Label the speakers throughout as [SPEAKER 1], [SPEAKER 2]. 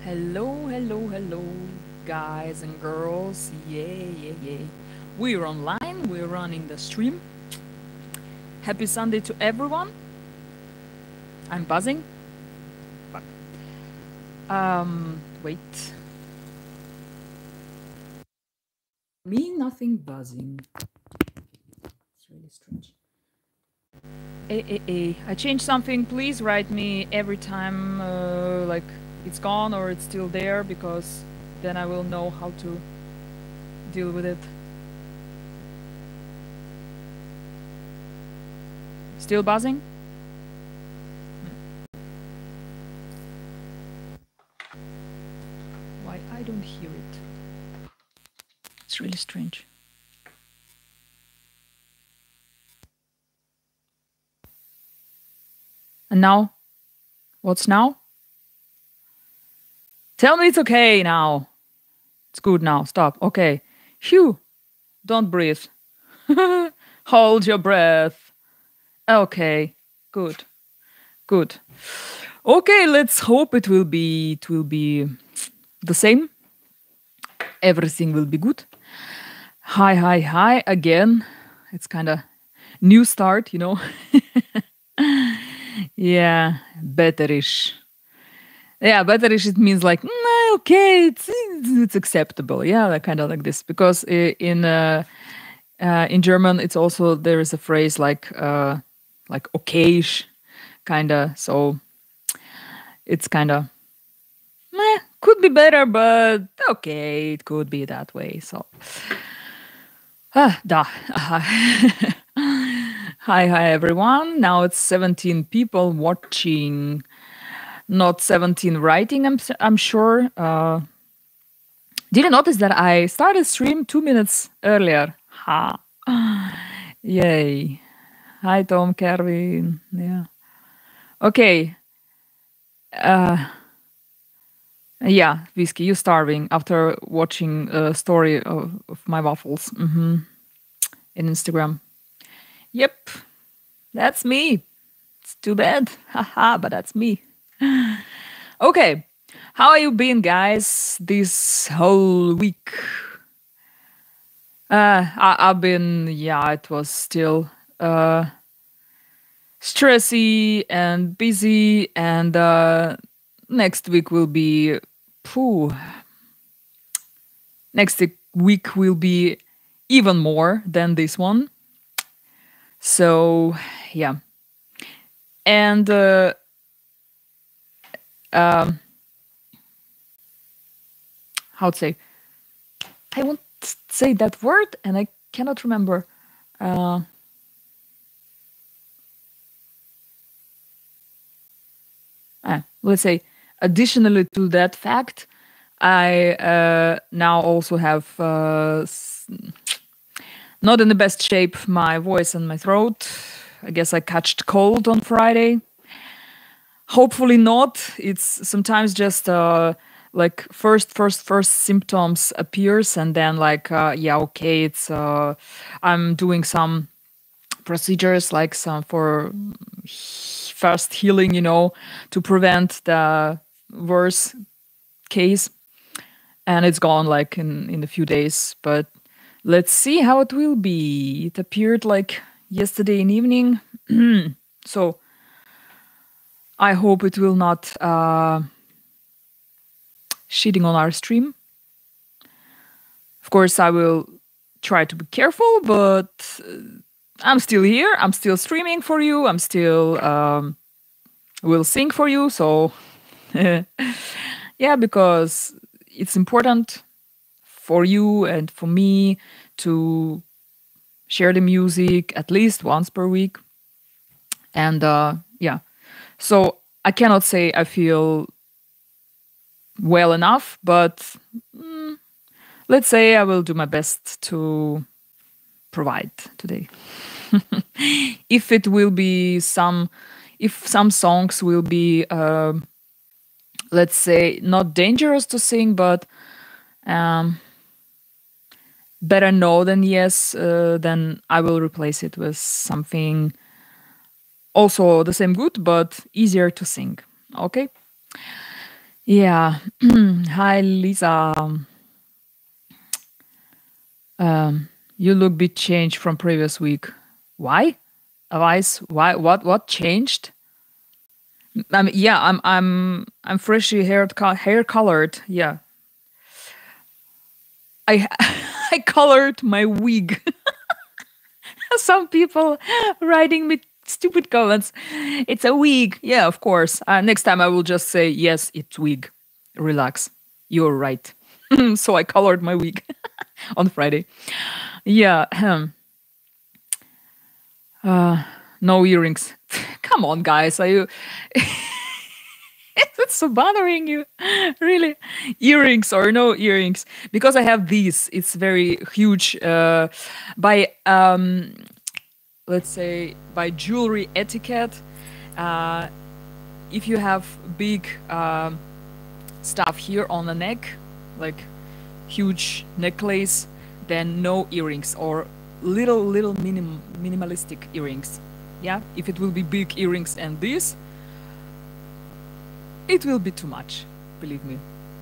[SPEAKER 1] Hello, hello, hello, guys and girls. Yeah. We're online, we're running the stream. Happy Sunday to everyone. I'm buzzing. Fuck. Wait. Me, nothing buzzing. It's really strange. I changed something. Please write me every time, like it's gone or it's still there, because then I will know how to deal with it. Still buzzing? Why I don't hear it? It's really strange. And now? What's now? Tell me it's okay now. It's good now. Stop. Okay. Phew. Don't breathe. Hold your breath. Okay. Good. Good. Okay, let's hope it will be the same. Everything will be good. Hi again. It's kind of new start, you know. Yeah, betterish. Yeah, betterish, it means like okay, it's acceptable. Yeah, like, kind of like this, because in German it's also there is a phrase like okayish, kind of. So it's kind of could be better, but okay, it could be that way. So da. Hi everyone. Now it's 17 people watching, not 17 writing. I'm sure. Did you notice that I started stream 2 minutes earlier? Ha! Yay! Hi Tom, Kervin. Yeah. Okay. Yeah, Whiskey, you starving after watching a story of my waffles in Instagram. Yep, that's me. It's too bad. Haha, but that's me. Okay. How are you been, guys, this whole week? I've been, yeah, it was still stressy and busy, and next week will be, phew, next week will be even more than this one. So, yeah. And how to say? I won't say that word, and I cannot remember. Let's say, additionally to that fact, I now also have not in the best shape my voice and my throat. I guess I catched cold on Friday. Hopefully not. It's sometimes just like first symptoms appears, and then like yeah, okay, it's I'm doing some procedures like some for fast healing, you know, to prevent the worst case, and it's gone like in a few days. But let's see how it will be. It appeared like yesterday in evening, so I hope it will not shitting on our stream. Of course, I will try to be careful, but I'm still here. I'm still streaming for you. I'm still will sing for you. So yeah, because it's important for you and for me to share the music at least once per week. And yeah, so I cannot say I feel well enough, but let's say I will do my best to provide today. If it will be if some songs will be, let's say, not dangerous to sing, but better no than yes, then I will replace it with something also the same good, but easier to sing. Okay? Yeah. Hi, Lisa. You look bit changed from previous week. Why? Otherwise, why? What changed? Yeah, I'm freshly hair colored. Yeah, I I colored my wig. Some people writing me stupid comments. It's a wig. Yeah, of course. Next time I will just say yes, it's wig. Relax. You're right. So I colored my wig on Friday. Yeah. No earrings. Come on, guys. Are you? It's so bothering you, really? Earrings or no earrings? Because I have these. It's very huge. By let's say by jewelry etiquette, uh, if you have big stuff here on the neck, like huge necklace, then no earrings or little minimalistic earrings. Yeah, if it will be big earrings and this, it will be too much, believe me.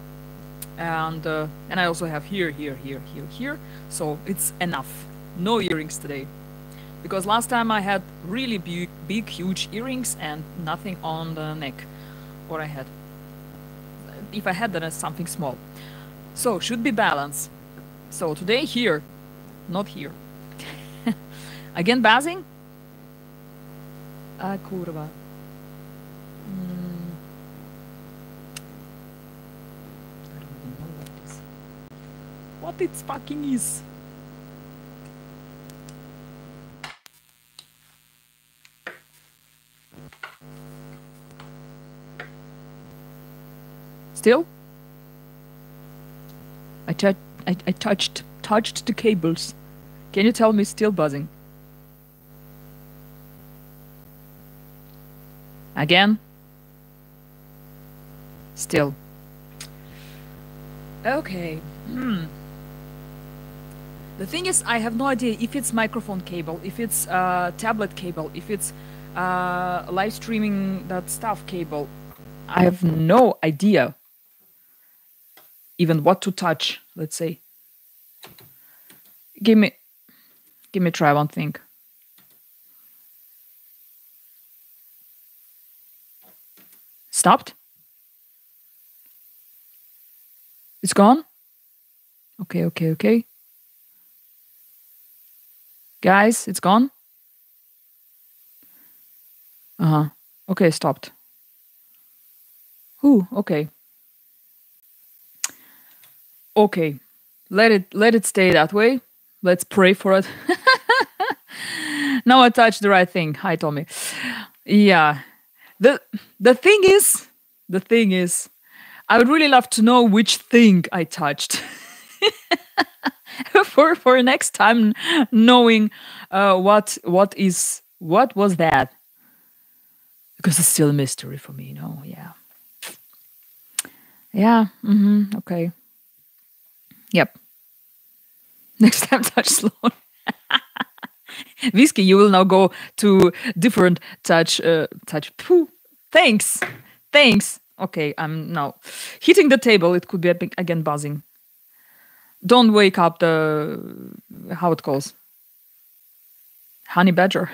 [SPEAKER 1] And I also have here, so it's enough. No earrings today, because last time I had really big, huge earrings and nothing on the neck. Or I had, if I had, then it's something small. So should be balance. So today here, not here. Again, buzzing. Ah, kurwa. I don't even know what it fucking is. Still? I touched the cables. Can you tell me still buzzing? Again? Still. Okay. The thing is, I have no idea if it's microphone cable, if it's tablet cable, if it's live streaming that stuff cable. I have no idea even what to touch, let's say. Give me try one thing. Stopped? It's gone? Okay. Guys, it's gone? Uh-huh. Okay, stopped. Ooh, okay. Okay. Let it stay that way. Let's pray for it. Now I touched the right thing. Hi, Tommy. Yeah. The thing is, I would really love to know which thing I touched. for next time, knowing what was that, because it's still a mystery for me. Yeah. Okay. Yep. Next time, touch slow. Whiskey, you will now go to different touch. Pooh. Thanks. Okay, I'm now hitting the table. It could be again buzzing. Don't wake up the, how it calls, honey badger.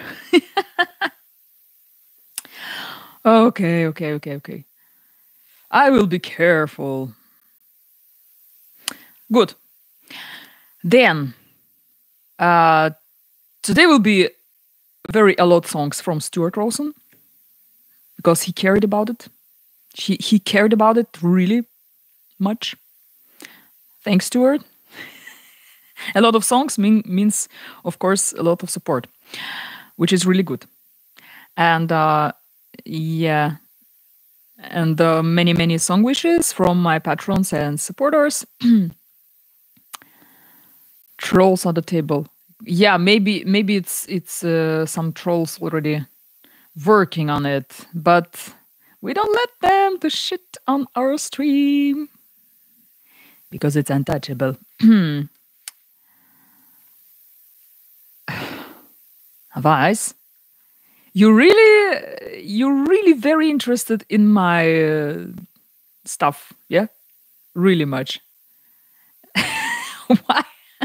[SPEAKER 1] Okay. I will be careful. Good. Then, today will be very a lot songs from Stuart Rawson, because he cared about it. He cared about it really much. Thanks, Stuart. A lot of songs means, of course, a lot of support, which is really good. And yeah, and many song wishes from my patrons and supporters. Trolls on the table. Yeah, maybe it's some trolls already working on it, but we don't let them to shit on our stream because it's untouchable. Otherwise, you're really very interested in my stuff. Yeah, really much. Why?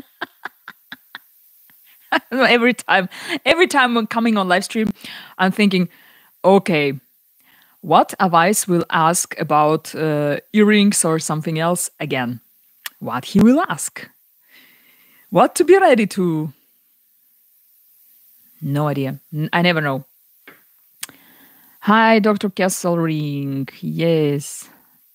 [SPEAKER 1] every time, I'm coming on live stream, I'm thinking, okay, what Avais will ask about earrings or something else again? What he will ask? What to be ready to? No idea. I never know. Hi, Dr. Kesselring. Yes.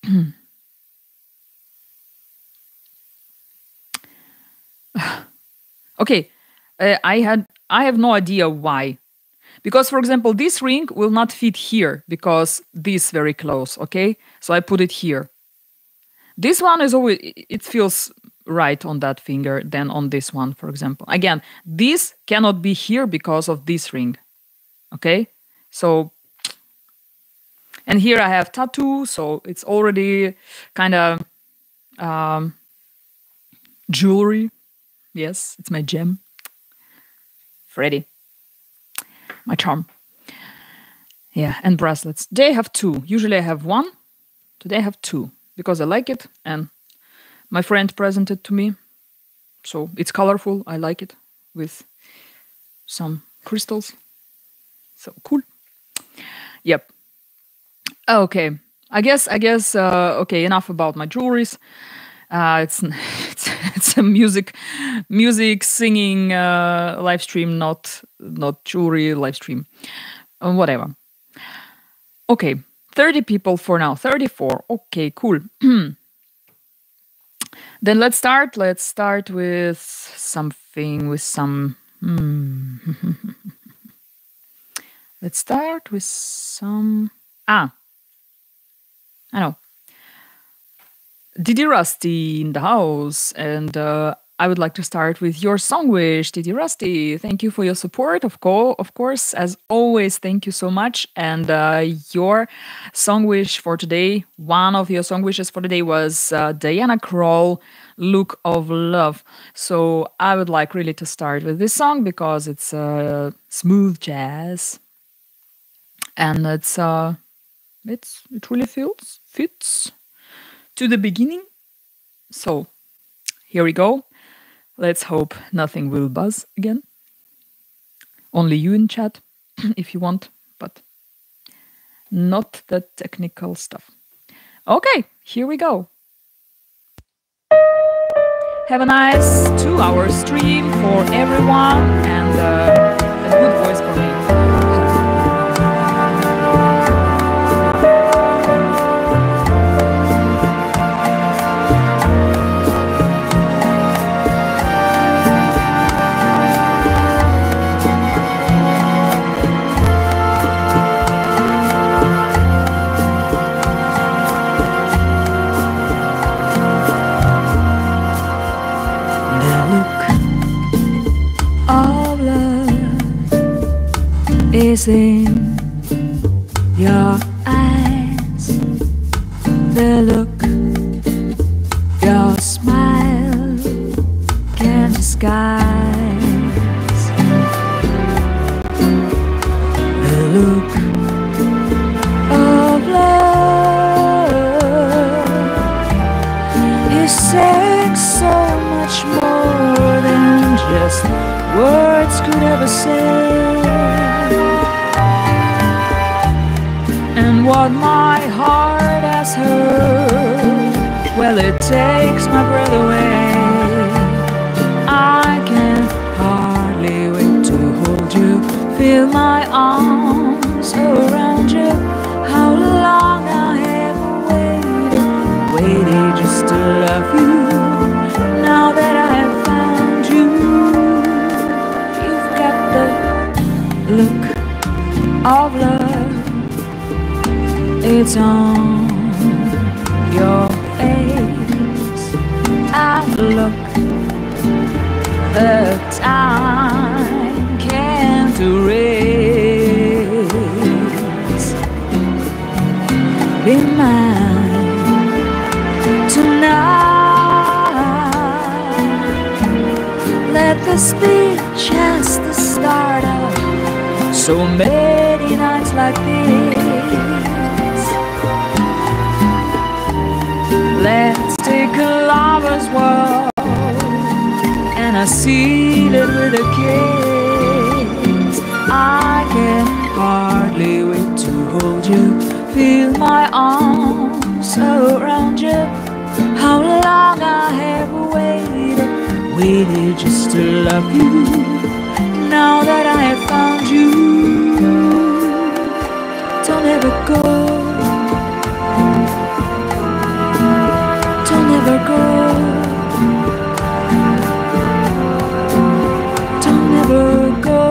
[SPEAKER 1] Okay. I have no idea why. Because, for example, this ring will not fit here because this very close, okay? So I put it here. This one is always, it feels right on that finger than on this one, for example. Again, this cannot be here because of this ring, okay? So, and here I have tattoo, so it's already kind of jewelry. Yes, it's my gem. Freddy. My charm. Yeah, and bracelets. Today I have 2. Usually I have 1. Today I have 2 because I like it and my friend presented to me. So it's colorful. I like it with some crystals. So cool. Yep. Okay. I guess. Okay. Enough about my jewelries. It's a music singing live stream, not jewelry live stream. Whatever. Okay, 30 people for now. 34. Okay, cool. Then let's start. Let's start with something with some. Let's start with some. I know. Didi Rusty in the house, and I would like to start with your song wish, Didi Rusty. Thank you for your support, of course, as always. Thank you so much. And your song wish for today, one of your song wishes for today was Diana Krall, "Look of Love." So I would like really to start with this song because it's smooth jazz, and it really fits to the beginning. So here we go. Let's hope nothing will buzz again. Only you in chat if you want, but not the technical stuff. Okay, here we go. Have a nice 2-hour stream for everyone and a good voice for me. Is in your eyes, the look your smile can disguise, the look of love. You say so much more than just words could ever say. And what my heart has heard, well, it takes my breath away. I can hardly wait to hold you, feel my arms around you. How long I have waited just to love you. Now that I have found you, you've got the look of love. It's on your face. I look the time can't erase. Be mine tonight. Let this be just the start of so many nights like this. Let's take a lover's walk, and I seal it with a kiss. I can hardly wait to hold you, feel my arms around you. How long I have waited just to love you. Now that I have found you, don't ever go, don't ever go, don't ever go.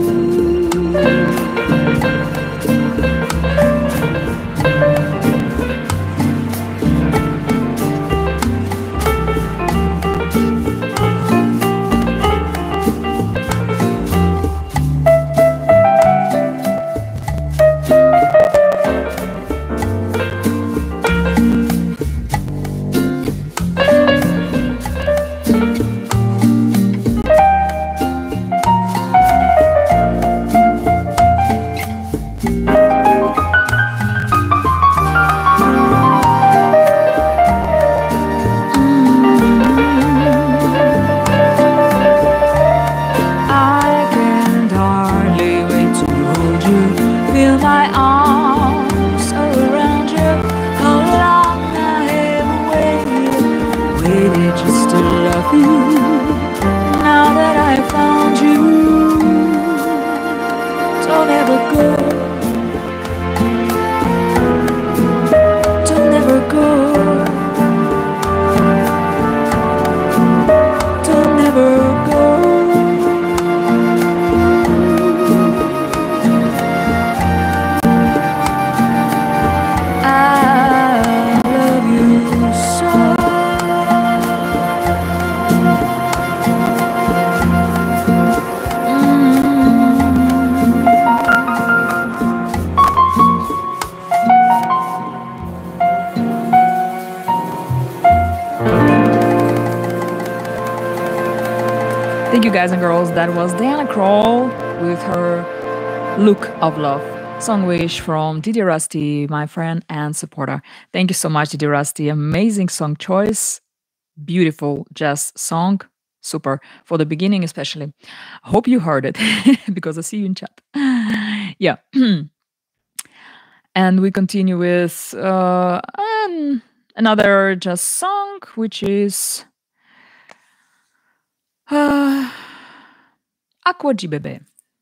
[SPEAKER 1] Thank you, guys and girls. That was Diana Krall with her Look of Love. Song wish from Didi Rusty, my friend and supporter. Thank you so much, Didi Rusty. Amazing song choice. Beautiful jazz song. Super. For the beginning, especially. I hope you heard it because I see you in chat. Yeah. And we continue with another jazz song, which is Acqua di Bebè.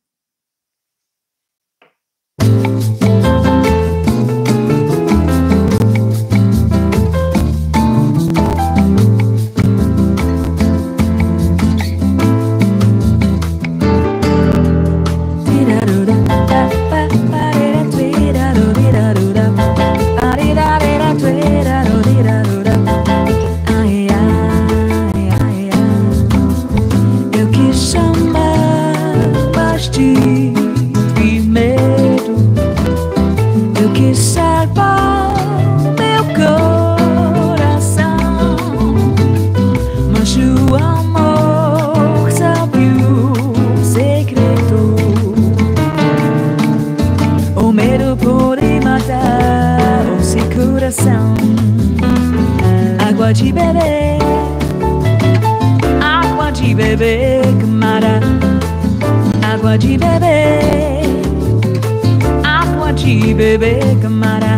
[SPEAKER 1] Acqua di bebè, acqua di bebè, camara. Acqua di bebè, acqua di bebè, camara.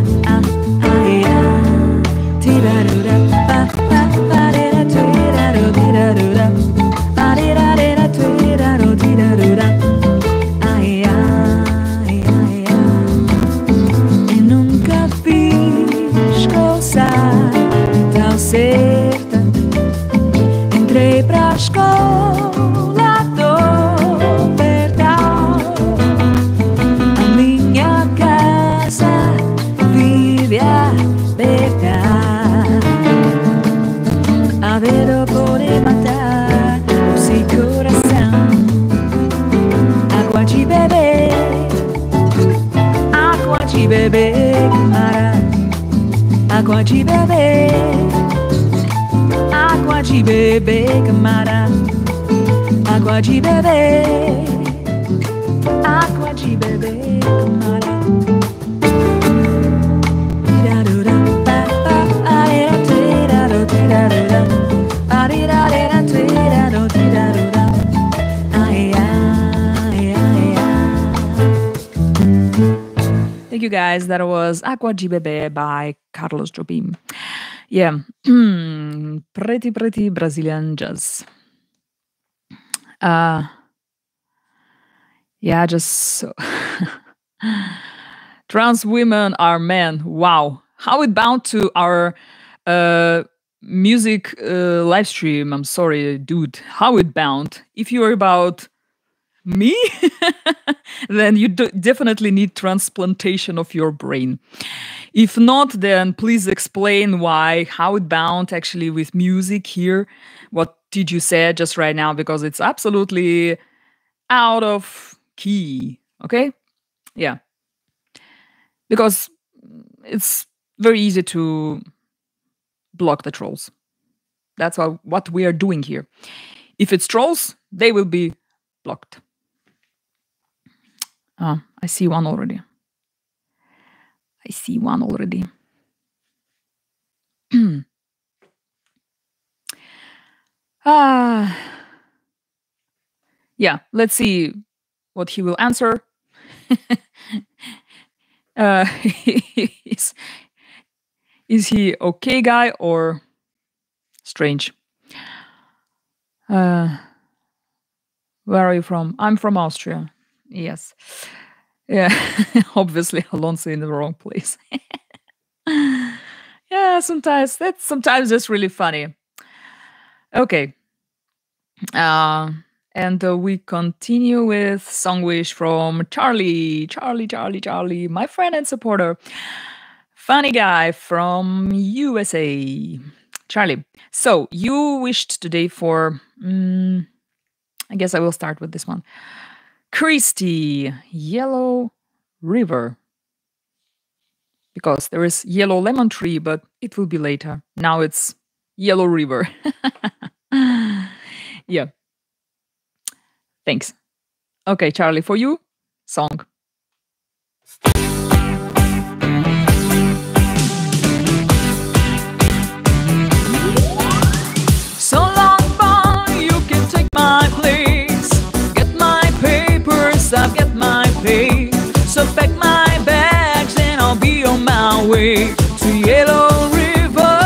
[SPEAKER 1] Tiraruda, pa pa pa da tiraru, tiraruda, pa da tiraru, tiraruda. E nunca fiz coisa tão certa. Entrei pra escola do perdão. A minha casa vive aberta. A vida pode matar o seu coração. Água de bebê, água de bebê, camara. Água de bebê, água de bebê, camara. Água de bebê, água de bebê, camara. Tiraruda, pa pa, tiraruda. guys, that was Aqua G Bebé by Carlos Jobim. Yeah, pretty Brazilian jazz. Yeah, just so trans women are men. Wow, how it bound to our music live stream. I'm sorry, dude. How it bound? If you are about me, then you definitely need transplantation of your brain. If not, then please explain why, how it bound actually with music here. What did you say just right now? Because it's absolutely out of key. Okay? Yeah. Because it's very easy to block the trolls. That's what we are doing here. If it's trolls, they will be blocked. I see one already. Yeah, let's see what he will answer. Is he okay guy or strange? Where are you from? I'm from Austria. Yes. Yeah, obviously Alonso in the wrong place. Yeah, sometimes that's really funny. Okay. And we continue with Song Wish from Charlie, my friend and supporter. Funny guy from USA. Charlie, so you wished today for, I guess I will start with this one. Christy, Yellow River. Because there is Yellow Lemon Tree, but it will be later. Now it's Yellow River. Yeah. Thanks. Okay, Charlie, for you, song. So long, boy, you can take my place. Get my papers, I'll get my pay. So pack my bags and I'll be on my way to Yellow River.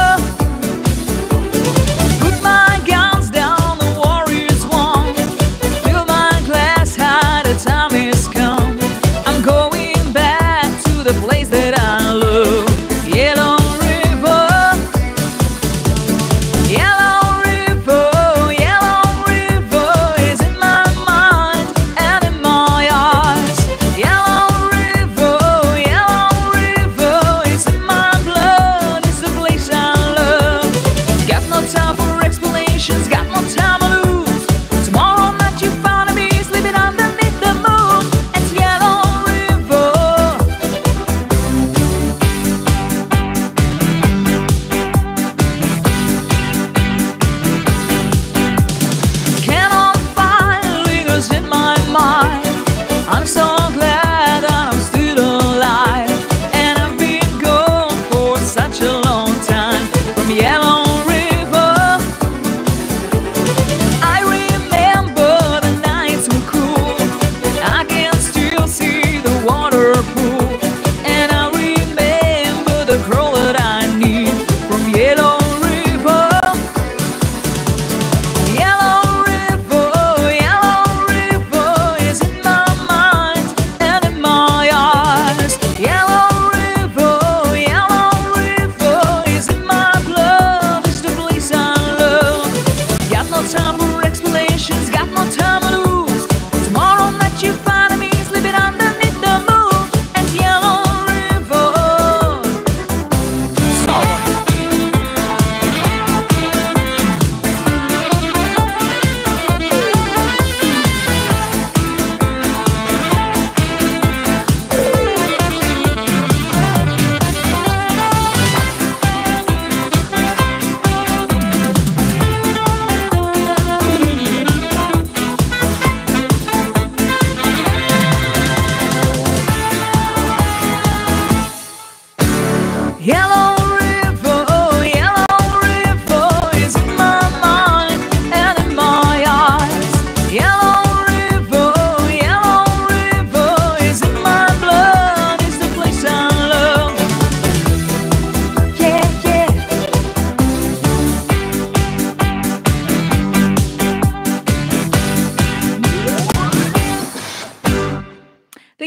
[SPEAKER 1] Put my guns down, the war is won. Fill my glass high, the time is come. I'm going back to the place that I love. Yellow River. Yellow River, Yellow River is in my mind and in my eyes. Yellow River is in my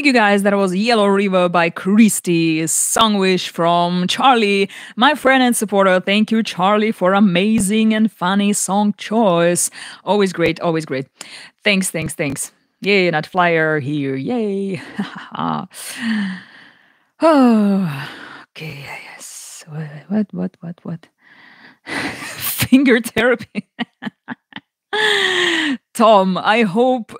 [SPEAKER 1] Thank you guys. That was Yellow River by Christy, Song Wish from Charlie, my friend and supporter. Thank you, Charlie, for amazing and funny song choice. Always great, always great. Thanks, thanks, thanks. Yay, not flyer here. Yay. Oh, okay, yes. What? Finger therapy. Tom, I hope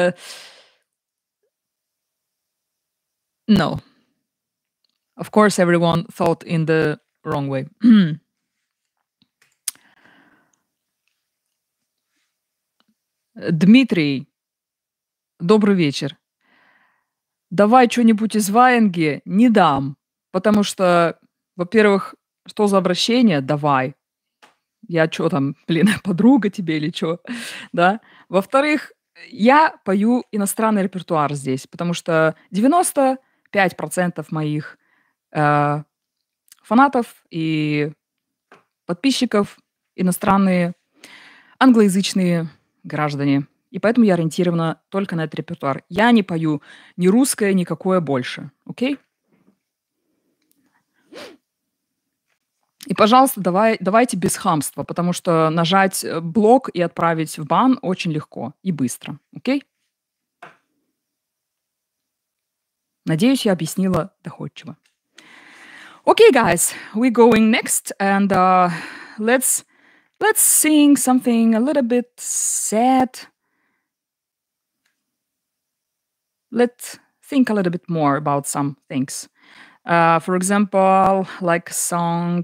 [SPEAKER 1] no. Of course, everyone thought in the wrong way. Дмитрий, добрый вечер. Давай что-нибудь из Ваенги не дам, потому что, во-первых, что за обращение? Давай. Я что там, блин, подруга тебе или что? Да? Во-вторых, я пою иностранный репертуар здесь, потому что 95% моих фанатов и подписчиков иностранные, англоязычные граждане. И поэтому я ориентирована только на этот репертуар. Я не пою ни русское, никакое больше. Окей? И, пожалуйста, давайте без хамства, потому что нажать блок и отправить в бан очень легко и быстро. Окей? Надеюсь, я объяснила доходчиво. Okay, guys, we're going next, and let's sing something a little bit sad. Let's think a little bit more about some things. For example, like song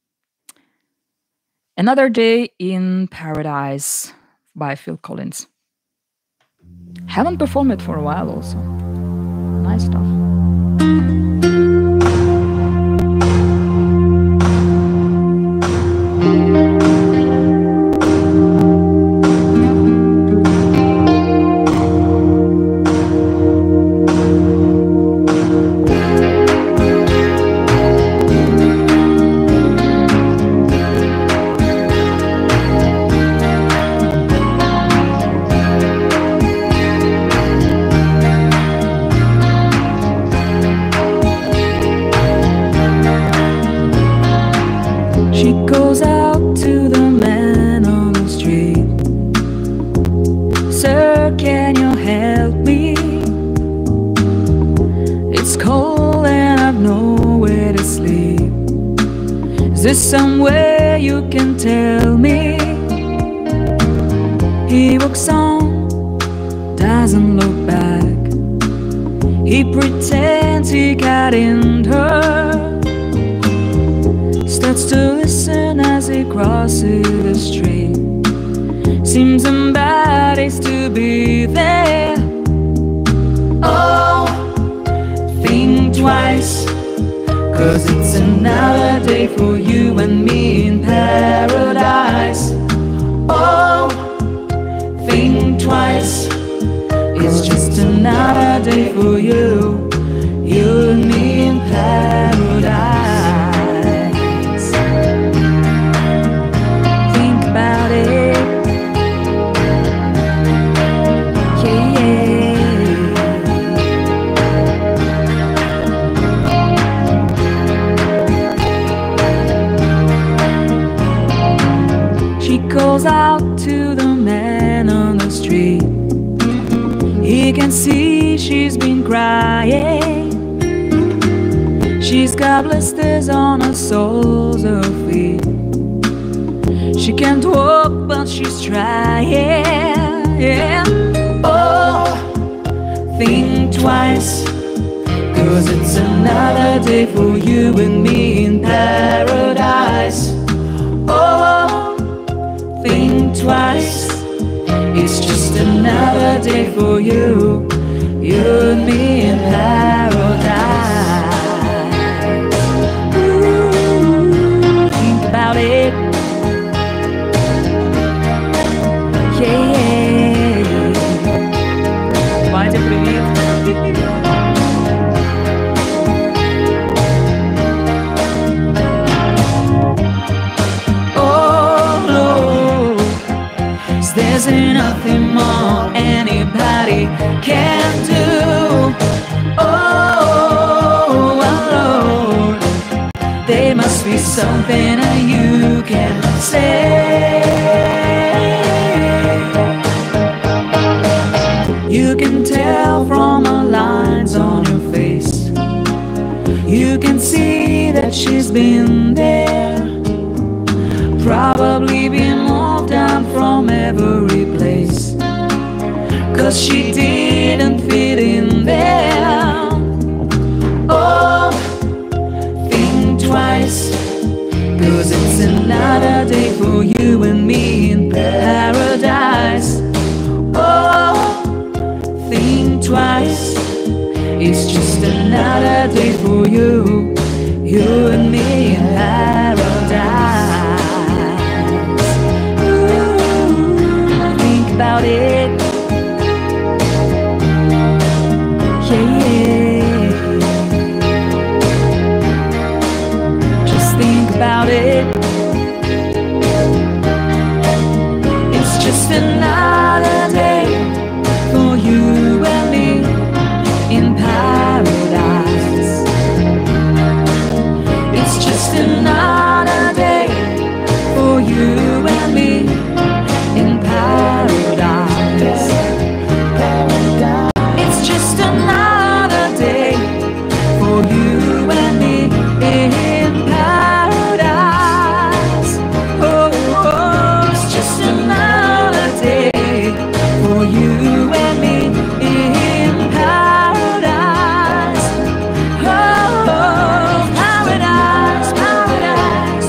[SPEAKER 1] Another Day in Paradise by Phil Collins. Haven't performed it for a while also. Nice stuff. Somewhere you can tell me. He walks on, doesn't look back. He pretends he got in her. Starts to listen as he crosses the street. Seems embarrassed to be there. Oh, think twice, 'cause it's another day for you and me in paradise. Oh, think twice, it's just another day for you, you and me in paradise. Think about it. Yeah, yeah. Goes out to the man on the street. He can see she's been crying. She's got blisters on her soles of feet. She can't walk, but she's trying. Oh, think twice, 'cause it's another day for you and me in paradise. Oh, think twice, it's just another day for you, you and me in paradise. Ooh, think about it. Yeah. Вадя, привет. There's nothing more anybody can do. something that you can say. You can tell from the lines on your face. You can see that she's been there, probably been moved down from every place, 'cause she didn't fit in there. Oh, think twice, 'cause it's another day for you and me in paradise. Oh, think twice, it's just another day for you, you and me in paradise. Ooh, think about it. Yeah, just think about it. It's just another day for you and me in paradise. It's just another day for you and me in paradise. It's just another day for you and me in paradise. Oh, oh, it's just another day for you and me in paradise. Oh, oh, paradise, paradise,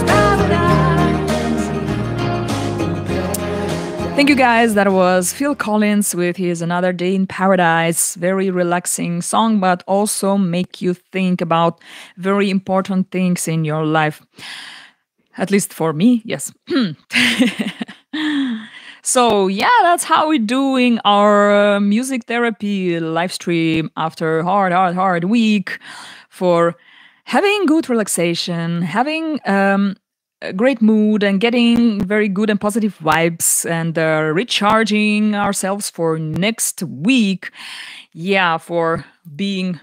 [SPEAKER 1] paradise. Thank you guys. That was Phil Collins with his Another Day in Paradise. Very relaxing song, but also make you think about very important things in your life. At least for me, yes. So yeah, that's how we're doing our music therapy live stream after hard week, for having good relaxation, having a great mood, and getting very good and positive vibes, and recharging ourselves for next week. Yeah, for being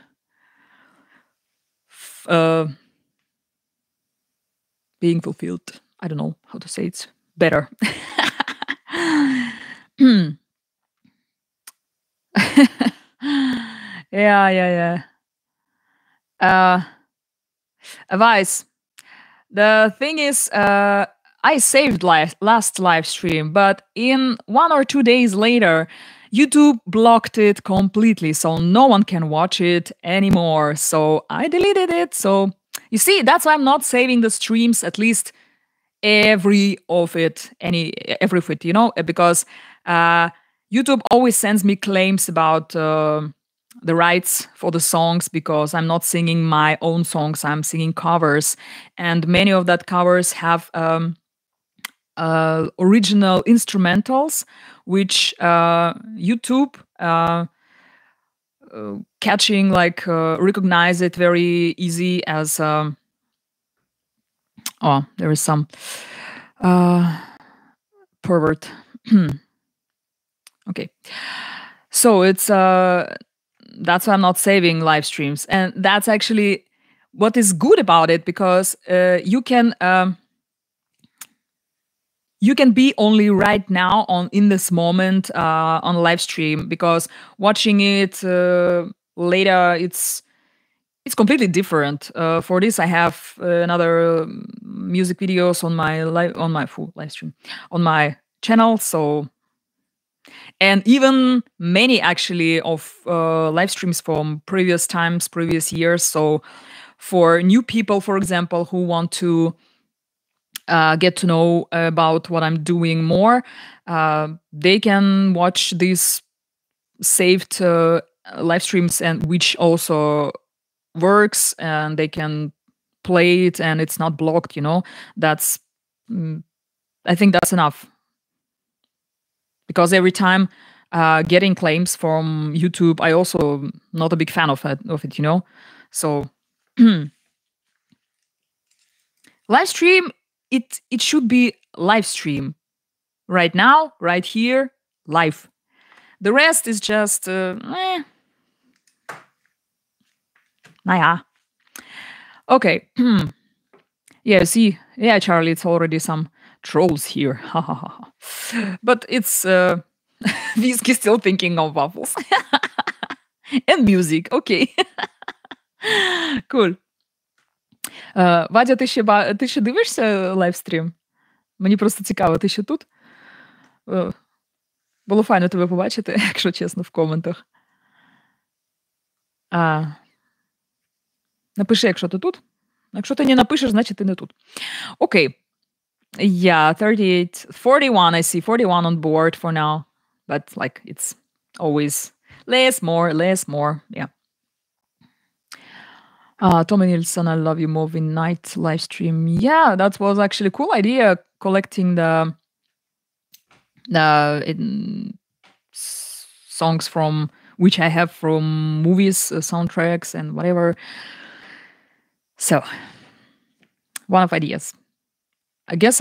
[SPEAKER 1] uh, being fulfilled. I don't know how to say it better. Yeah. Uh, advice. The thing is, I saved last live stream, but in 1 or 2 days later, YouTube blocked it completely, so no one can watch it anymore. So I deleted it. So you see, that's why I'm not saving the streams, at least every of it, because YouTube always sends me claims about the rights for the songs, because I'm not singing my own songs, I'm singing covers, and many of that covers have original instrumentals, which YouTube catching, like recognize it very easy as oh, there is some pervert. Okay, so it's that's why I'm not saving live streams, and that's actually what is good about it, because you can be only right now on in this moment on live stream, because watching it later, it's completely different. For this, I have another music videos on my full live stream on my channel. So, and even many actually of live streams from previous times, previous years. So, for new people, for example, who want to get to know about what I'm doing more, they can watch these saved live streams, and which also works, and they can play it, and it's not blocked. That's mm, I think that's enough, because every time getting claims from YouTube, I also not a big fan of it. So live stream, it should be live stream right now, right here, live. The rest is just naja. Okay. Yeah, see, yeah, Charlie, it's already some trolls here. Ha ha ha. Ha. But it's Whiskey still thinking of waffles and music. Okay, cool. Вадя, ти ще дивишся лайвстрім? Мені просто цікаво, ти ще тут? Було файно тебе побачити, якщо чесно, в коментах. Напиши, якщо ти тут. Якщо ти не напишеш, значить ти не тут. Окей. Yeah, 38, 41, I see 41 on board for now. But like, it's always less, more. Yeah. Tommy Nilsson, I love you movie night live stream. Yeah, that was actually a cool idea, collecting the songs from which I have from movies, soundtracks, and whatever. So, one of ideas. I guess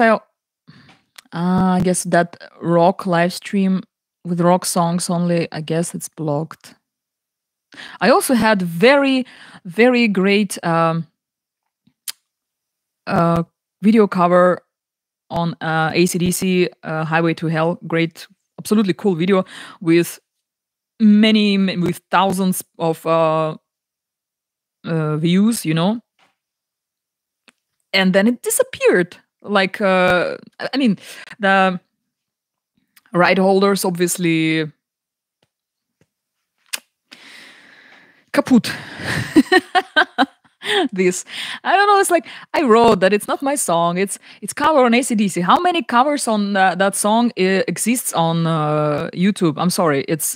[SPEAKER 1] that rock live stream with rock songs only, I guess it's blocked. I also had very, very great video cover on AC/DC Highway to Hell. Great, absolutely cool video with with thousands of views, and then it disappeared. Like, the right holders obviously kaput. This, I don't know, it's like, I wrote that it's not my song, it's cover on AC/DC. How many covers on that song exists on YouTube? I'm sorry, it's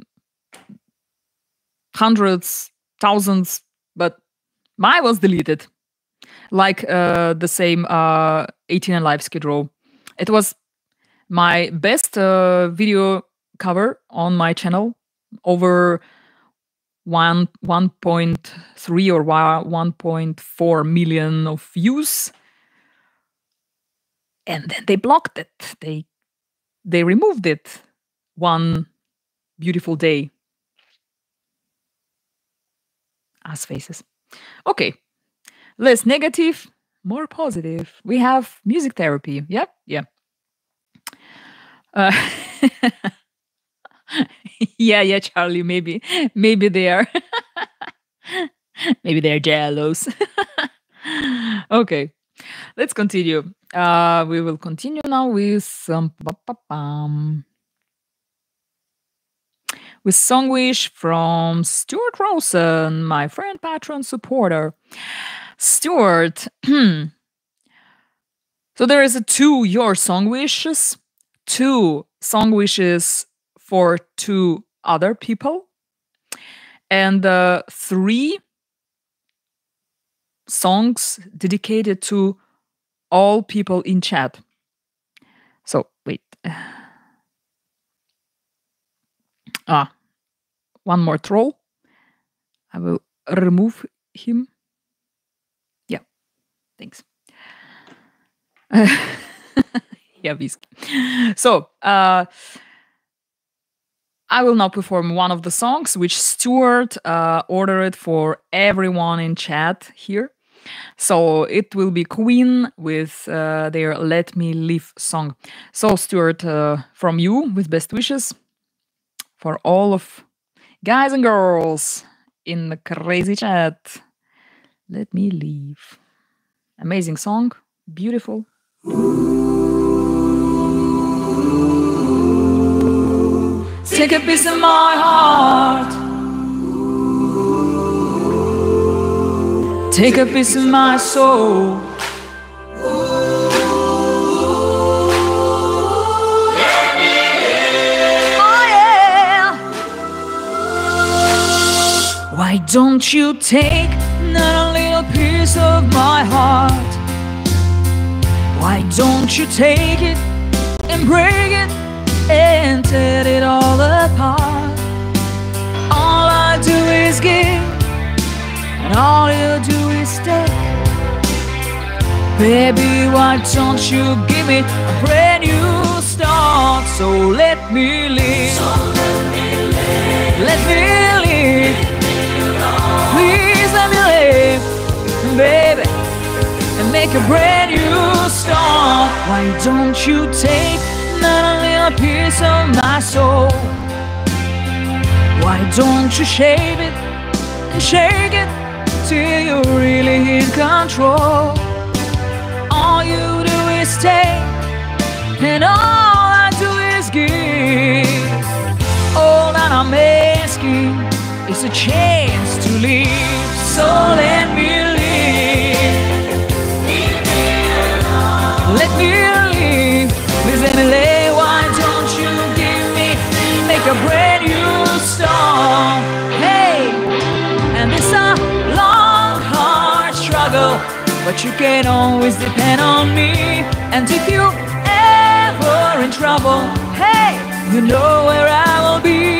[SPEAKER 1] hundreds, thousands, but mine was deleted. Like the same 18 and Live Skid Row. It was my best video cover on my channel, over 1.3 or 1.4 million of views, and then they blocked it. They removed it one beautiful day. Ass faces. Okay, less negative, more positive. We have music therapy. Yep, yeah. Yeah, Charlie, maybe they are. Maybe they're jealous. Okay, let's continue. We will continue now with some with Song Wish from Stuart Rosen, my friend, patron, supporter. Stuart, so there is your song wishes, 2 song wishes for 2 other people, and 3 songs dedicated to all people in chat. So wait, one more troll. I will remove him. Yeah, thanks. Yeah, Whiskey. So I will now perform one of the songs which Stuart ordered for everyone in chat here. So it will be Queen with their Let Me Live song. So Stuart, from you, with best wishes for all of guys and girls in the crazy chat. Let Me Live. Amazing song. Beautiful. Take a piece of my heart. Take a piece of my soul. Oh yeah. Why don't you take not a little piece of my heart? Why don't you take it and break it and tear it all apart? All I do is give, and all you do is take. Baby, why don't you give me a brand new start? So let me live. So let me live. Let me live. Please let me live, baby, and make a brand new start. Why don't you take not a little piece of my soul? Why don't you shape it and shake it till you're really in control? All you do is take, and all I do is give. All that I'm asking is a chance to live. So let me live. Let me live. Please let me live. Why don't you give me, make a brand new start? Hey, and it's a long, hard struggle, but you can always depend on me. And if you're ever in trouble, hey, you know where I will be.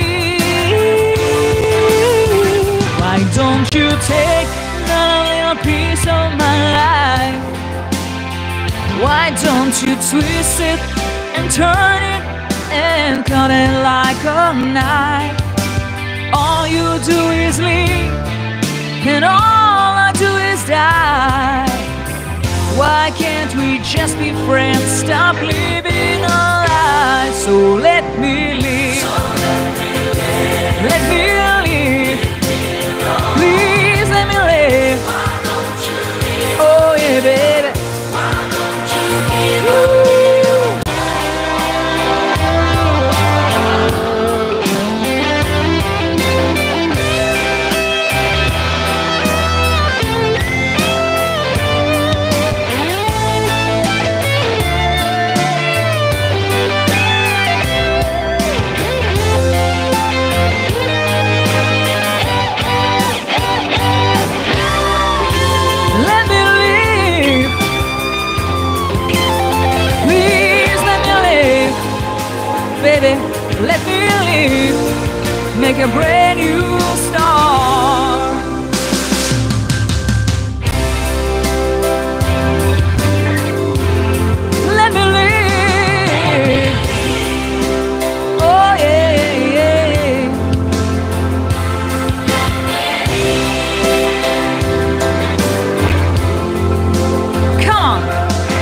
[SPEAKER 1] Why don't you take a little piece of my life? Why don't you twist it and turn it and cut it like a knife? All you do is leave, and all I do is die. Why can't we just be friends? Stop living a lie. So let me live. Let me live. Please let me live. Oh yeah, baby. Ooh. Baby, let me live, make a brand new start. Let me live. Oh yeah, yeah. Come on.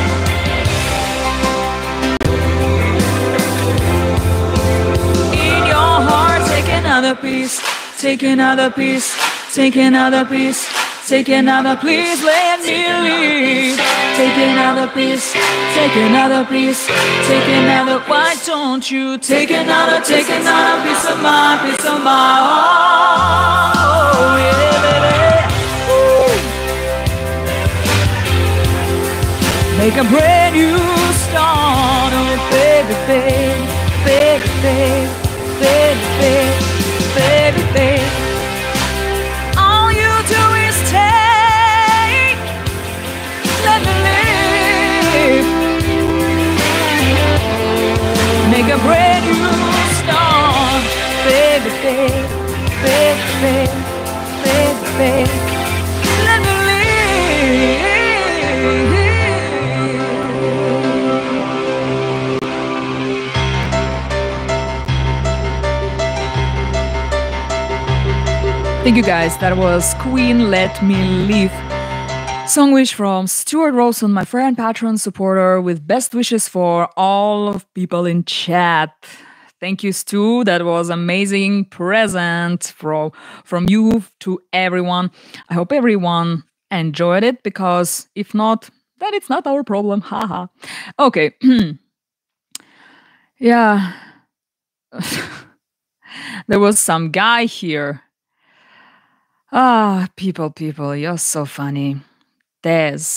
[SPEAKER 1] Another piece, take another piece, take another piece, take another, please let me live. Take another piece, take another piece, take another. Why don't you take another piece of my, oh yeah, baby. Ooh. Make a brand new start, oh baby, baby, baby, baby, baby, baby. Baby, baby, all you do is take. Let me live. Make a brand new start. Baby, baby, baby, baby, baby, baby. Let me live. Thank you guys, that was Queen Let Me Live. Song wish from Stuart Rosen, my friend, patron, supporter, with best wishes for all of people in chat. Thank you, Stu. That was amazing present from you to everyone. I hope everyone enjoyed it, because if not, then it's not our problem. Haha. Okay. Yeah. There was some guy here. Ah, people, you're so funny. Des.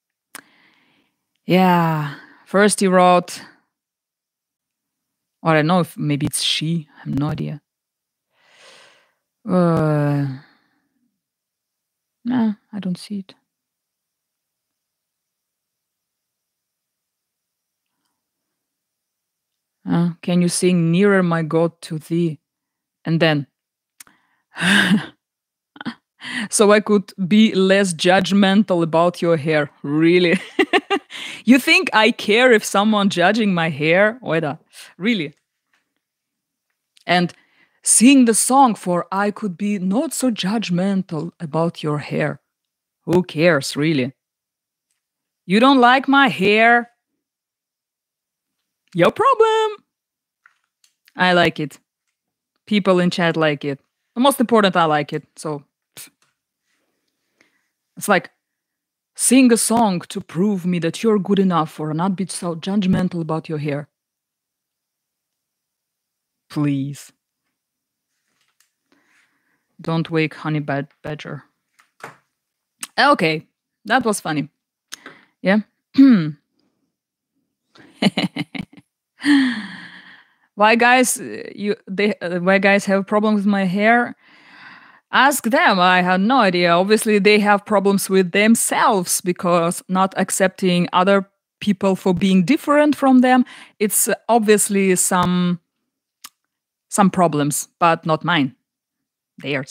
[SPEAKER 1] Yeah. First he wrote, or I don't know if maybe it's she. I have no idea. Nah, I don't see it. Can you sing Nearer My God to Thee? And then so I could be less judgmental about your hair. Really? You think I care if someone judging my hair? Oida, really? And sing the song for I could be not so judgmental about your hair. Who cares, really? You don't like my hair? Your problem. I like it. People in chat like it. The most important, I like it. So it's like, sing a song to prove me that you're good enough or not be so judgmental about your hair. Please. Don't wake honey badger. Okay, that was funny. Yeah. Why guys why guys have problems with my hair? Ask them. I had no idea. Obviously they have problems with themselves because not accepting other people for being different from them. It's obviously some problems, but not mine. Theirs.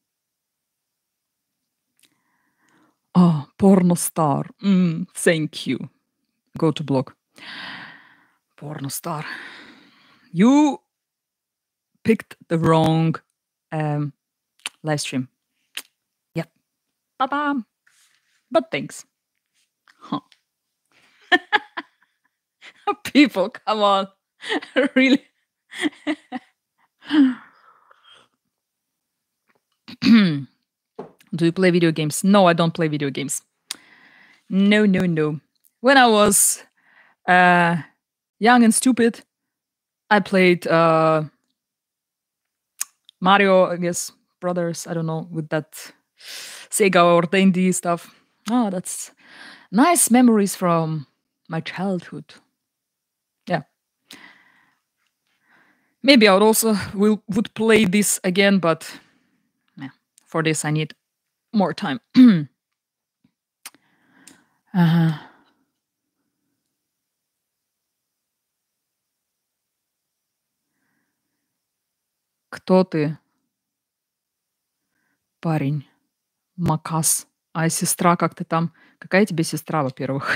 [SPEAKER 1] Oh, porno star. Thank you. Go to blog. Porno star. You picked the wrong live stream. Yep. Ba-bam. But thanks. Huh. People, come on. Really? Do you play video games? No, I don't play video games. No. When I was young and stupid, I played Mario, I guess, Brothers, I don't know, with that Sega or D&D stuff. Oh, that's nice memories from my childhood. Yeah. Maybe I would also would play this again, but yeah, for this I need more time. Кто ты? Парень. Макас. А сестра, как ты там? Какая тебе сестра, во-первых?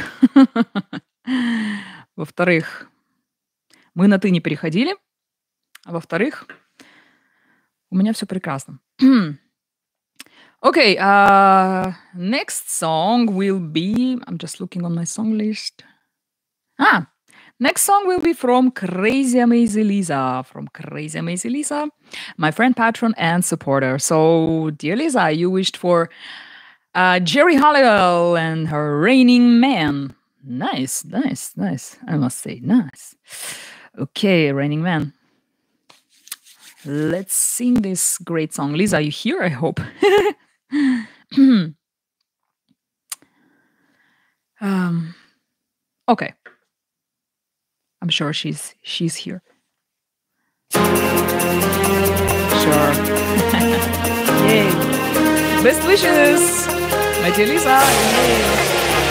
[SPEAKER 1] Во-вторых, мы на «ты» не переходили. А во-вторых, у меня все прекрасно. Okay, next song will be... I'm just looking on my song list. Next song will be from Crazy Amazing Lisa. From Crazy Amazing Lisa, my friend, patron, and supporter. So, dear Lisa, you wished for Jerry Halliwell and her Raining Man. Nice. I must say, nice. Okay, Raining Man. Let's sing this great song. Lisa, are you here? I hope. Okay. I'm sure she's here. Sure. Yay. Best wishes, my dear Lisa. Yay.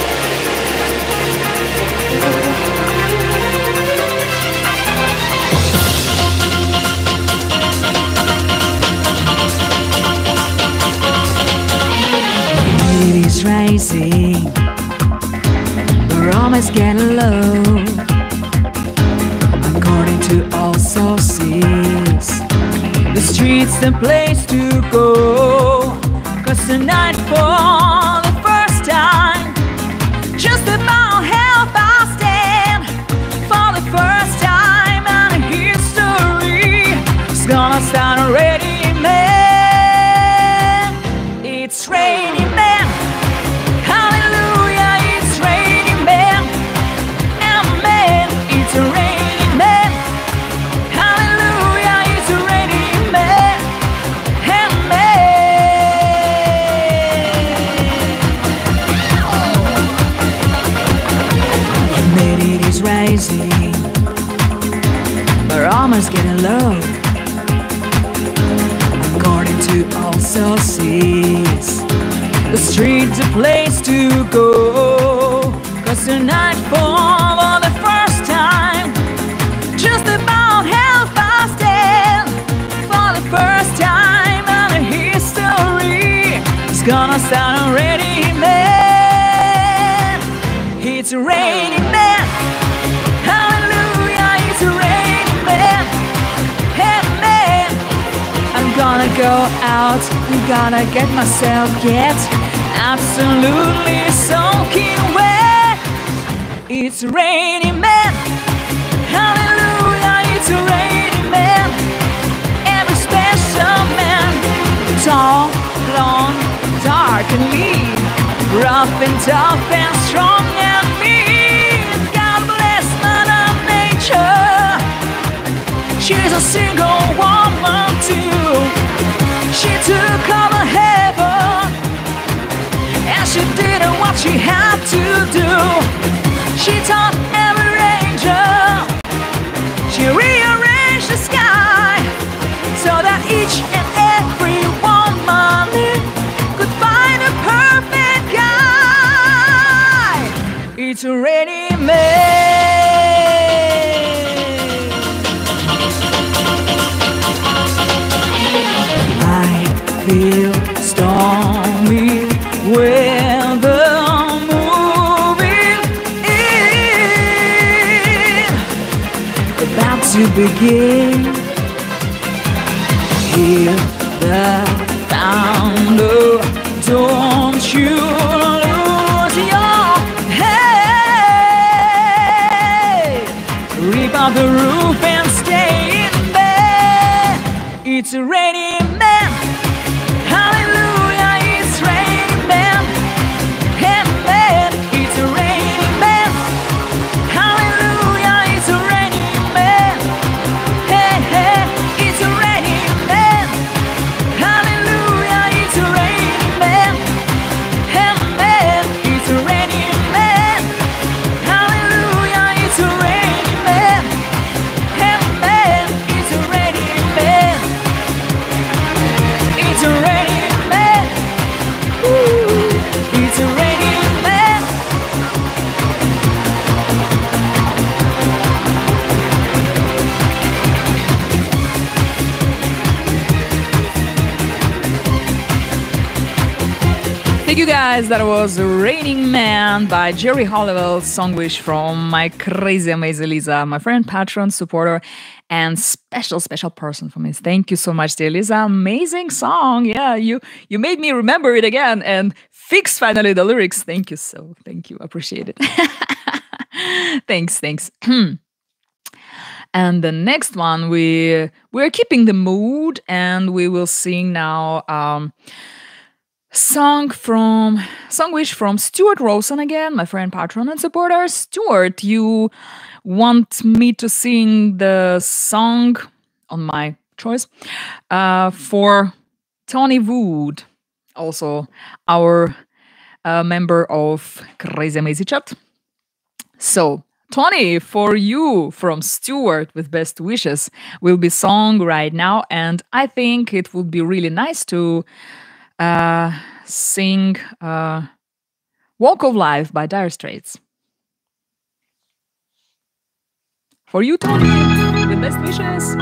[SPEAKER 1] It is rising, we're almost getting low. According to all sources, the street's the place to go. 'Cause tonight for the first time, just about half past 10, for the first time in history, it's gonna start already, man. It's raining, man. Hallelujah, it's raining, man. And man, it's raining, man. Hallelujah, it's raining, man. And man, it is rising, we're almost getting low. According to all sources, the street's a place to go. 'Cause tonight for the first time, just about half past 10, for the first time in history, it's gonna start already, man. It's raining, man. Hallelujah, it's raining, man. Hey, man, I'm gonna go out, I'm gonna get myself absolutely soaking wet. it's raining man. Hallelujah, it's a raining man. Every special man, tall, long, dark and lean, rough and tough and strong and mean. God bless Mother Nature. She's a single woman too. She took over heaven and she did what she had to do. She taught every angel. She rearranged the sky so that each and every woman could find a perfect guy. It's a rainy man. I feel stormy weather moving in, about to begin. Hear the thunder, don't you lose your head. Rip out the roof and stay in bed. It's a rainy man. Hallelujah, it's raining man. Hey man, it's a raining man. Hallelujah, it's a raining man. Hey hey, it's a raining man. Hallelujah, it's a raining man. Hey man, it's a raining man. Hallelujah, it's a raining man. Hey man, it's a raining man. It's a raining man. Ooh, it's a raining man. Thank you guys. That was Raining Man by Jerry Hollowell, song wish from my crazy amazing Lisa, my friend, patron, supporter, and special person for me. Thank you so much, dear Lisa. Amazing song. Yeah, you made me remember it again and fix finally the lyrics. Thank you. Appreciate it. Thanks. And the next one, we're keeping the mood, and we will sing now song wish from Stuart Rosen again, my friend, patron, and supporter. Stuart, you want me to sing the song on my choice for Tony Wood, also our member of Crazy Amazing Chat. So, Tony, for you from Stuart with best wishes will be sung right now, and I think it would be really nice to sing Walk of Life by Dire Straits. For you, Tony, with best wishes.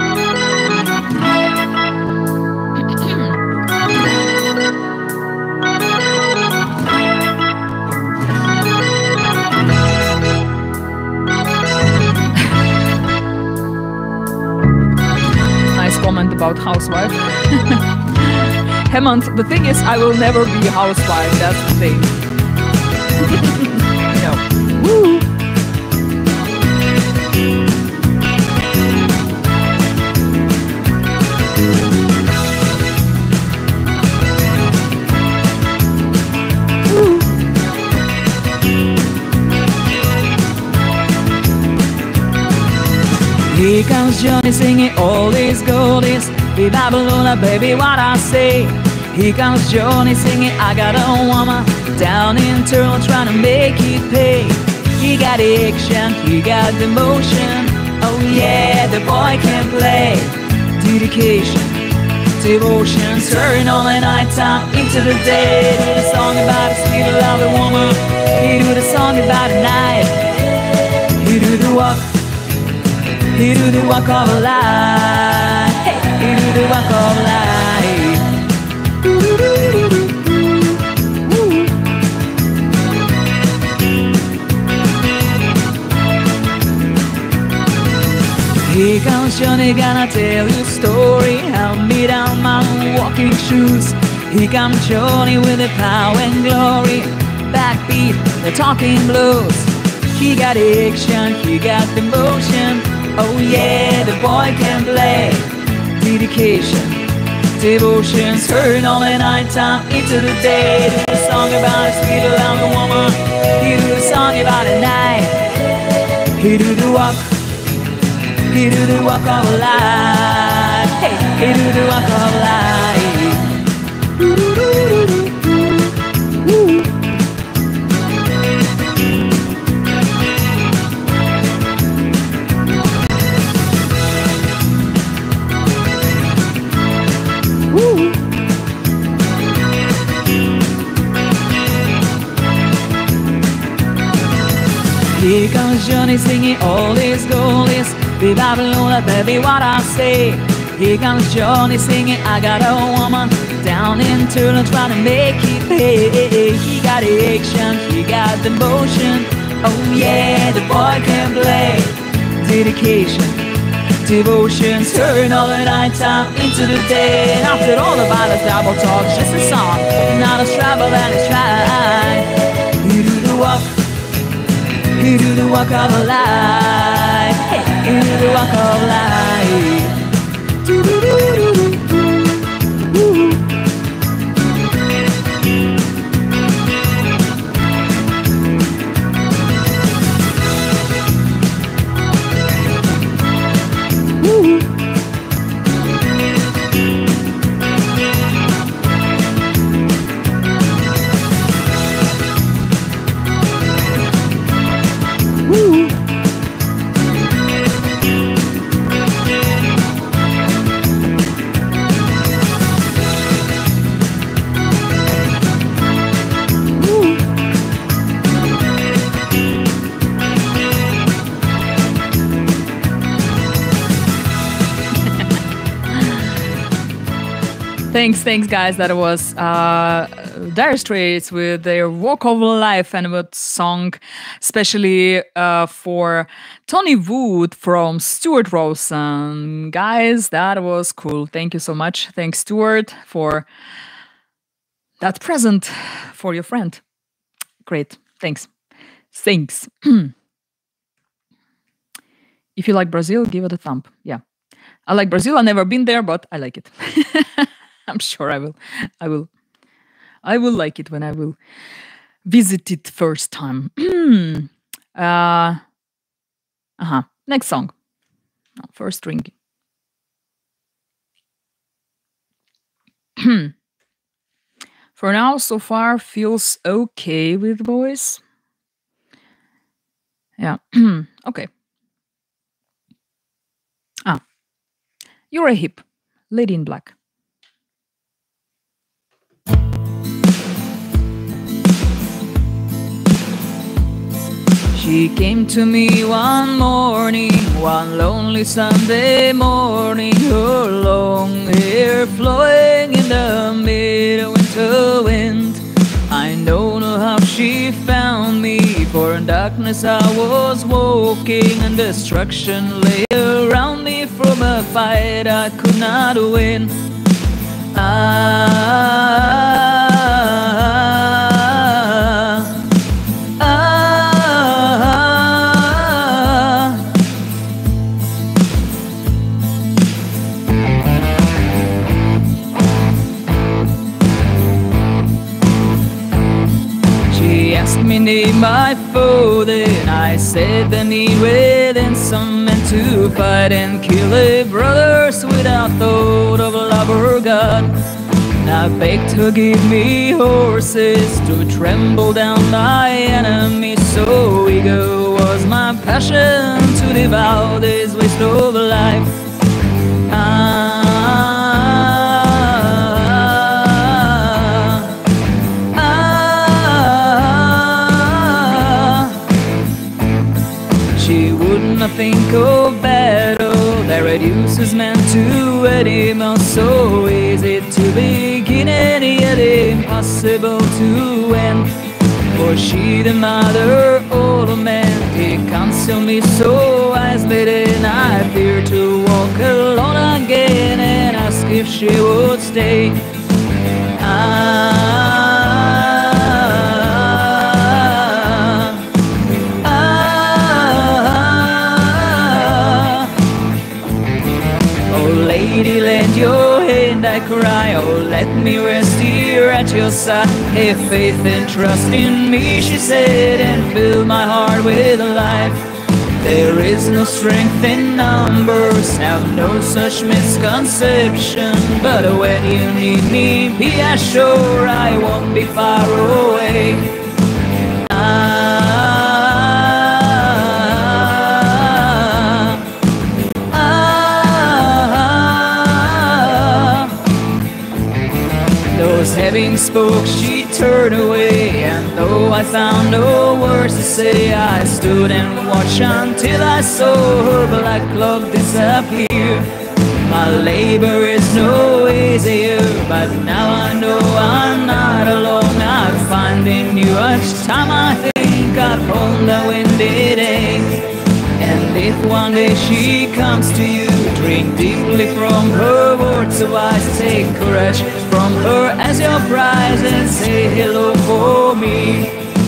[SPEAKER 1] Nice comment about housewife. Hemant, the thing is, I will never be a housewife. That's the thing. No. Woo. Here comes Johnny singing all these goldies. Be Babylona, baby, what I say. Here comes Johnny singing, I got a woman down in turn trying to make it pay. He got action, he got the motion. Oh yeah, the boy can play. Dedication, devotion, turn all the night time into the day. Do the song about a sweet lovely woman. He do the song about a night. He do the walk. He do the walk of life. He do the walk of life. Here comes Johnny, gonna tell you a story. Help me down my walking shoes. Here comes Johnny with the power and glory. Backbeat, the talking blues. He got action, he got the motion. Oh yeah, the boy can play. Dedication, devotions, heard all the night time into the day. He do a song about a sweet loving woman. He do a song about a night. He do the walk. He do the walk of life. Hey, he do the walk of life. Here comes Johnny singing all his goalies. Be Babylon, baby, what I say. Here comes Johnny singing, I got a woman down in Turner trying to make it pay. He got action, he got the motion. Oh yeah, the boy can play. Dedication, devotions, turn all the night time into the day. And after all the violence, double talks, just a song, not a trouble and it's right. You do the walk. You do the walk of life. Hey, you do the walk of life. Do do do do do. Thanks, guys. That was Dire Straits with their Walk of Life, and a song especially for Tony Wood from Stuart Rawson. Guys, that was cool. Thank you so much. Thanks, Stuart, for that present for your friend. Great. Thanks. If you like Brazil, give it a thumb. Yeah. I like Brazil. I've never been there, but I like it. I'm sure I will. I will like it when I will visit it first time. Next song. No, first drink. For now, so far, feels okay with voice. Yeah. Okay. You're a Hip, Lady in Black. She came to me one morning, one lonely Sunday morning, her long hair flowing in the midwinter wind. I don't know how she found me, for in darkness I was walking, and destruction lay around me from a fight I could not win. Name my foe, then I said the need within some men to fight and kill their brothers without thought of love or God. And I begged her give me horses to tremble down my enemies. So ego was my passion to devour this waste of life. I think of battle that reduces man to animals, so easy to begin and yet impossible to end. For she the mother of man, he counsel me so wisely, and I fear to walk alone again and ask if she would stay. lady, lend your hand, I cry. Oh, let me rest here at your side. Have faith and trust in me, she said, and fill my heart with life. There is no strength in numbers, have no such misconception. But when you need me, be assured I won't be far away. Having spoke, she turned away, and though I found no words to say, I stood and watched until I saw her black cloak disappear. My labor is no easier, but now I know I'm not alone. I'm finding you each time I think upon the windy day. And if one day she comes to you, drink deeply from her words of wise. Take courage from her as your prize and say hello for me.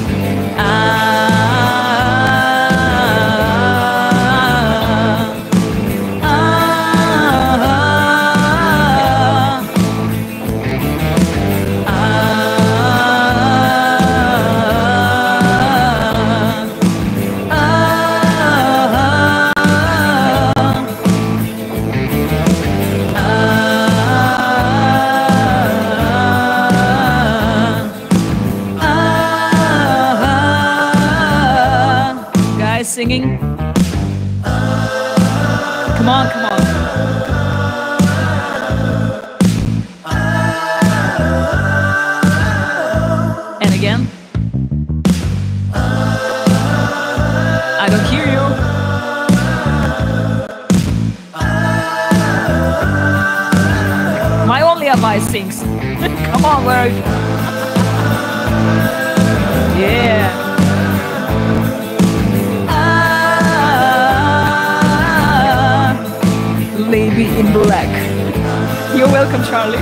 [SPEAKER 1] Singing. Come on, come on. And again. I don't hear you. My only advice sings. Come on, where are you? Yeah. Lady in Black. You're welcome, Charlie.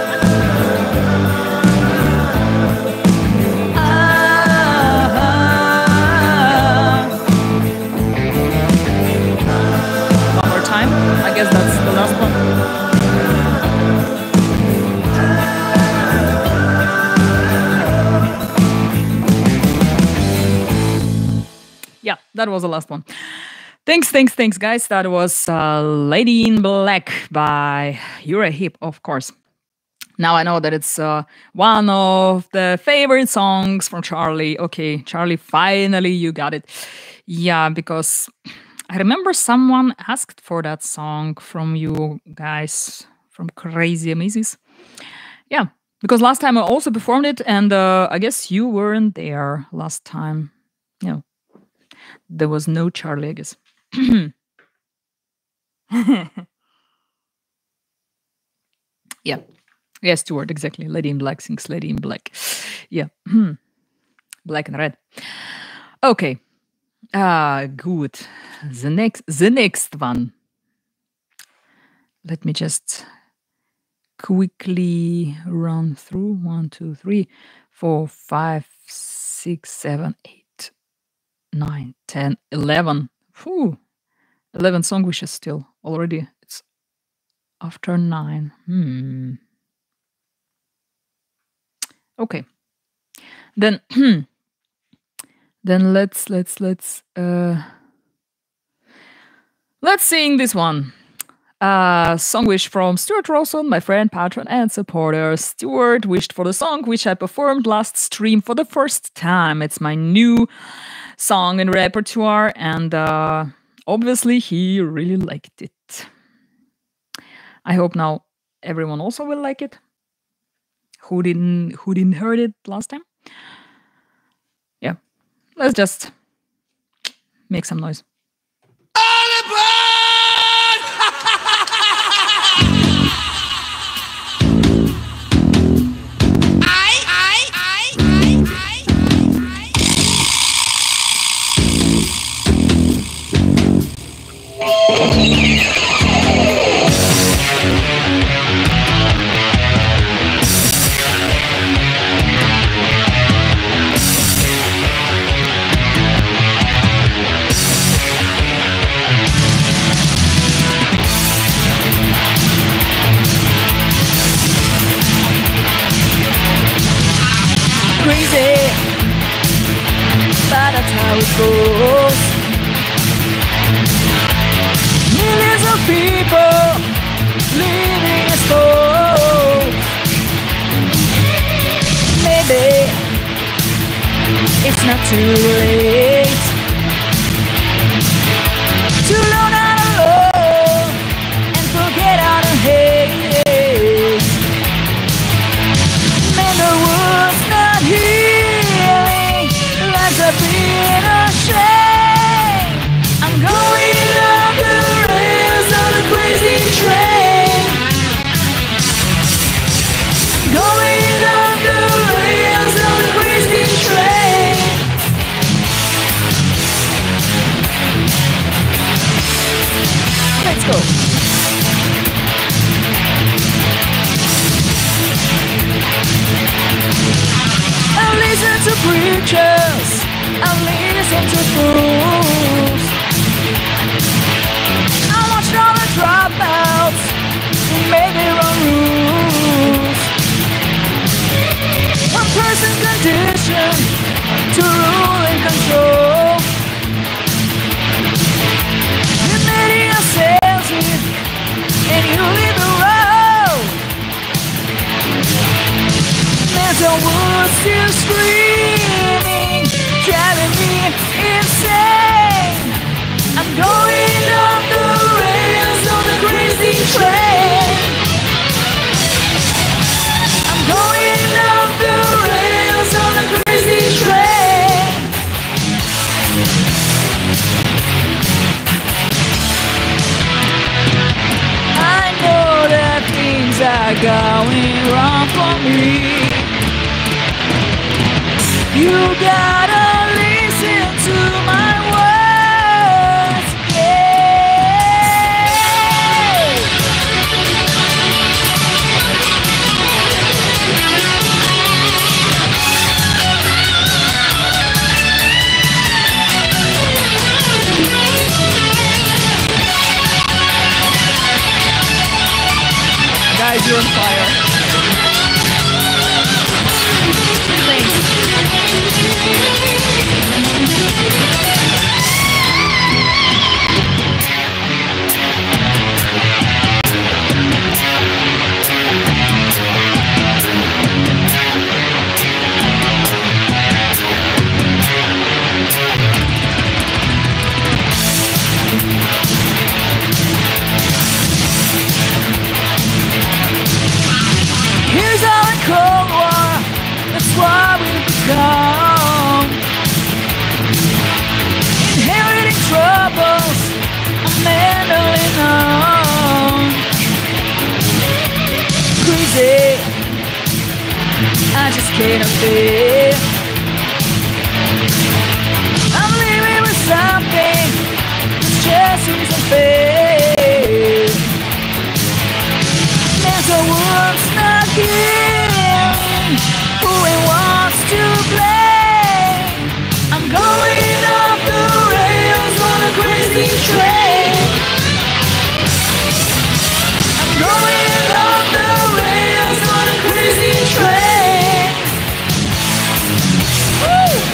[SPEAKER 1] One more time. I guess that's the last one. Yeah, that was the last one. Thanks, guys. That was Lady in Black by Hip, of course. Now I know that it's one of the favorite songs from Charlie. Okay, Charlie, finally you got it. Yeah, because I remember someone asked for that song from you guys, from Crazy Amazes. Yeah, because last time I also performed it, and I guess you weren't there last time. Yeah, there was no Charlie, I guess. Yeah. Yes, Stuart, exactly. Lady in Black sings Lady in Black. Yeah. Black and red. Okay. Good. The next one. Let me just quickly run through 1, 2, 3, 4, 5, 6, 7, 8, 9, 10, 11. Whew. 11 song wishes still. Already it's after 9. Okay. Then let's sing this one. Song wish from Stuart Rawson, my friend, patron, and supporter. Stuart wished for the song which I performed last stream for the first time. It's my new song in repertoire, and obviously he really liked it. I hope now everyone also will like it. Who didn't heard it last time? Yeah, let's just make some noise. people living as souls. Maybe it's not too late to learn how to love and forget how to hate. Man, the world's not healing, lives are being ashamed. I'm going off the rails on a crazy train. Going off the rails on a crazy train. Let's go. I listen to preachers, I listen to fools. I watched all the dropouts who made their own rules. One person's conditioned to rule and control. You're letting yourselves in and you leave the road. There's a wood still screaming, driving me insane. I'm going off the rails on the crazy train. I'm going off the rails on the crazy train. I know that things are going wrong for me. You gotta listen to my words, yeah. Guys, you're on fire. Thanks. Here's our Cold War, that's why we become. Inheriting troubles, I'm mentally numb. Crazy, I just can't bear. I'm living with something that just seems unfair. There's a world's not giving, who it wants to blame. I'm going off the rails on a crazy train. I'm going off the rails on a crazy train. Woo!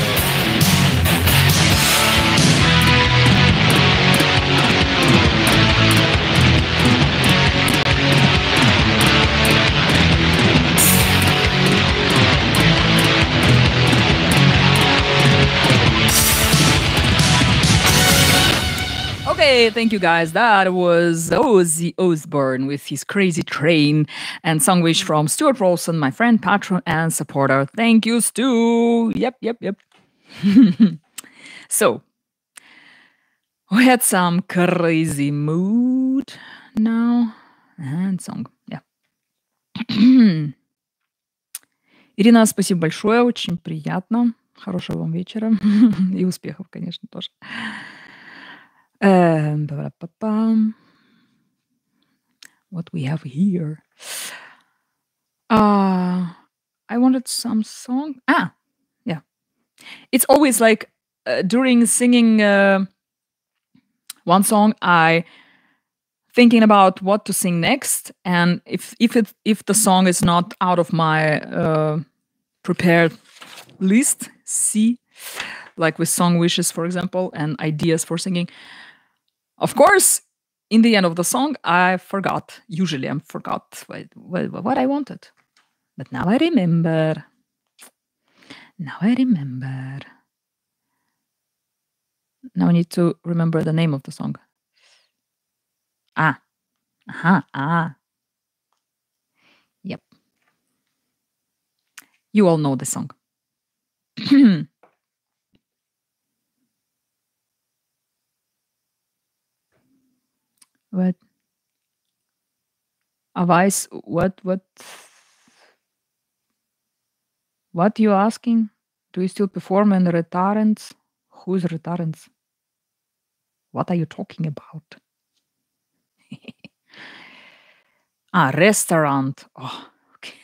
[SPEAKER 1] Okay, thank you guys. That was Ozzy Osbourne with his Crazy Train and song wish from Stuart Rolson, my friend, patron, and supporter. Thank you, Stu. Yep. So, we had some crazy mood now and song. Yeah. Ирина, спасибо большое, очень приятно. Хорошего вам вечера и успехов, конечно, тоже. What we have here. I wanted some song. Yeah. It's always like during singing one song, I thinking about what to sing next, and if the song is not out of my prepared list, like with song wishes, for example, and ideas for singing. Of course, in the end of the song, I forgot. Usually, I forgot what I wanted, but now I remember. Now I remember. Now I need to remember the name of the song. Ah, yep. You all know the song. What? Avais, what you asking? Do you still perform in Retarents? Who's Retarents? What are you talking about? Restaurant. Oh, okay.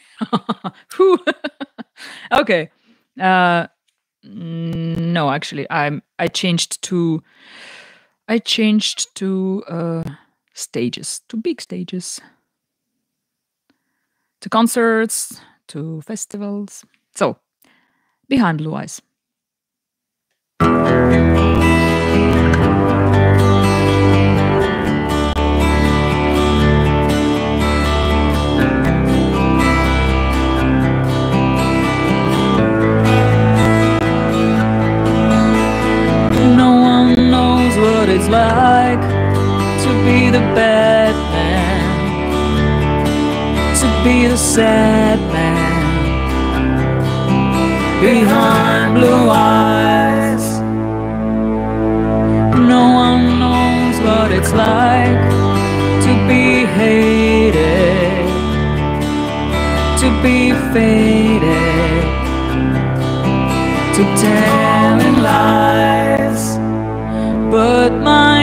[SPEAKER 1] Okay. No, actually, I changed to stages, to big stages, to concerts, to festivals. So, Behind Blue Eyes. No one knows what it's like to be the bad man, to be the sad man behind blue eyes. No one knows what it's like to be hated, to be faded, to telling lies. But my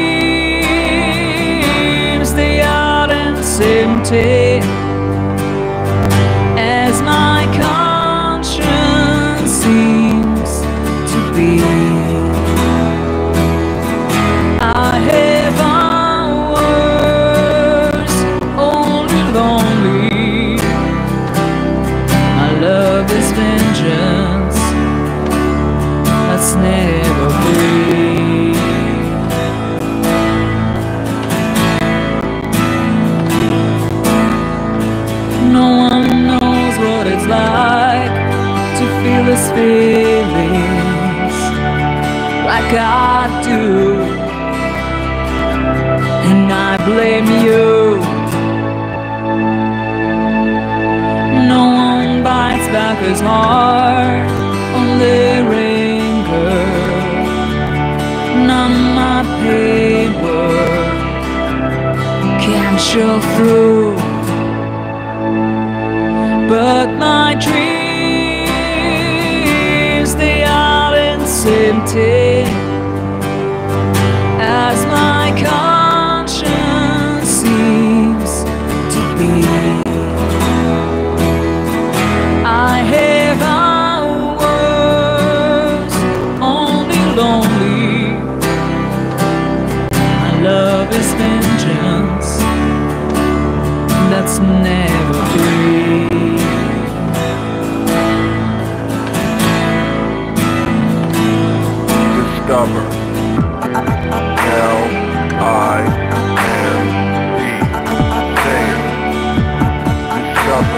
[SPEAKER 1] dreams, they aren't as empty as my conscience seems to be. I have hours only lonely. My love is vengeance that's never free. No one knows what it's like to feel his feelings like I do, and I blame you. No one bites back as hard on their anger. None of my paper can show through. But my dreams, they aren't as empty as my conscience seems to be. I have hours only lonely. My love is vengeance that's never free.
[SPEAKER 2] Discover L-I-M-E. Say it. Discover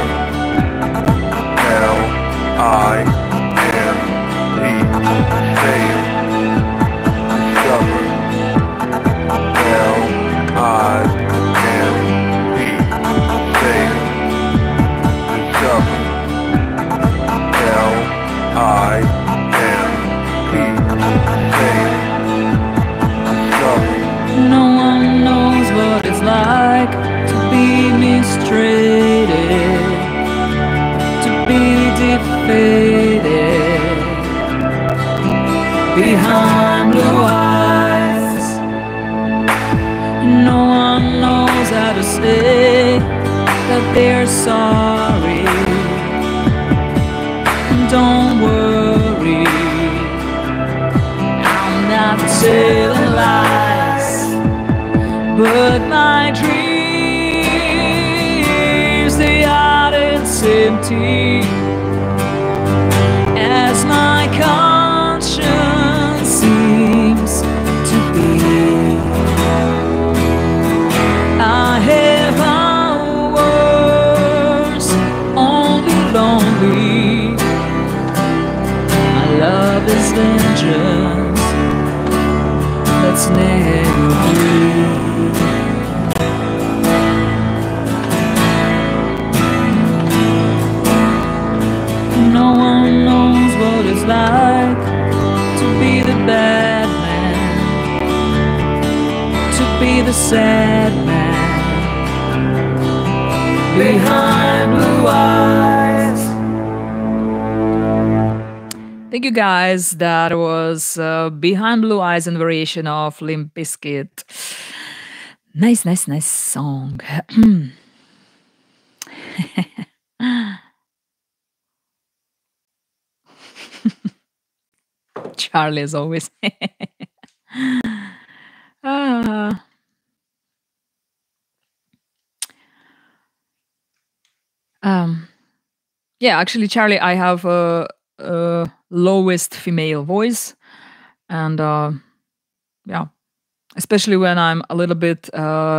[SPEAKER 2] L-I-M-E. Say it. Discover L-I-M-E. Say it. Discover L-I-M-E.
[SPEAKER 1] No one knows what it's like to be mistreated, to be defeated behind blue eyes. No one knows how to say that they're sorry. Don't worry, not telling lies, but my dreams, they aren't as empty as my conscience seems to be. sad man behind blue eyes. Thank you guys. That was Behind Blue Eyes and variation of Limp Bizkit. Nice, nice, nice song. Charlie, as always. Ah. Yeah, actually, Charlie, I have a lowest female voice, and yeah, especially when I'm a little bit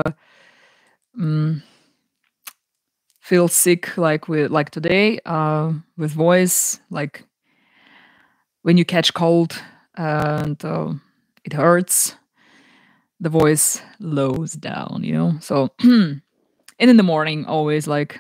[SPEAKER 1] feel sick, like today, with voice, like when you catch cold and it hurts, the voice lows down, you know. So, and in the morning, always like.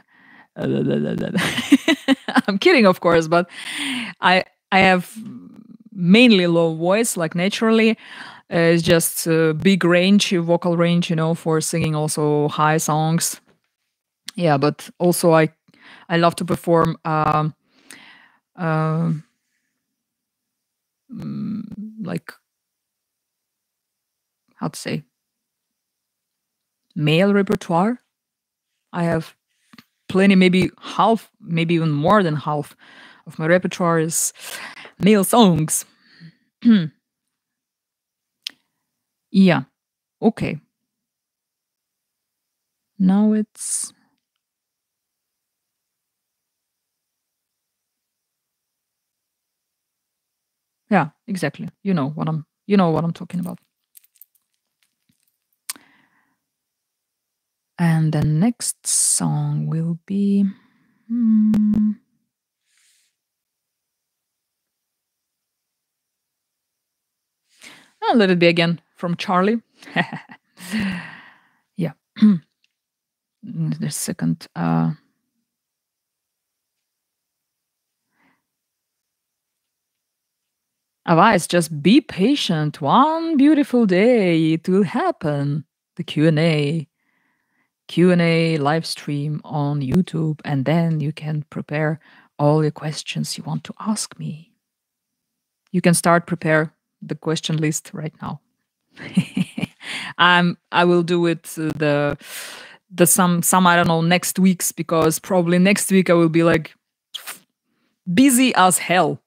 [SPEAKER 1] I'm kidding, of course, but I have mainly low voice, like naturally. It's just big range, vocal range, you know, for singing also high songs. Yeah, but also I love to perform like, how to say, male repertoire. I have plenty, maybe half, maybe even more than half of my repertoire is male songs. Yeah. Okay. Now it's yeah, exactly. You know what I'm talking about. And the next song will be let it be again from Charlie. Yeah. The second advice, just be patient. One beautiful day it will happen. The Q&A live stream on YouTube, and then you can prepare all the questions you want to ask me. You can start prepare the question list right now. I will do it the some I don't know next weeks, because probably next week I will be like busy as hell.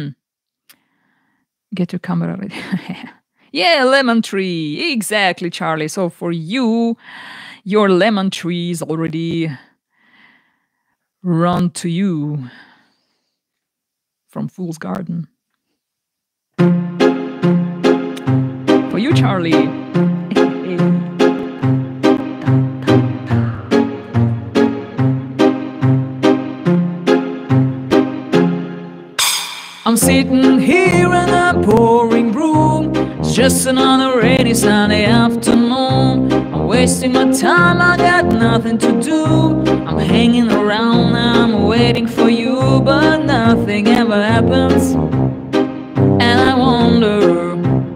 [SPEAKER 1] Get your camera ready. Yeah, lemon tree. Exactly, Charlie. So for you, your lemon tree is already run to you from Fool's Garden. For you, Charlie. I'm sitting here in a pouring room. It's just another rainy Sunday afternoon. I'm wasting my time, I got nothing to do. I'm hanging around, I'm waiting for you, but nothing ever happens. And I wonder,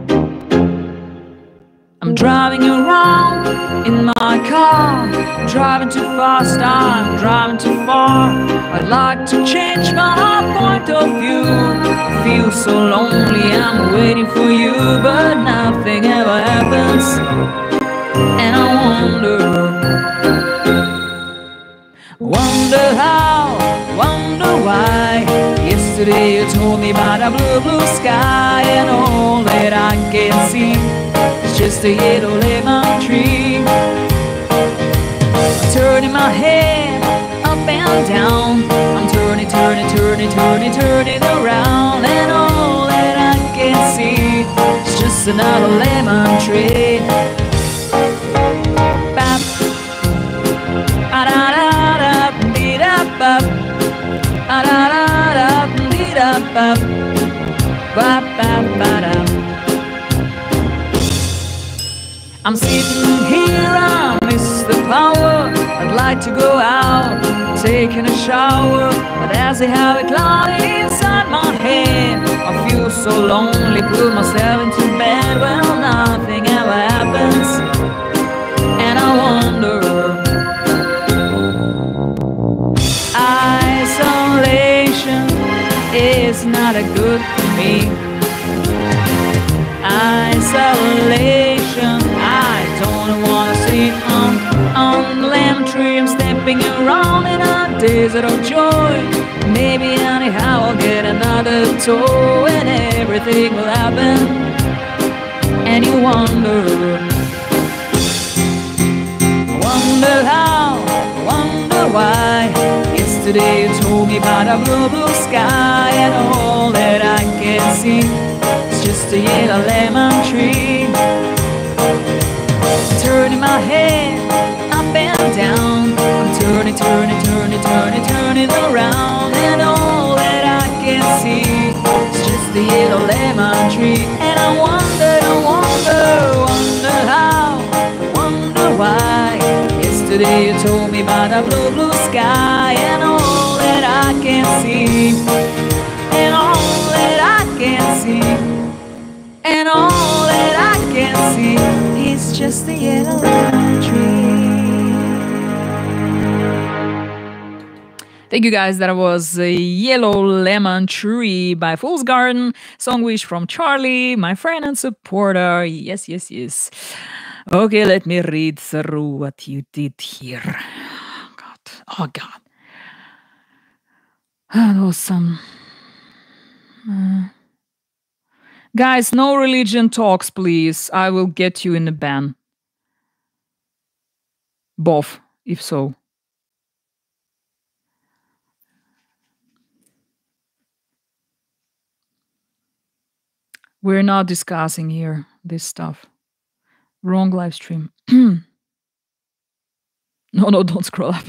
[SPEAKER 1] I'm driving around in my car, driving too fast, I'm driving too far. I'd like to change my point of view. I feel so lonely, I'm waiting for you, but nothing ever happens. And I wonder how, wonder why. Yesterday you told me about a blue, blue sky, and all that I can see is just a yellow lemon tree. I'm turning my head up and down, I'm turning, turning, turning, turning, turning around, and all that I can see is just another lemon tree. Bap, ba-da-da-da-dee-da-bap, ba-da-da-da-dee-da-bap, ba-ba-ba-da. I'm sitting here, I miss the power. I'd like to go out, taking a shower, but as I have a cloud inside my head, I feel so lonely, put myself into bed. Well, nothing ever happens, sit on the lemon tree. I'm stepping around in a desert of joy. Maybe anyhow I'll get another toe, and everything will happen. And you wonder how, wonder why. Yesterday you told me about a blue, blue sky, and all that I can see is just a yellow lemon tree. Turning my head up and down, I'm turning, turning, turning, turning, turning around, and all that I can see is just a yellow lemon tree. And I wonder how, wonder why. Yesterday you told me about a blue, blue sky, and all that I can see, and all that I can see, and all that I can see is just a yellow lemon tree. Thank you guys, that was a Yellow Lemon Tree by Fool's Garden, song wish from Charlie, my friend and supporter. Yes, yes, yes. Okay, let me read through what you did here. Oh God, oh God. That was some... Guys, no religion talks, please. I will get you in the ban. Both, if so. We're not discussing here this stuff. Wrong live stream. No, don't scroll up.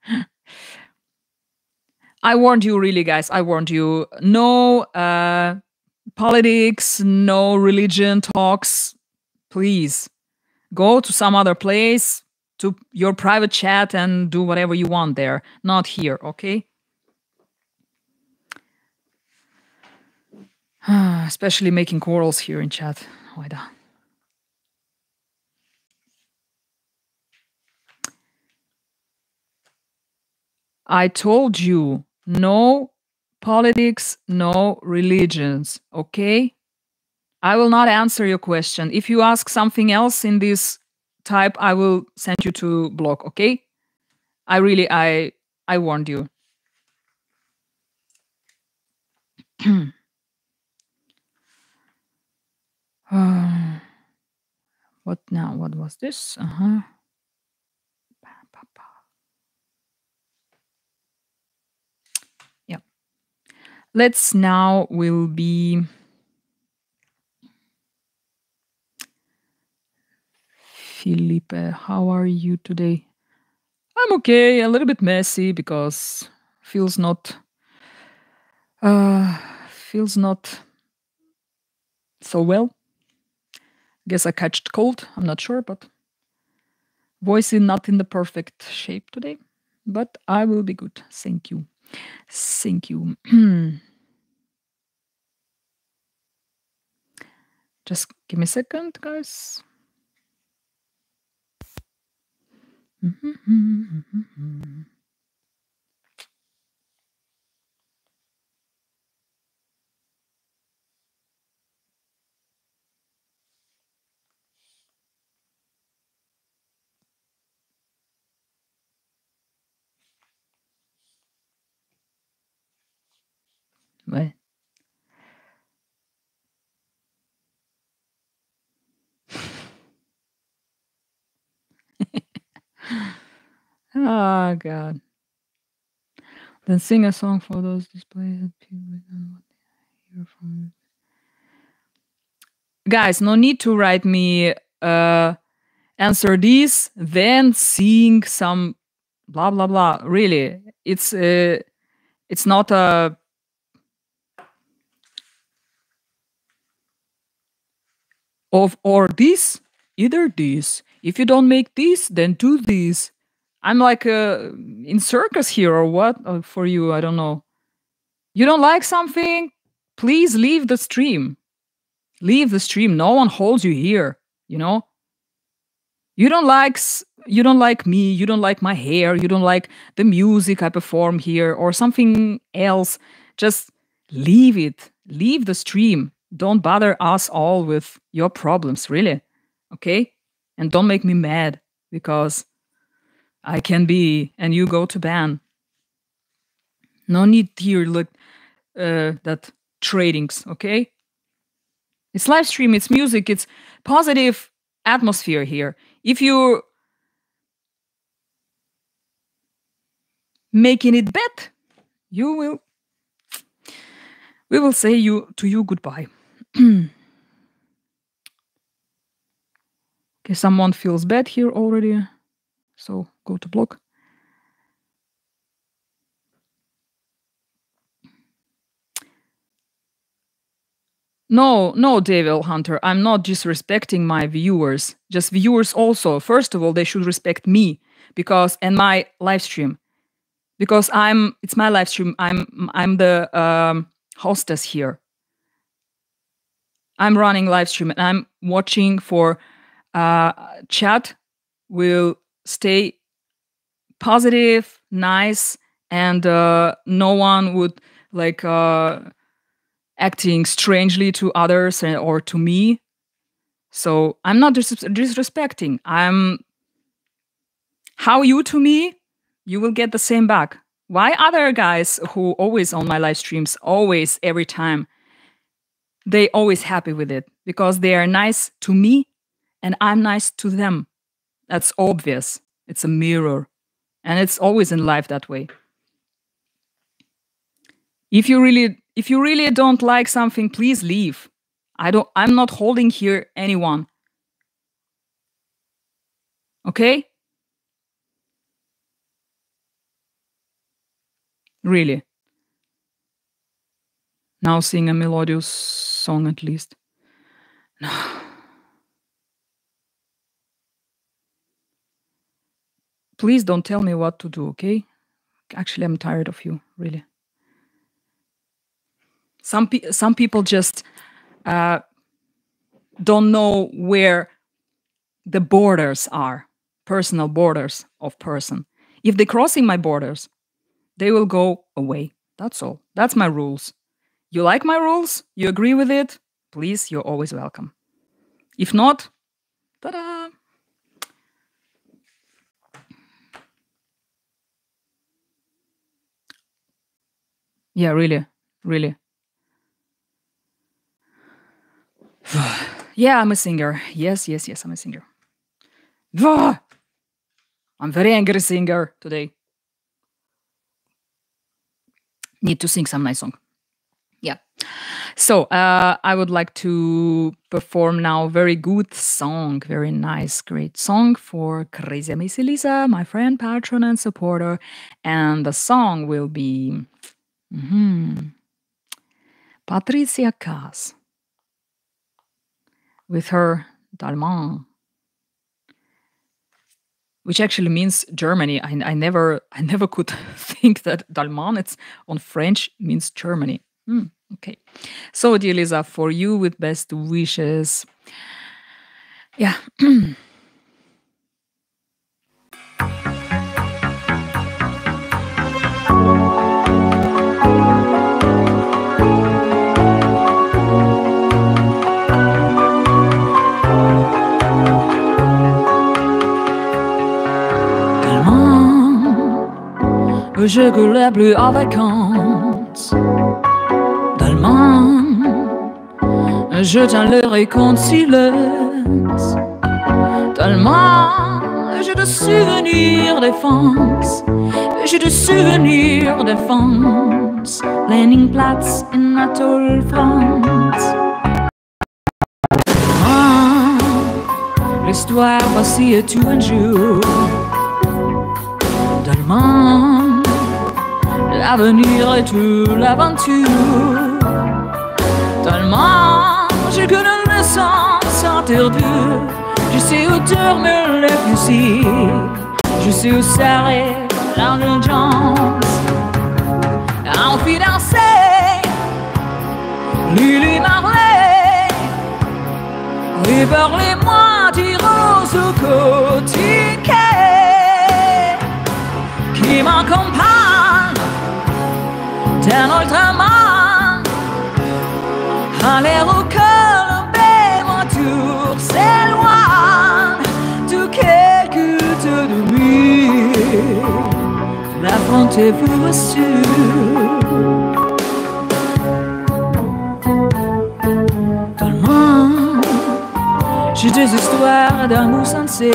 [SPEAKER 1] I warned you, really, guys. I warned you. No politics, no religion talks. Please go to some other place, to your private chat, and do whatever you want there. Not here, okay? Especially making quarrels here in chat. Oida. I told you, no politics, no religions, okay? I will not answer your question. If you ask something else in this type, I will send you to block, okay? I warned you. What now? What was this? Yeah. Let's now will be Felipe. How are you today? I'm okay. A little bit messy because feels not so well. Guess I catched cold. I'm not sure, but voice is not in the perfect shape today. But I will be good. Thank you. Thank you. Just give me a second, guys. Ouais. Oh God. Then sing a song for those displays that people don't want to hear from you. Guys, no need to write me answer this, then sing some blah blah blah. Really, it's not a or this, either this. If you don't make this, then do this. I'm like in circus here or what for you? I don't know. You don't like something? Please leave the stream. Leave the stream. No one holds you here. You know. You don't like me. You don't like my hair. You don't like the music I perform here or something else. Just leave it. Leave the stream. Don't bother us all with your problems, really. Okay? And don't make me mad. because I can be and you go to ban. No need here look that tradings, okay? It's live stream, it's music, it's positive atmosphere here. If you're making it bad, we will say to you goodbye. Okay, someone feels bad here already, so go to block. No, Devil Hunter, I'm not disrespecting my viewers. Just viewers also. First of all, they should respect me and my live stream. Because it's my live stream. I'm the hostess here. I'm running live stream and I'm watching for chat will stay positive, nice, and no one would like acting strangely to others or to me. So I'm not disrespecting. How you to me, you will get the same back. Why other guys who always on my live streams, always, every time, they always happy with it because they are nice to me and I'm nice to them. That's obvious. It's a mirror. And it's always in life that way. If you really don't like something, please leave. I'm not holding here anyone. Okay? Really. Now sing a melodious song at least. No. Please don't tell me what to do, okay? Actually, I'm tired of you, really. Some people just don't know where the borders are, personal borders of person. If they're crossing my borders, they will go away. That's all. That's my rules. You like my rules? You agree with it? Please, you're always welcome. If not, ta-da! Yeah, really, really. Yeah, I'm a singer. Yes, I'm a singer. I'm very angry singer today. Need to sing some nice song. Yeah. So I would like to perform now very good song, very nice, great song for Crazy Missy Lisa, my friend, patron, and supporter. And the song will be Patricia Kaas with her D'Allemand, which actually means Germany. I never could think that D'Allemand, it's on French, means Germany. Okay. So, dear Lisa, for you with best wishes. Yeah. Je coulais plus en vacances d'Allemagne. Je tiens le récompte silence d'Allemagne. J'ai de souvenirs d'enfance. J'ai de souvenirs d'enfance. Leninplatz in Anatole, France. L'histoire vacille tout un jour d'Allemagne. L'avenir et toute l'aventure Tellement je connais le sens interdit. Je sais où dorment les fusils, je sais où s'arrête l'indulgence. Envie danser, Lily Marley, et parlez-moi du rose au quotidien qui m'accompagne d'un autre monde. À l'air au cœur, mon tour s'éloigne de quelques Affrontez-vous assure. Tellement j'ai des histoires d'amour sensées.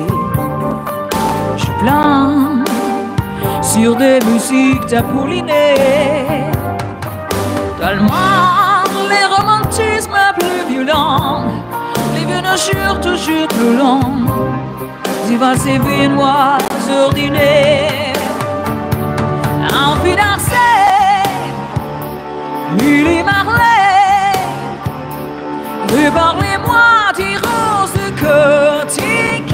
[SPEAKER 1] Je plane sur des musiques d'Apollinaire. Tellement les romantismes plus violents, les viennoirs toujours plus longs, divas et viennois ordinaires. Envie danser, Lily Marley, reparlez-moi des roses quotidiennes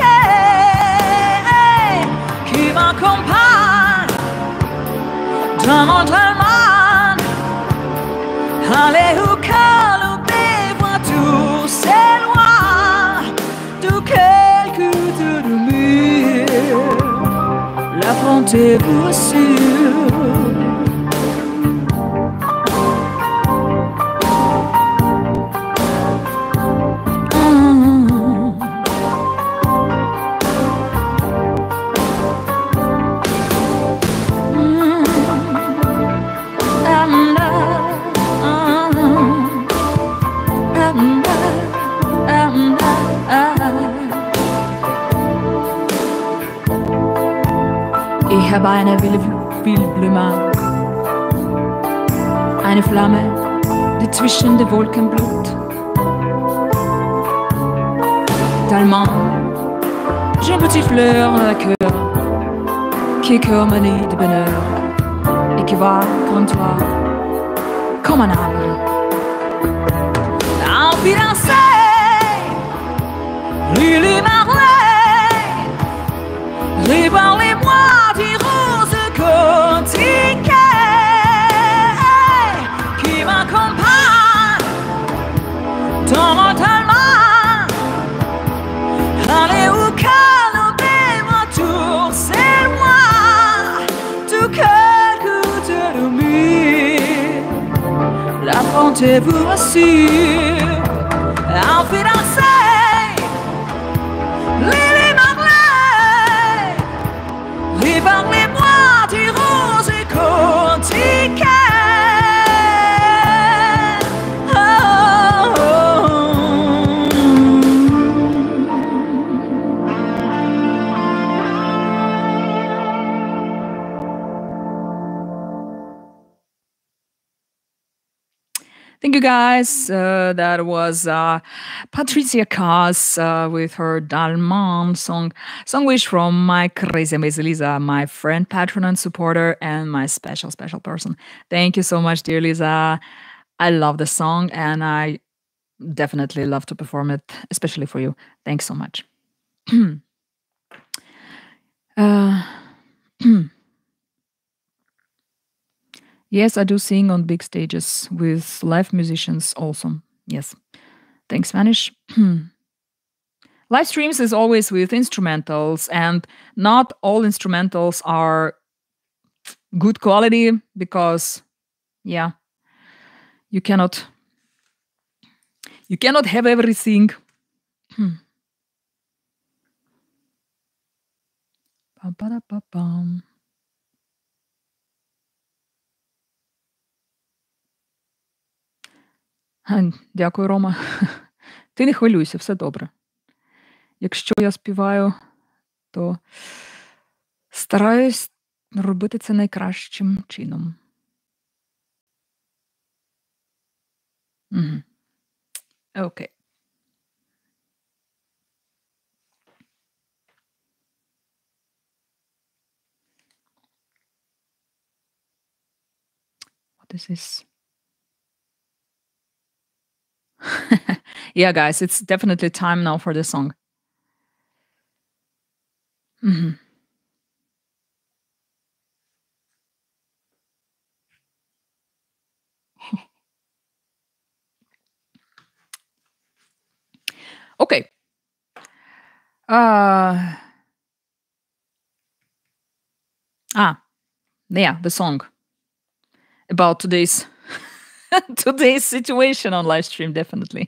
[SPEAKER 1] qui m'accompagnent dans mon train. Allez au calme des voitures, c'est loin de quelques de mur. L'affrontez-vous assure. Ich habe eine Wildblume, eine Flamme, die zwischen den Wolken blüht. Tellement, j'ai une petite fleur dans le cœur qui est comme un nid de bonheur et qui va comme toi, comme un arbre. Envie danser, Lily Marley, reparlez-moi des roses quotidiennes qui m'accompagnent dans mon talman. Allez au calme des voitures, c'est loin de quelques de mur. L'affrontez-vous assure. Envie danser, Lily Marley, reparlez-moi des roses quotidiennes. Oh, oh, Thank you guys. That was Patricia Kaas with her Dalman song wish from my crazy amazing Lisa, my friend, patron, and supporter, and my special person. Thank you so much, dear Lisa. I love the song, and I definitely love to perform it, especially for you. Thanks so much. uh, Yes, I do sing on big stages with live musicians also. Yes. Thanks, Spanish. Live streams is always with instrumentals, and not all instrumentals are good quality because, yeah, you cannot have everything. Ba-ba-da-ba-bum. Дякую, Рома. Ти не хвилюйся, все добре. Якщо я співаю, то стараюсь робити це найкращим чином. Окей. What is this? Yeah, guys, it's definitely time now for the song. Okay. Yeah, the song about today's today's situation on live stream, definitely.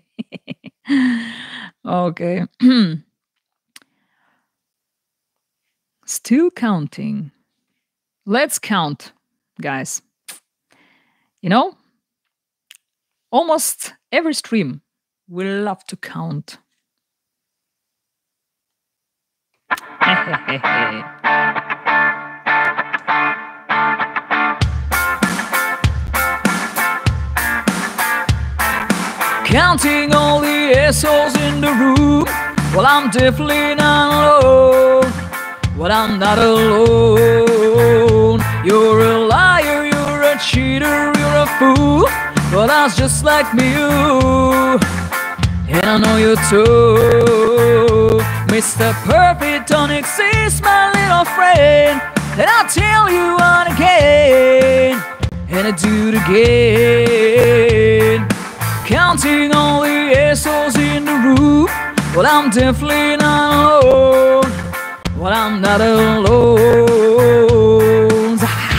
[SPEAKER 1] Okay. Still counting. Let's count, guys. You know, almost every stream we love to count. Counting all the assholes in the room. Well, I'm definitely not alone. Well, I'm not alone. You're a liar, you're a cheater, you're a fool. Well, that's just like me, you. And I know you too. Mr. Perfect don't exist, my little friend. And I'll tell you on again, and I do it again. Counting all the assholes in the room. Well, I'm definitely not alone. Well, I'm not alone.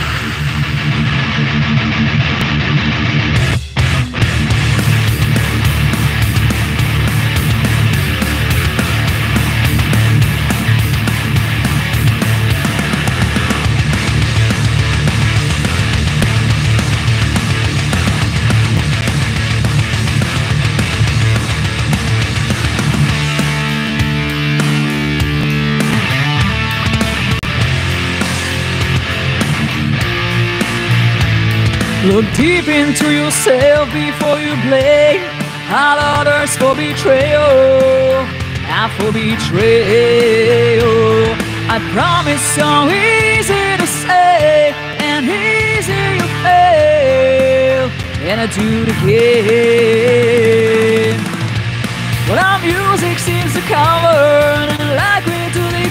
[SPEAKER 1] Look deep into yourself before you blame all others for betrayal. And for betrayal, I promise so easy to say and easy to fail. And I do it again. Well, our music seems to cover and like we do the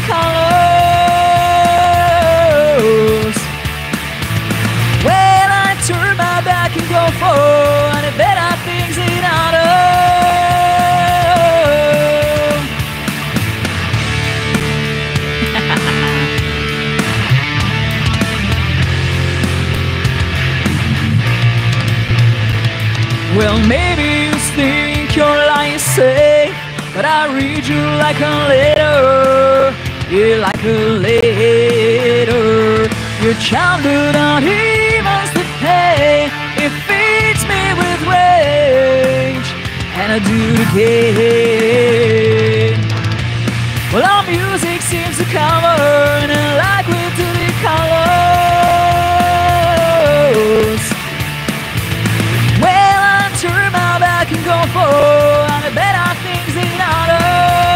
[SPEAKER 1] colors. Well, I turn my back and go forward, and better things in order. Well, maybe you think you're lying safe, but I read you like a letter. Yeah, like a letter. Your childhood out here. Hey, it feeds me with rage, and I do it again. Well, our music seems to cover, and I like we do the colors. Well, I turn my back and go forward, and I bet our things in order.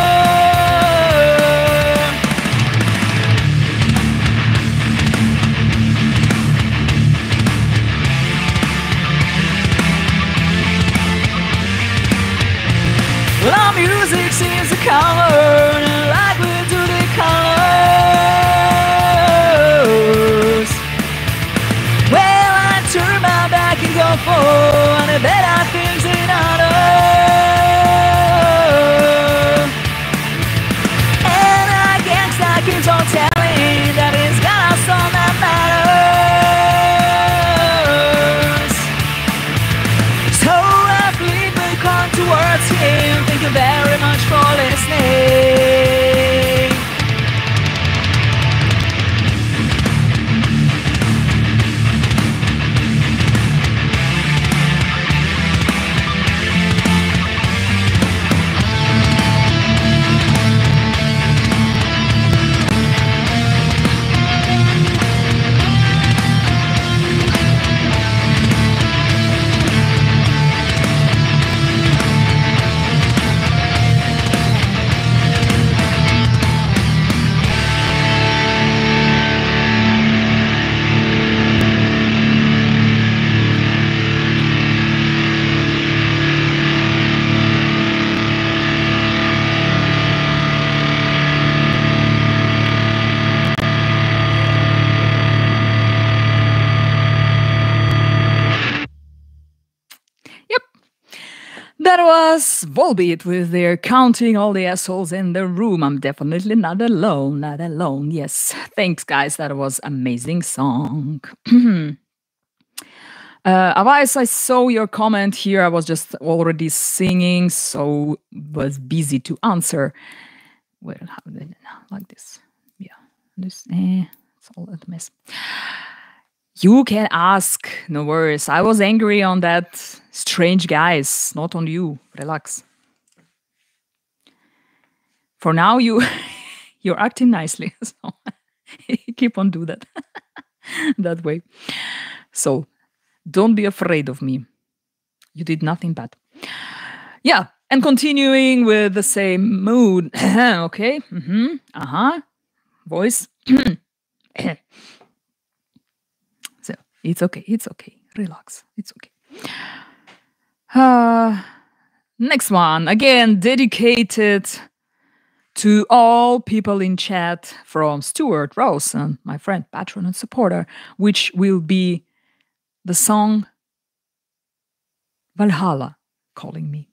[SPEAKER 1] Well, our music seems to cover, and like we do the colors. Well, I turn my back and go forward, and I bet our things in order. And our gangsta keeps on telling that it's got us all that matters. So I believe we come towards him. Thank you very much for listening. That was Volbeat with their counting all the assholes in the room. I'm definitely not alone, not alone. Yes, thanks guys, that was amazing song. Avais, I saw your comment here. I was just already singing, so was busy to answer. Well, how did it like this? Yeah, this. It's all a mess. You can ask, no worries. I was angry on that strange guys, not on you. Relax. For now, you're acting nicely, so keep on do that that way. So don't be afraid of me. You did nothing bad. Yeah, and continuing with the same mood. Okay. Voice. So it's okay. It's okay. Relax. It's okay. Next one. Again, dedicated to all people in chat from Stuart, Rose, and my friend, patron, and supporter, which will be the song Valhalla calling me.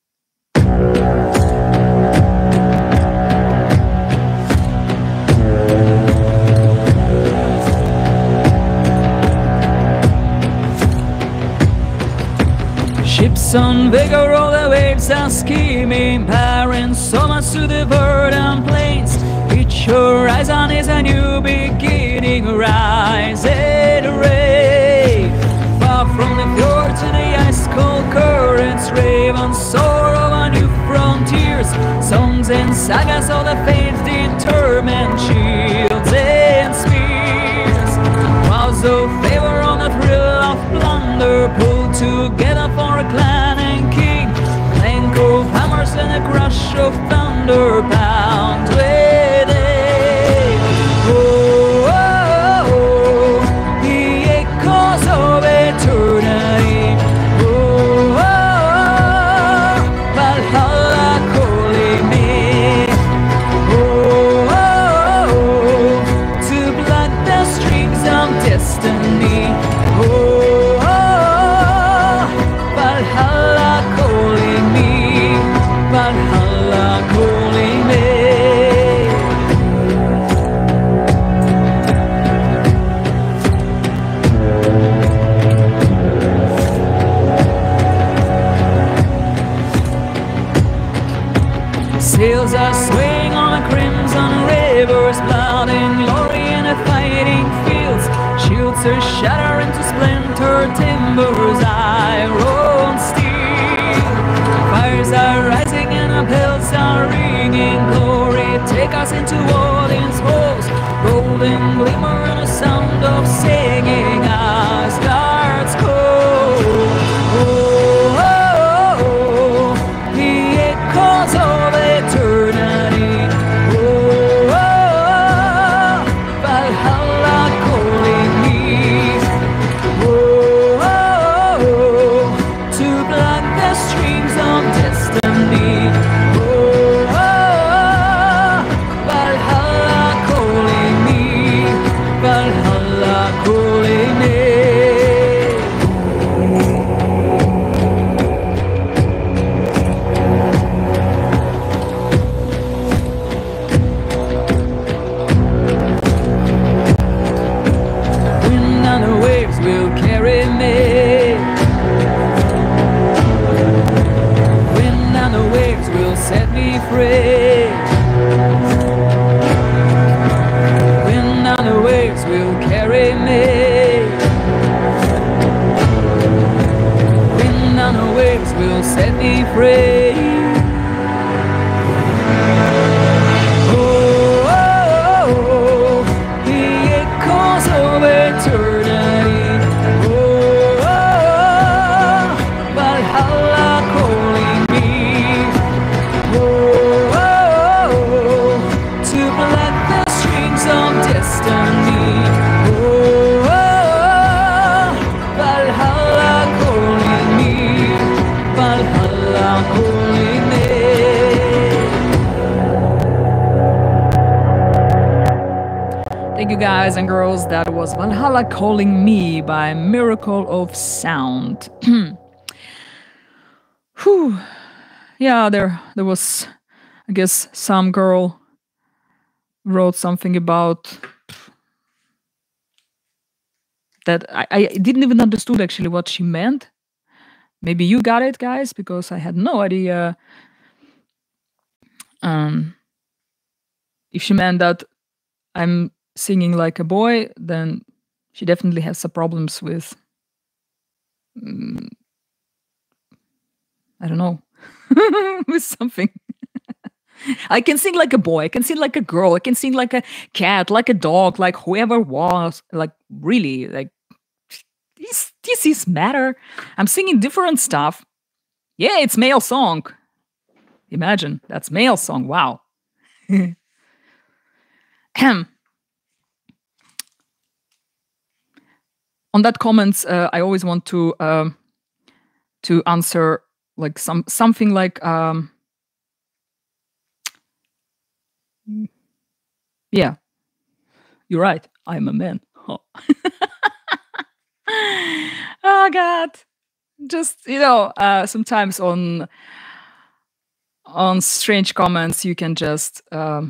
[SPEAKER 1] Ships on vigor, all the waves are scheming, parents so much to the verdant plains. Each horizon is a new beginning, rise and ray. Far from the fjord to the ice-cold currents, rave on sorrow on new frontiers. Songs and sagas of the fates determined, shields and spears. Vows of favor on the thrill of plunder, pulled together for a clan and king. Clank of hammers and a crush of thunder, pound with it. Oh, oh, oh, the echoes of eternity. Oh, oh, oh, Valhalla calling me. Oh, oh, oh, to blood the strings of destiny. Oh, oh, Valhalla calling me. Valhalla calling me. Sails are swaying on a crimson rivers, blood and glory in the fighting fields. Shields are shattering to splintered timbers, iron steel. Fires are rising and the bells are ringing. Glory, take us into Odin's halls. Golden glimmer and a sound of singing. Asgard's call. Oh, oh, oh, the echoes of eternity. Oh, oh, Valhalla calling me. Oh, oh, to blood the streams of destiny. Oh, Valhalla calling me. Valhalla calling me. Wind and the waves will carry me. Wind and the waves will set me free. Wind and the waves will carry me. Wind and the waves will set me free. Oh, oh, oh, the echoes of eternity. Oh, oh, Valhalla calling me. Oh, oh, to blood the strings of destiny. Oh, Valhalla calling me. Valhalla calling me. Thank you guys and girls. That was Valhalla Calling Me by Miracle of Sound. Whew. Yeah, there was, I guess, some girl wrote something about that. I didn't even understood actually what she meant. Maybe you got it, guys, because I had no idea if she meant that I'm singing like a boy, then she definitely has some problems with, I don't know, with something. I can sing like a boy, I can sing like a girl, I can sing like a cat, like a dog, like whoever was, like really, like this is matter. I'm singing different stuff. Yeah, it's male song. Imagine, that's male song. Wow. On that comments, I always want to answer like something like yeah, you're right. I'm a man. Oh, oh God. Just sometimes on strange comments you can just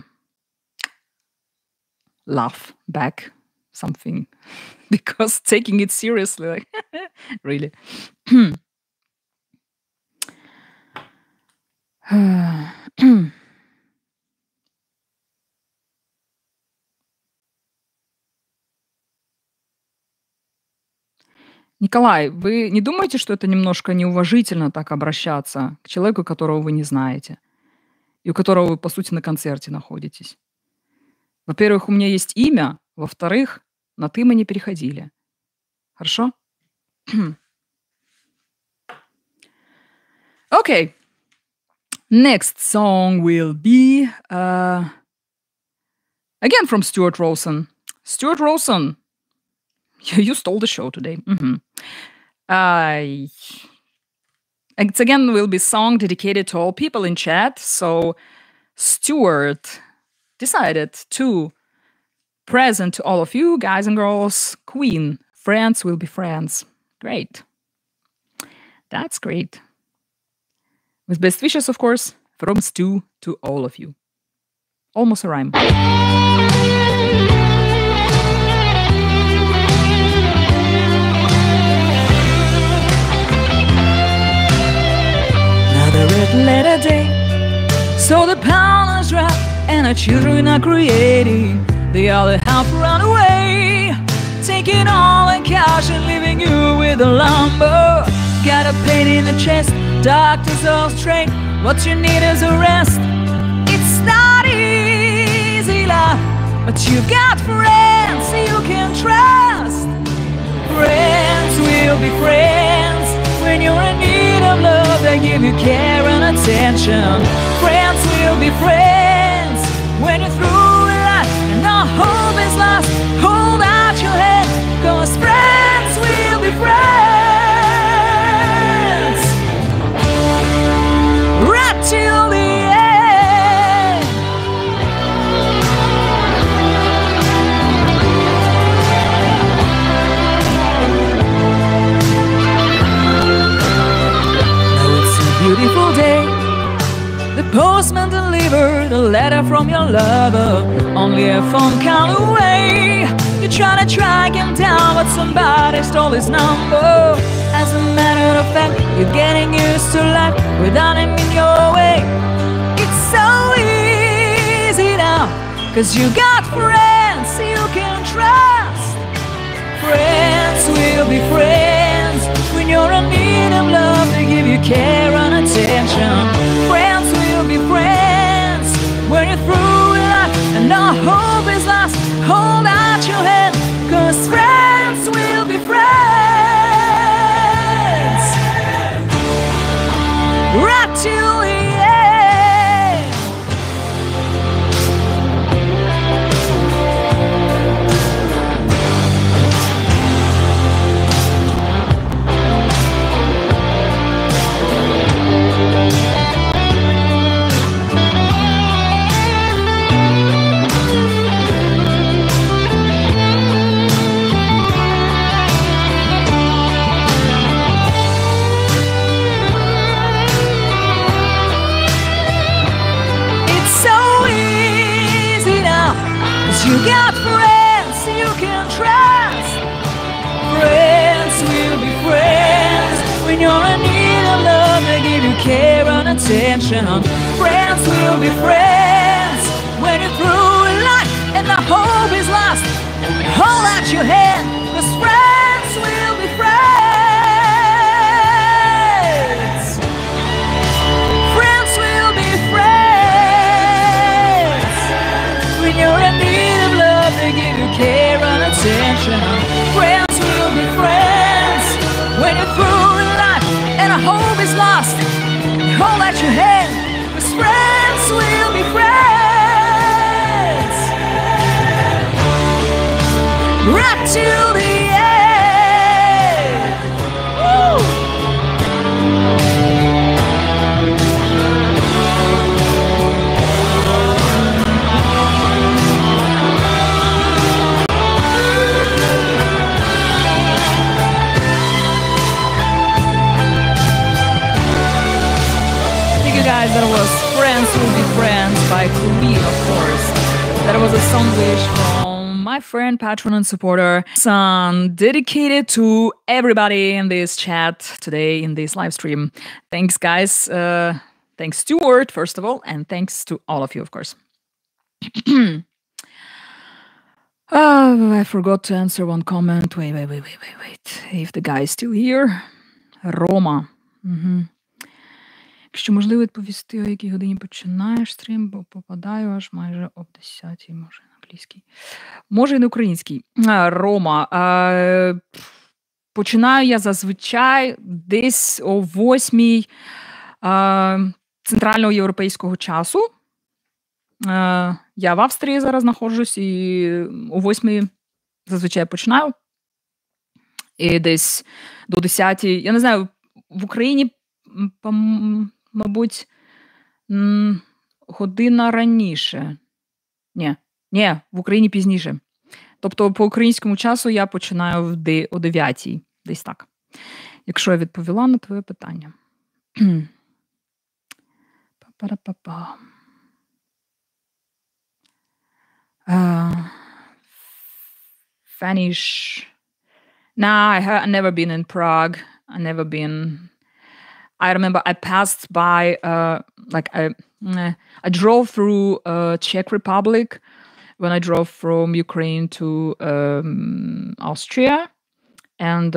[SPEAKER 1] laugh back something because taking it seriously, like really. Николай, вы не думаете, что это немножко неуважительно так обращаться к человеку, которого вы не знаете, и у которого вы, по сути, на концерте находитесь? Во-первых, у меня есть имя, во-вторых, на «ты» мы не переходили. Хорошо? Okay. Next song will be again from Stuart Rawson. Stuart Rawson, you stole the show today. It again will be song dedicated to all people in chat. So Stuart decided to present to all of you guys and girls Queen. Friends will be friends. Great. That's great. With best wishes, of course, from Stu to all of you. Almost a rhyme. Another red letter day. So the pound is dropped and our children are creating. The other half run away, taking all the cash and leaving you with a lumber. Got a pain in the chest, doctors all straight. What you need is a rest. It's not easy, love, but you've got friends you can trust. Friends will be friends when you're in need of love. They give you care and attention. Friends will be friends when you're through with life and all hope is lost. Hold out your hand, 'cause friends will be friends right till the end. Now it's a beautiful day. The postman delivered a letter from your lover, only a phone call away. You're trying to track him down, but somebody stole his number. As a matter of fact, you're getting used to life without him in your way. It's so easy now, 'cause you got friends you can trust. Friends will be friends when you're in need of love. They give you care and attention. Friends will be friends when you're through with life and all hope is lost. Hold out your hand, 'cause friends will be friends right till the end. You got friends you can trust. Friends will be friends when you're in need of love. They give you care and attention. Friends will be friends when you're through life and the hope is lost. Hold out your hand, 'cause friends will be friends. Friends will be friends. When you're in need of love, they give you care and attention. Friends will be friends. When you're through in life and a hope is lost, hold out your hand, 'cause friends will be friends. Right till the end. Woo! Thank you guys, that was Friends Will Be Friends by Kumi, of course. That was a song wish from my friend, patron, and supporter, Son, dedicated to everybody in this chat today in this live stream. Thanks, guys. Thanks, Stuart, first of all, and thanks to all of you, of course. Oh, I forgot to answer one comment. Wait. If the guy is still here. Roma. Якщо можливо, відповісти, о якій годині починаєш стрім, бо попадаю аж майже об 10-й, може, на англійській. Може, і на українській. Рома. Починаю я зазвичай десь о 8-й центрального європейського часу. Я в Австрії зараз знаходжусь, і о 8-й зазвичай починаю. І десь до 10-й, я не знаю, в Україні, мабуть, година раніше. Ні, в Україні пізніше. Тобто по українському часу я починаю о 9-й, десь так. Якщо я відповіла на твоє питання. Па-па-па-па. Vanish. Nah, I've never been in Prague. I've never been. I remember I passed by, I drove through Czech Republic when I drove from Ukraine to Austria, and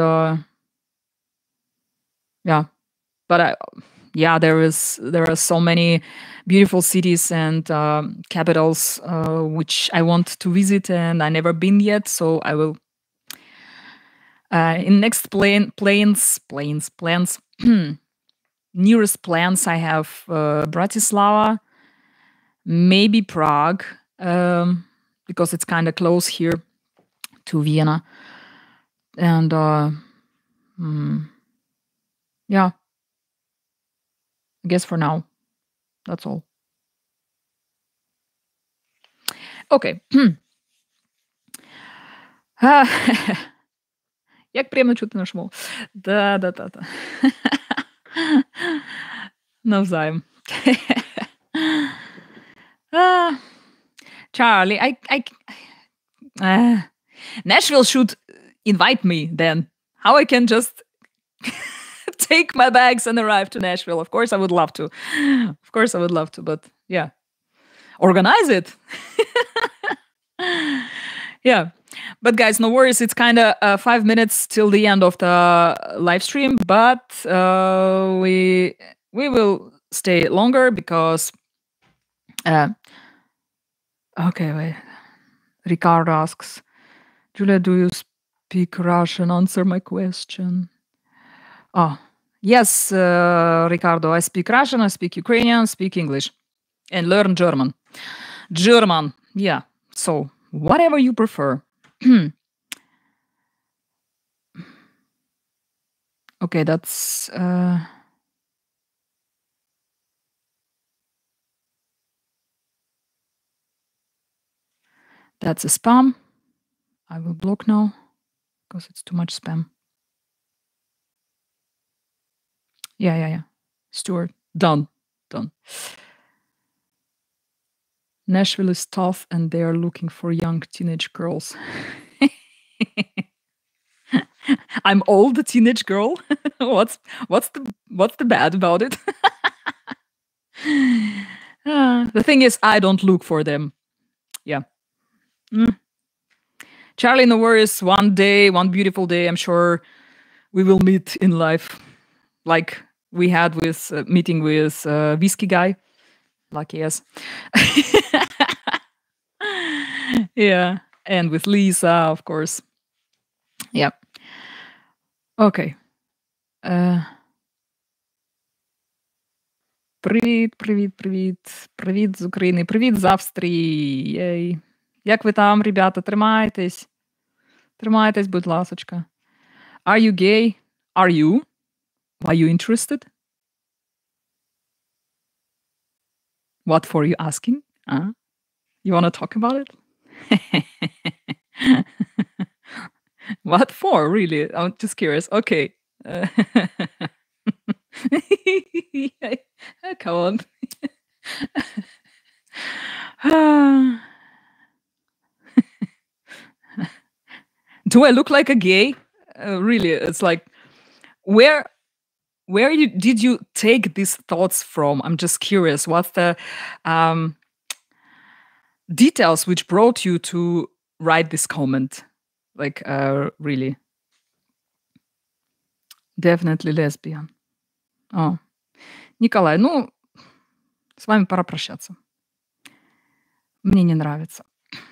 [SPEAKER 1] there are so many beautiful cities and capitals which I want to visit, and I never been yet, so I will. In next plans. Nearest plans I have Bratislava, maybe Prague, because it's kind of close here to Vienna, and I guess for now that's all. Okay. Як приємно чути нашу мову. Да. Навзаєм. Charlie, Nashville should invite me then. How I can just take my bags and arrive to Nashville. Of course I would love to. But yeah. Organize it. Yeah. But guys, no worries. It's kind of 5 minutes till the end of the live stream, but we will stay longer because. Okay, wait. Ricardo asks, Julia, do you speak Russian? Answer my question. Oh, yes, Ricardo. I speak Russian. I speak Ukrainian. Speak English, and learn German. German, yeah. So whatever you prefer. Okay, that's a spam. I will block now because it's too much spam. Yeah. Stuart, done. Nashville is tough and they are looking for young teenage girls. I'm old teenage girl. What's the bad about it? The thing is, I don't look for them. Yeah. Charlie, no worries. One day, one beautiful day, I'm sure we will meet in life, like we had with meeting with Whiskey Guy. Lucky yes. Yeah, and with Lisa, of course. Yeah. Okay. Привіт, привіт, привіт. Привіт з України. Привіт з Австрії. Єй. Як ви там, ребята? Тримайтесь. Тримайтесь, будь ласочка. Are you gay? Are you? Are you interested? What for you asking? You want to talk about it? What for, really? I'm just curious. Okay. Come on. Do I look like a gay? Really, it's like where did you take these thoughts from? I'm just curious. What's the details which brought you to write this comment? Like, really. Definitely lesbian. Oh. Николай, ну, с вами пора прощаться. Мне не нравится.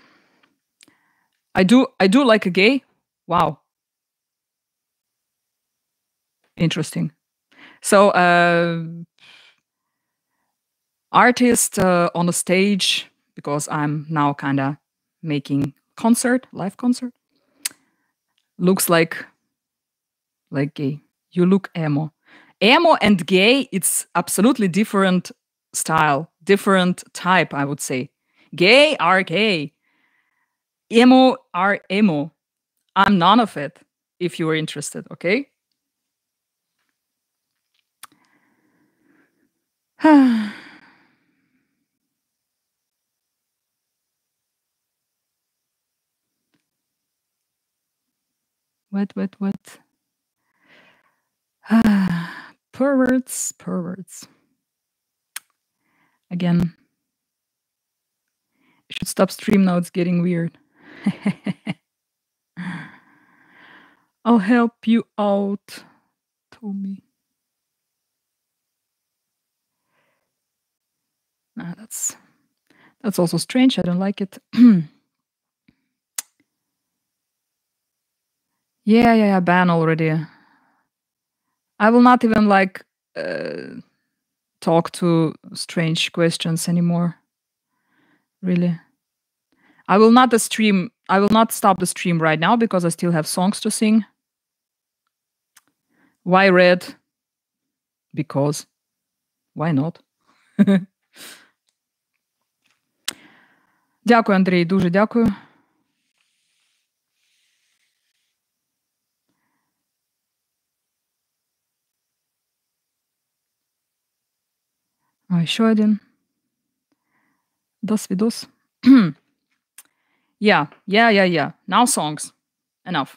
[SPEAKER 1] I do like a gay. Wow. Interesting. So, artist on a stage, because I'm now kind of making live concert, looks like gay. You look emo. Emo and gay, it's absolutely different style, different type, I would say. Gay are gay. Emo are emo. I'm none of it, if you were interested, okay? What? Perverts. Again. I should stop stream now, it's getting weird. I'll help you out, Tommy. Nah, that's also strange. I don't like it. Yeah, ban already. I will not even talk to strange questions anymore. Really. I will not stop the stream right now because I still have songs to sing. Why red? Because. Why not? Дякую, Андрій, дуже дякую. Еще один. Dos видос. Yeah. Now songs. Enough.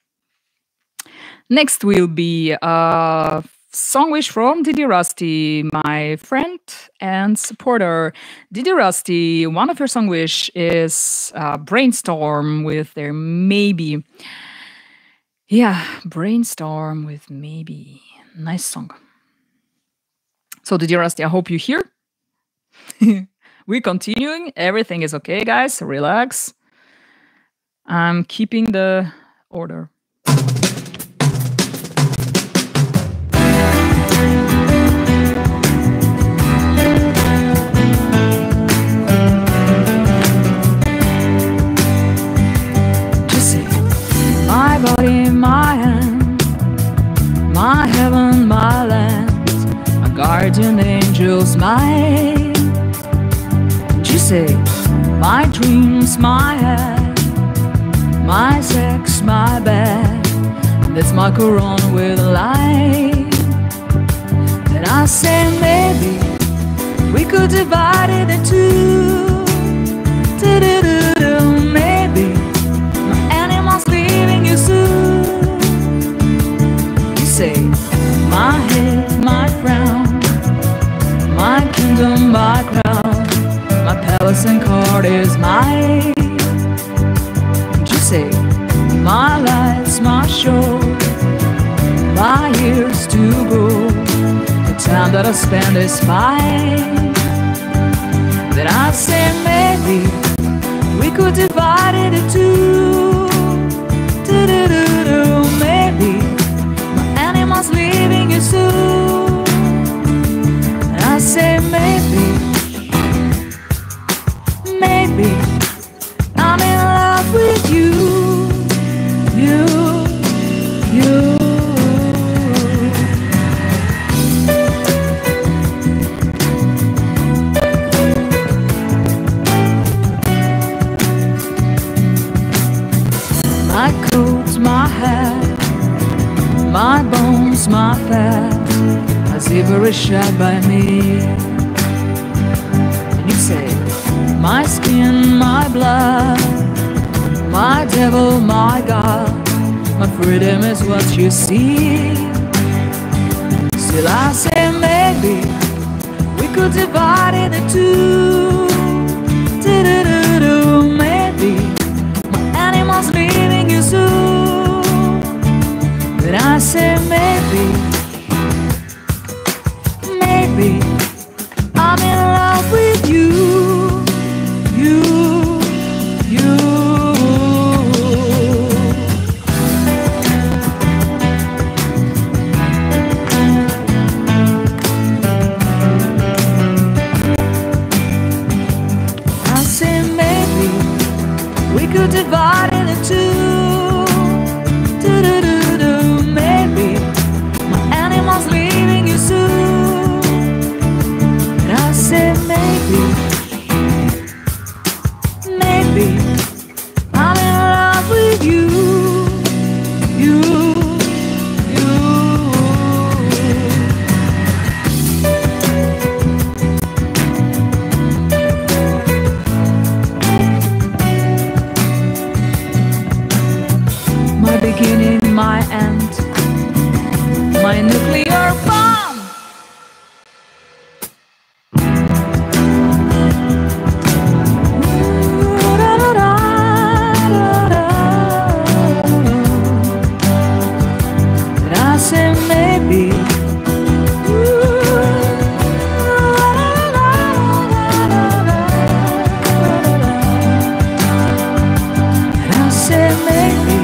[SPEAKER 1] Next will be a song wish from Didi Rusty, my friend and supporter. Didi Rusty, one of your song wish is Brainstorm with their Maybe. Yeah, Brainstorm with Maybe. Nice song. So Didi Rusty, I hope you're here. We're continuing. Everything is okay, guys. Relax. I'm keeping the order. Just say, my body, my hand, my heaven, my land, my guardian angels, my. You say, my dreams, my head, my sex, my bed, that's my Quran with a lie. Then I say maybe we could divide it in two. Maybe my animal's leaving you soon. You say, my head, my crown, my kingdom, my crown, my palace and court is mine. say, my lights, my show, my years to go, the time that I spend is fine. Then I say maybe we could divide it in two. Do-do-do-do. Maybe my animal's leaving you soon. And I say maybe, maybe I'm in love with you, you. My coat, my hair, my bones, my fat, as if it was shed by me. And you say, my skin, my blood, my devil, my God, my freedom is what you see. Still I say maybe we could divide it in two. Do-do-do-do. Maybe my animal's leaving you soon. Then I say maybe, maybe I'm in love with you, you. I say maybe we could divide it in two. Do-do-do-do. Maybe my animal's leaving you soon. And I say maybe, maybe I'm in love with you, you. My beginning, my end, my nuclear bomb. And I say maybe, and I say maybe,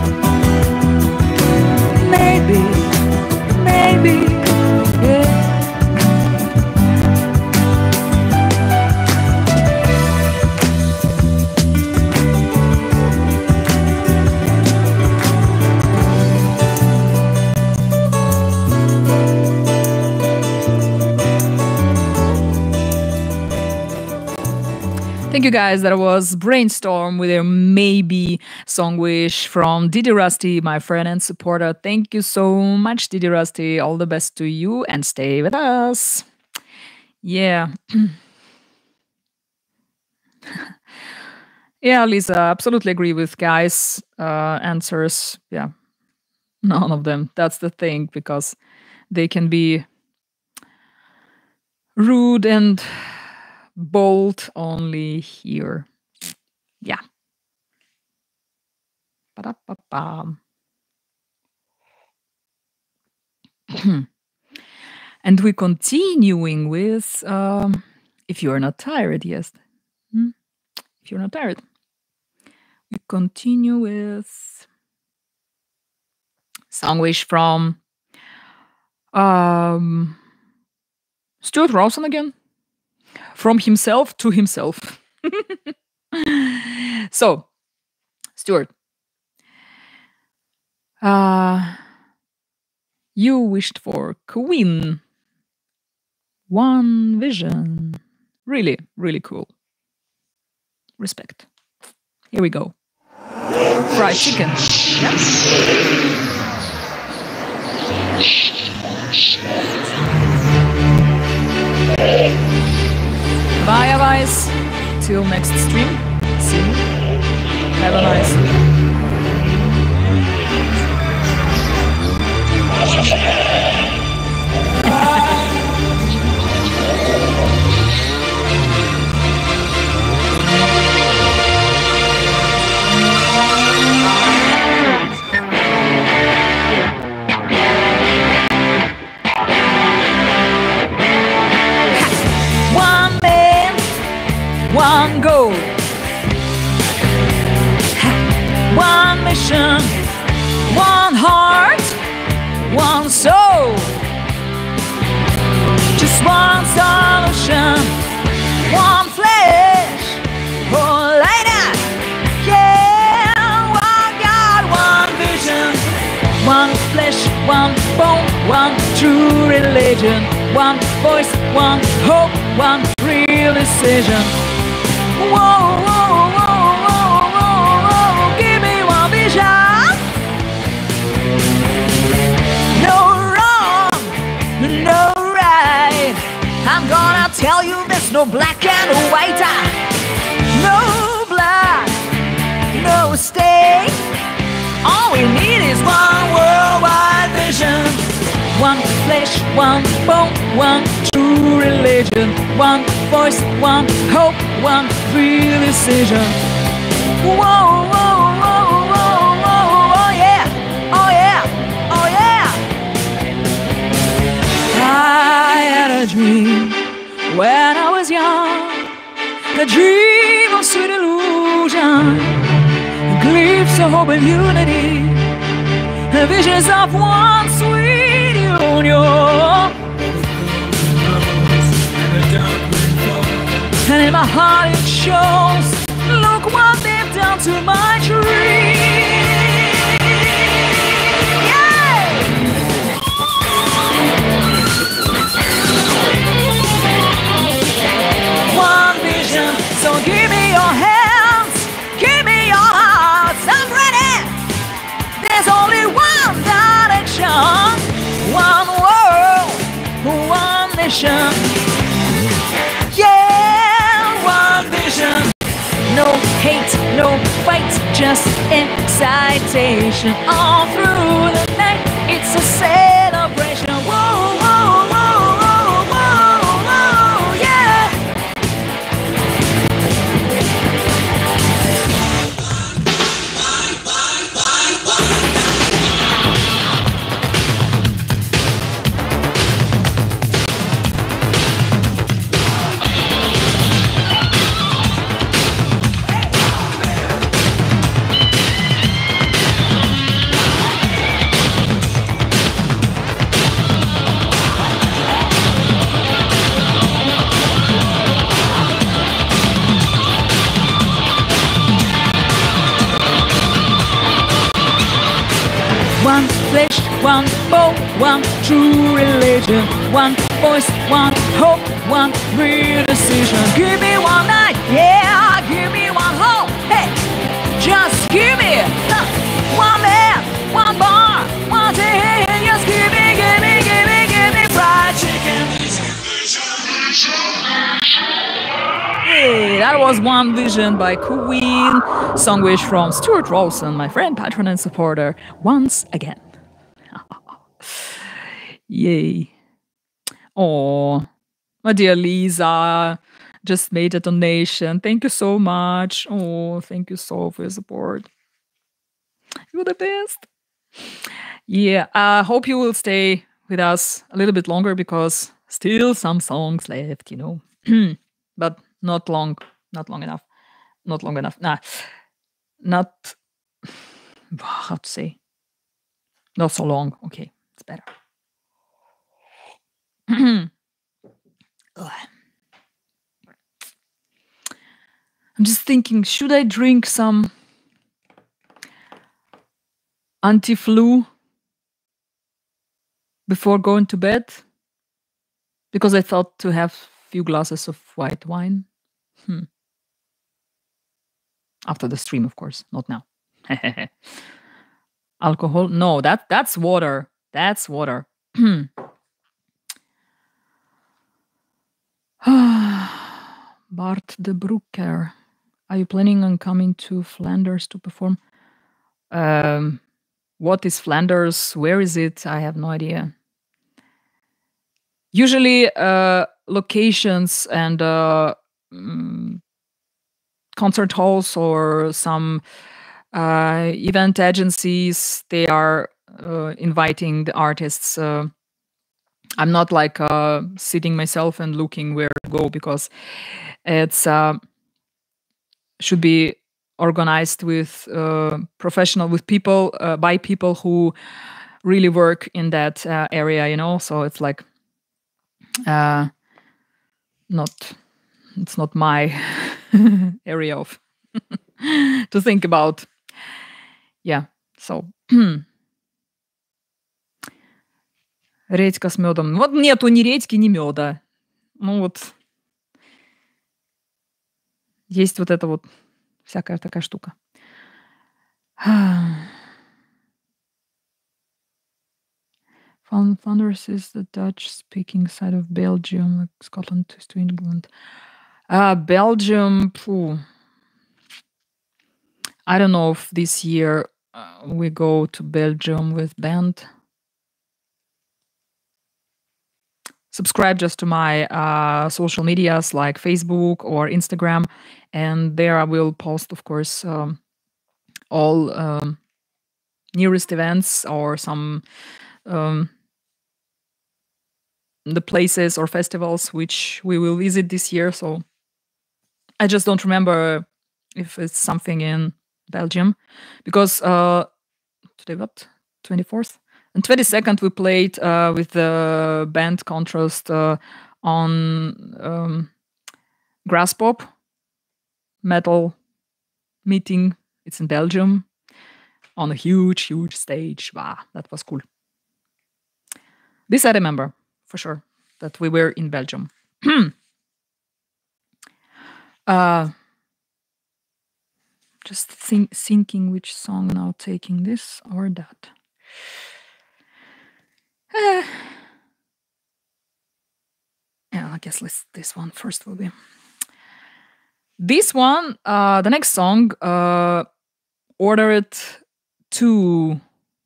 [SPEAKER 1] maybe, yeah. Thank you guys. That was Brainstorm with a maybe song wish from Didi Rusty, my friend and supporter. Thank you so much, Didi Rusty. All the best to you and stay with us. Yeah. Yeah, Lisa, absolutely agree with guys' answers. Yeah, none of them. That's the thing, because they can be rude and bold only here. Yeah. Ba-da-ba-ba. And we're continuing with If You're Not Tired, yes. If You're Not Tired. We continue with song wish from Stuart Rawson again. From himself to himself. So, Stuart, you wished for Queen. One Vision. Really, really cool. Respect. Here we go. Fried chicken. Yeah. Bye, guys. Till next stream. See you. Have a nice week. mission, one heart, one soul, just one solution, one flesh, oh later, yeah, one God, one vision, one flesh, one bone, one true religion, one voice, one hope, one real decision. Whoa, whoa, whoa, whoa, whoa, whoa, give me one vision. No wrong, no right. I'm gonna tell you there's no black and white. No blood, no stain. All we need is one worldwide vision. One flesh, one bone, one true religion, one voice, one hope, one real decision. Whoa, whoa, whoa, whoa, whoa, oh yeah, oh yeah, oh yeah. I had a dream when I was young, a dream of sweet illusion, glimpse of hope and unity, visions of one sweet union. And in my heart it shows, look what they've done to my dream. Yeah! One vision, so give me your hands, give me your hearts, I'm ready. There's only one direction, one world, one nation. Yeah, one vision. No hate, no fight, just excitation. All through the night, it's a celebration. Whoa, whoa, whoa, whoa, whoa, whoa, yeah. One flesh, one bone, one true religion, one voice, one hope, one real decision. Give me one night, yeah, give me one hope, hey, just give me one man, one bar, one day, just give me fried chicken. Hey, that was One Vision by Queen, song wish from Stuart Rawson, my friend, patron, and supporter, once again. Yay. Oh, my dear Lisa just made a donation. Thank you so much. Oh, thank you so for your support. You're the best. Yeah, I hope you will stay with us a little bit longer because still some songs left, you know. But not long enough. Not long enough. Nah. Not how to say. Not so long. Okay, it's better. Ugh. I'm just thinking, should I drink some anti-flu before going to bed? Because I thought to have a few glasses of white wine. After the stream, of course, not now. Alcohol? No, that's water. That's water. Bart de Broeker. Are you planning on coming to Flanders to perform? What is Flanders? Where is it? I have no idea. Usually locations and concert halls or some event agencies, they are inviting the artists. I'm not like sitting myself and looking where to go because it's should be organized with professional, with people, by people who really work in that area, you know. So it's like not, it's not my area of to think about. Yeah. So редька с медом. Вот нету ни редьки, ни меда. Ну вот есть вот это вот всякая такая штука. Flanders is the Dutch-speaking side of Belgium, like Scotland to England. Belgium, I don't know if this year we go to Belgium with band. Subscribe just to my social medias like Facebook or Instagram, and there I will post, of course, all nearest events or some the places or festivals which we will visit this year. So I just don't remember if it's something in Belgium, because today what, 24th and 22nd we played with the band Contrast on Grass Pop metal meeting. It's in Belgium on a huge stage. Wow, that was cool. This I remember for sure, that we were in Belgium. Just thinking which song now, taking this or that. Yeah, I guess this one first will be. This one, the next song, ordered two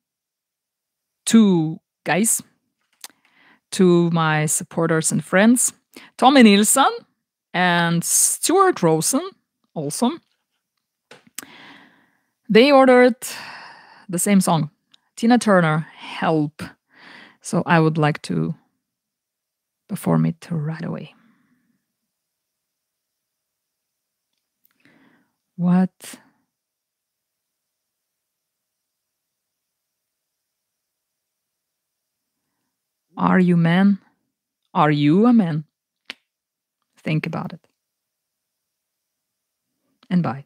[SPEAKER 1] guys, to my supporters and friends, Tommy Nilsson and Stuart Rosen, also. They ordered the same song, Tina Turner, Help. So I would like to perform it right away. What? Are you man? Are you a man? Think about it. And bye.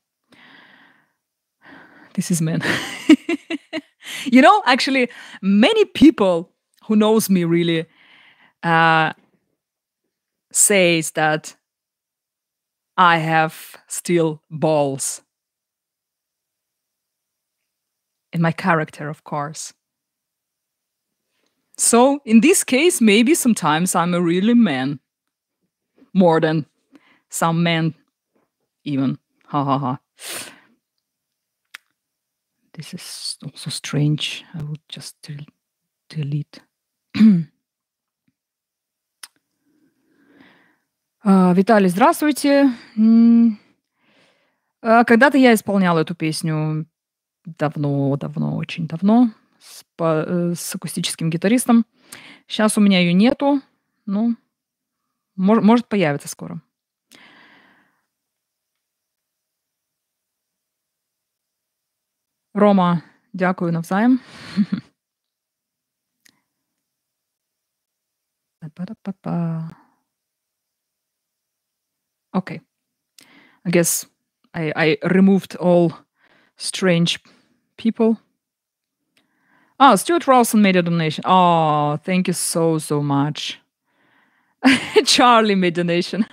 [SPEAKER 1] This is man. You know, actually, many people who knows me really says that I have still balls. In my character, of course. So in this case, maybe sometimes I'm a really man. More than some men even. Ha ha ha. This is also strange. I will just delete. Виталий, здравствуйте. Когда-то я исполняла эту песню давно, очень давно, с акустическим гитаристом. Сейчас у меня ее нету, но может появится скоро. Рома, дякую навзаєм. Okay. I guess I removed all strange people. Oh, Stuart Rawson made a donation. Oh, thank you so much. Charlie made a donation.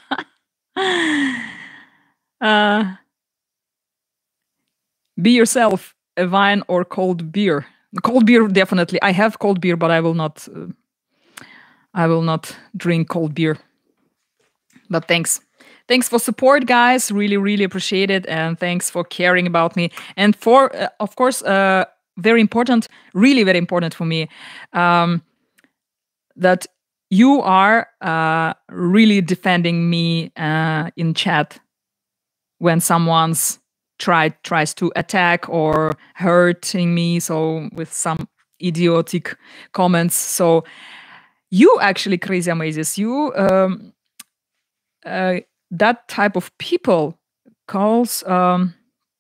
[SPEAKER 1] Be yourself, a wine or cold beer. Cold beer, definitely. I have cold beer, but I will not drink cold beer. But thanks. Thanks for support, guys. Really appreciate it. And thanks for caring about me. And for, of course, very important, really very important for me, that you are really defending me in chat when someone's tries to attack or hurting me, so with some idiotic comments. So you actually, Crazy Amazes, you that type of people calls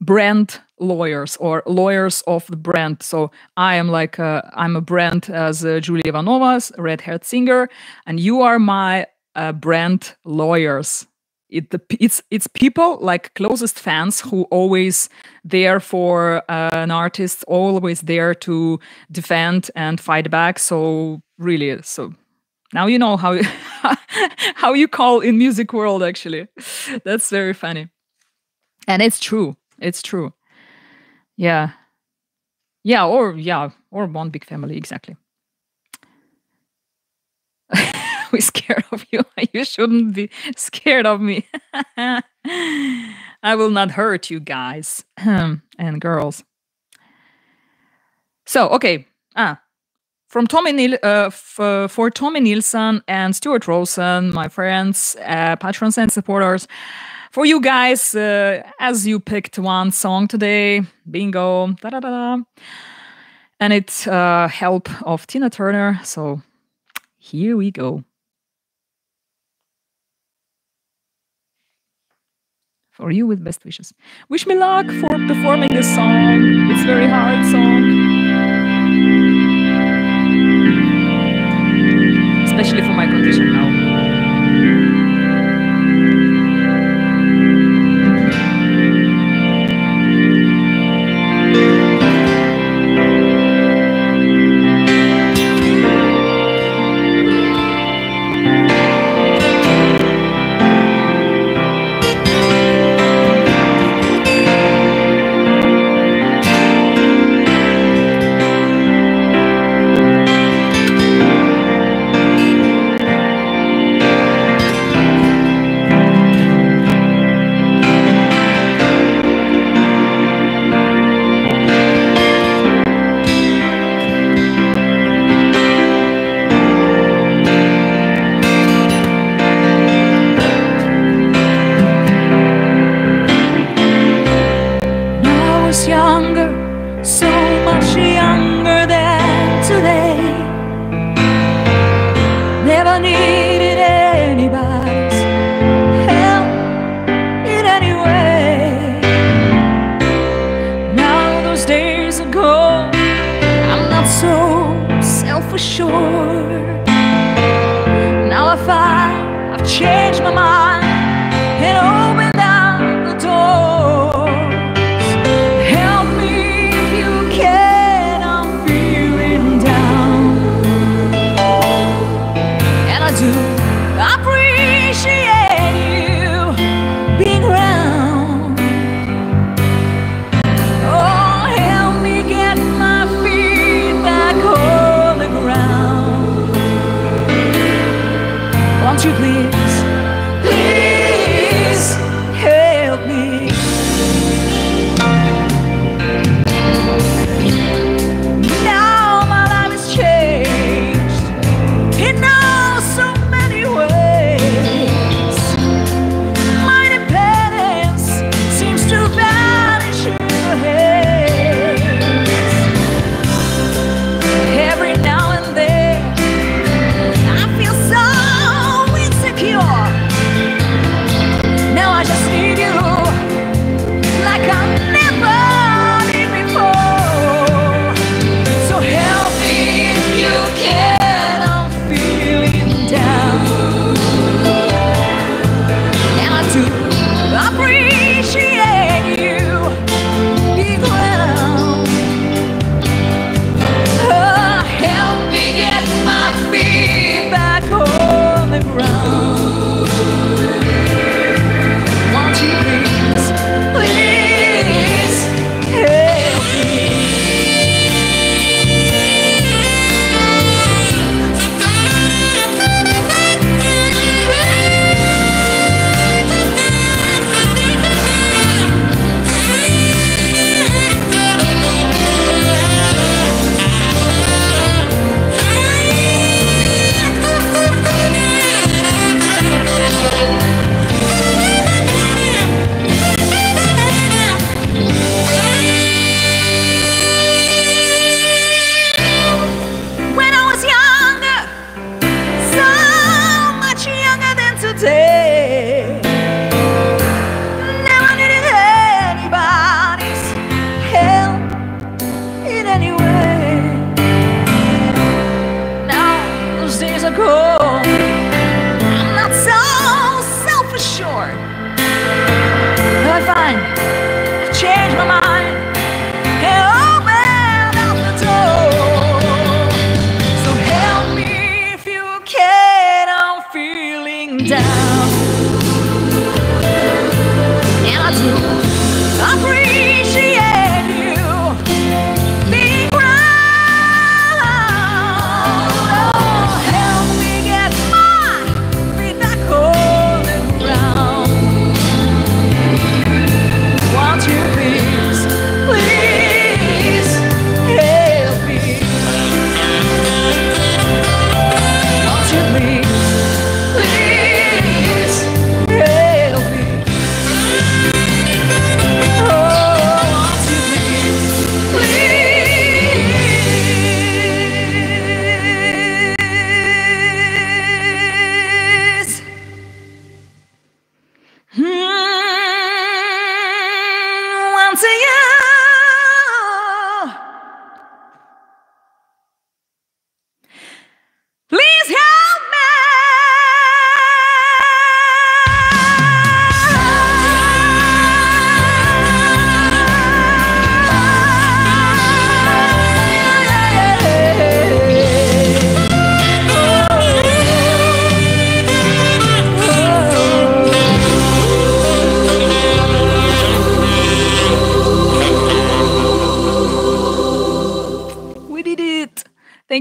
[SPEAKER 1] brand lawyers or lawyers of the brand. So I am like I'm a brand as Julia Ivanova's Redhead singer, and you are my brand lawyers. It's people like closest fans who always there for an artist, always there to defend and fight back. So really, so now you know how how you call in music world actually. That's very funny. And it's true. It's true. Yeah. Or one big family, exactly. We're scared of you. You shouldn't be scared of me. I will not hurt you guys and girls. So, okay. From for Tommy Nilsson and Stuart Rosen, my friends, patrons, and supporters, for you guys, as you picked one song today, bingo, da da da, and it's help of Tina Turner. So here we go. For you with best wishes. Wish me luck for performing this song. It's a very hard song. Especially for my condition now. For sure. Now I find I've changed my mind and opened down the doors. Help me if you can, I'm feeling down. And I do appreciate you being around. Oh, help me get my feet back on the ground. Won't you please, please?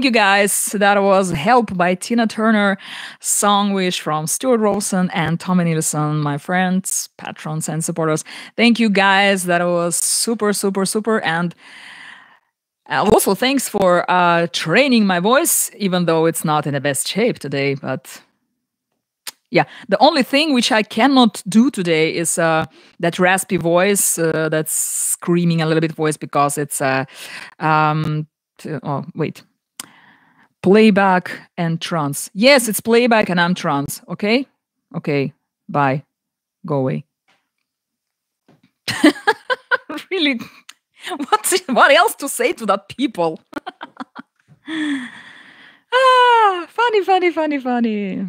[SPEAKER 1] Thank you guys. That was Help by Tina Turner, Song Wish from Stuart Rawson and Tommy Nilsson, my friends, patrons, and supporters. Thank you guys. That was super, super, super. And also, thanks for training my voice, even though it's not in the best shape today. But yeah, the only thing which I cannot do today is that raspy voice, that's screaming a little bit voice, because it's oh wait, playback and trance. Yes, it's playback and I'm trance. Okay, okay, bye, go away. Really, what else to say to that people? Funny, funny, funny, funny.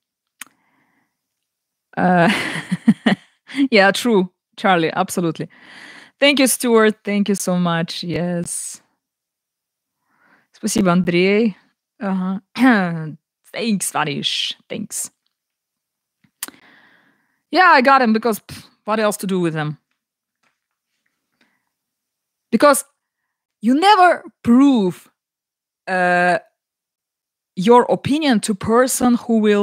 [SPEAKER 1] Yeah, true, Charlie, absolutely. Thank you, Stuart. Thank you so much. Yes. Спасибо, Андрей. Thanks, Vanish. Thanks. Yeah, I got him because what else to do with him? Because you never prove your opinion to person who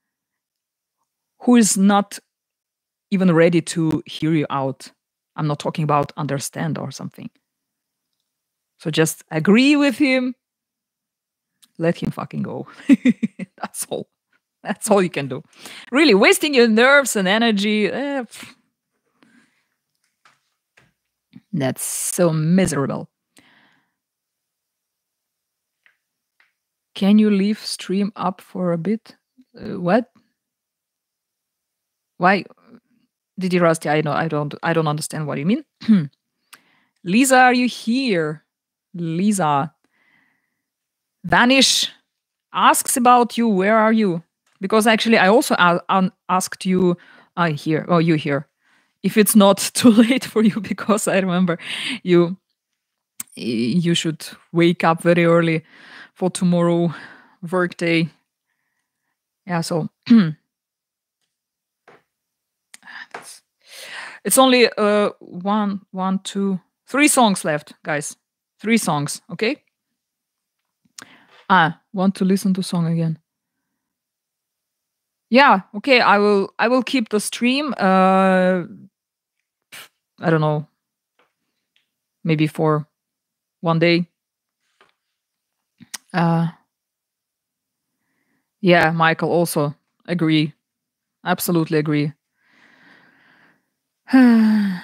[SPEAKER 1] is not even ready to hear you out. I'm not talking about understand or something. So just agree with him. Let him fucking go. That's all. That's all you can do. Really, wasting your nerves and energy. That's so miserable. Can you leave stream up for a bit? What? Why? Did you Rusty? I don't understand what you mean. Lisa, are you here? Lisa. Vanish asks about you. Where are you? Because actually, I also asked you. Here. Oh, you here. If it's not too late for you, because I remember you should wake up very early for tomorrow work day. Yeah, so it's only 1, 2, 3 songs left, guys. 3 songs, okay? Want to listen to song again? Yeah, okay. I will keep the stream. I don't know. Maybe for one day. Yeah, Michael also agree. Absolutely agree. Yeah.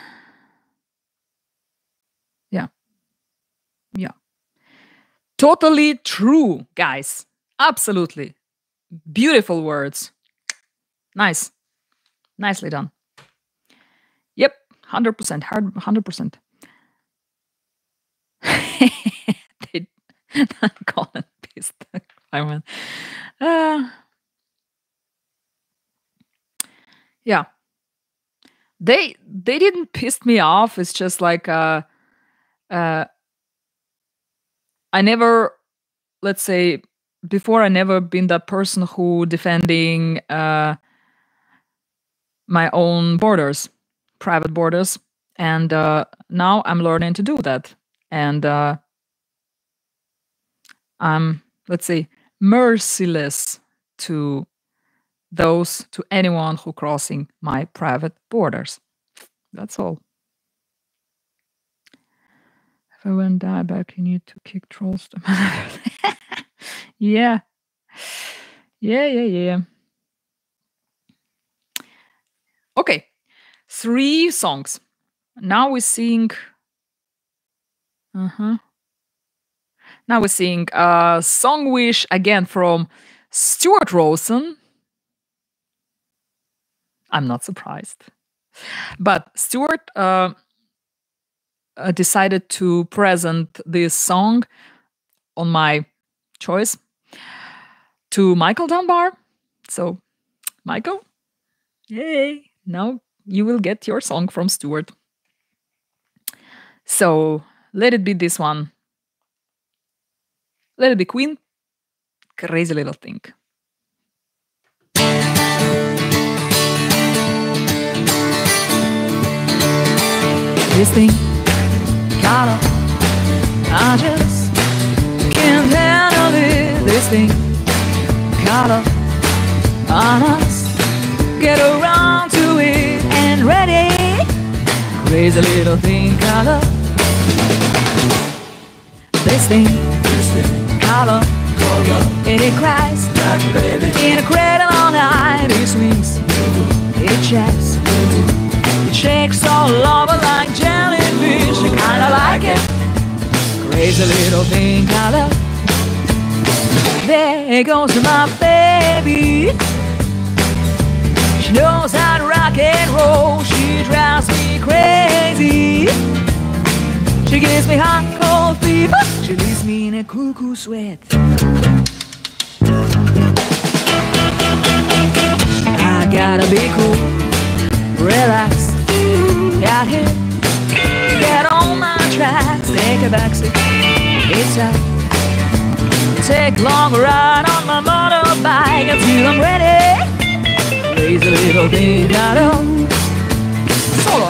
[SPEAKER 1] Yeah. Totally true, guys. Absolutely. Beautiful words. Nice. Nicely done. Yep, 100%. 100%. They call it pissed. I mean, yeah. They didn't piss me off. It's just like I never, let's say, before I never been that person who defending my own borders, private borders, and now I'm learning to do that, and I'm, let's say, merciless to anyone who crossing my private borders. That's all. If I went dieback, you need to kick trolls. Yeah. Yeah. Okay. 3 songs. Now we sing. Now we sing Song Wish again from Stuart Rawson. I'm not surprised. But Stuart decided to present this song on my choice to Michael Dunbar. So, Michael, yay! Now you will get your song from Stuart. So, let it be this one. Let it be Queen. Crazy Little Thing. This thing, kinda, I just can't handle this thing caught up on us. Get around to it and ready. Crazy little thing caught up. This thing caught up. And it cries in a cradle all night. It swings, it checks, it shakes all over like jellyfish. I kinda like it. Crazy little thing caught up. There goes my baby. She knows how to rock and roll. She drives me crazy. She gives me hot, cold fever. She leaves me in a cuckoo sweat. I gotta be cool, relax, out here, get on my tracks, take a backseat, it's time. Take a long ride on my motorbike until I'm ready. Crazy little thing I know. Solo.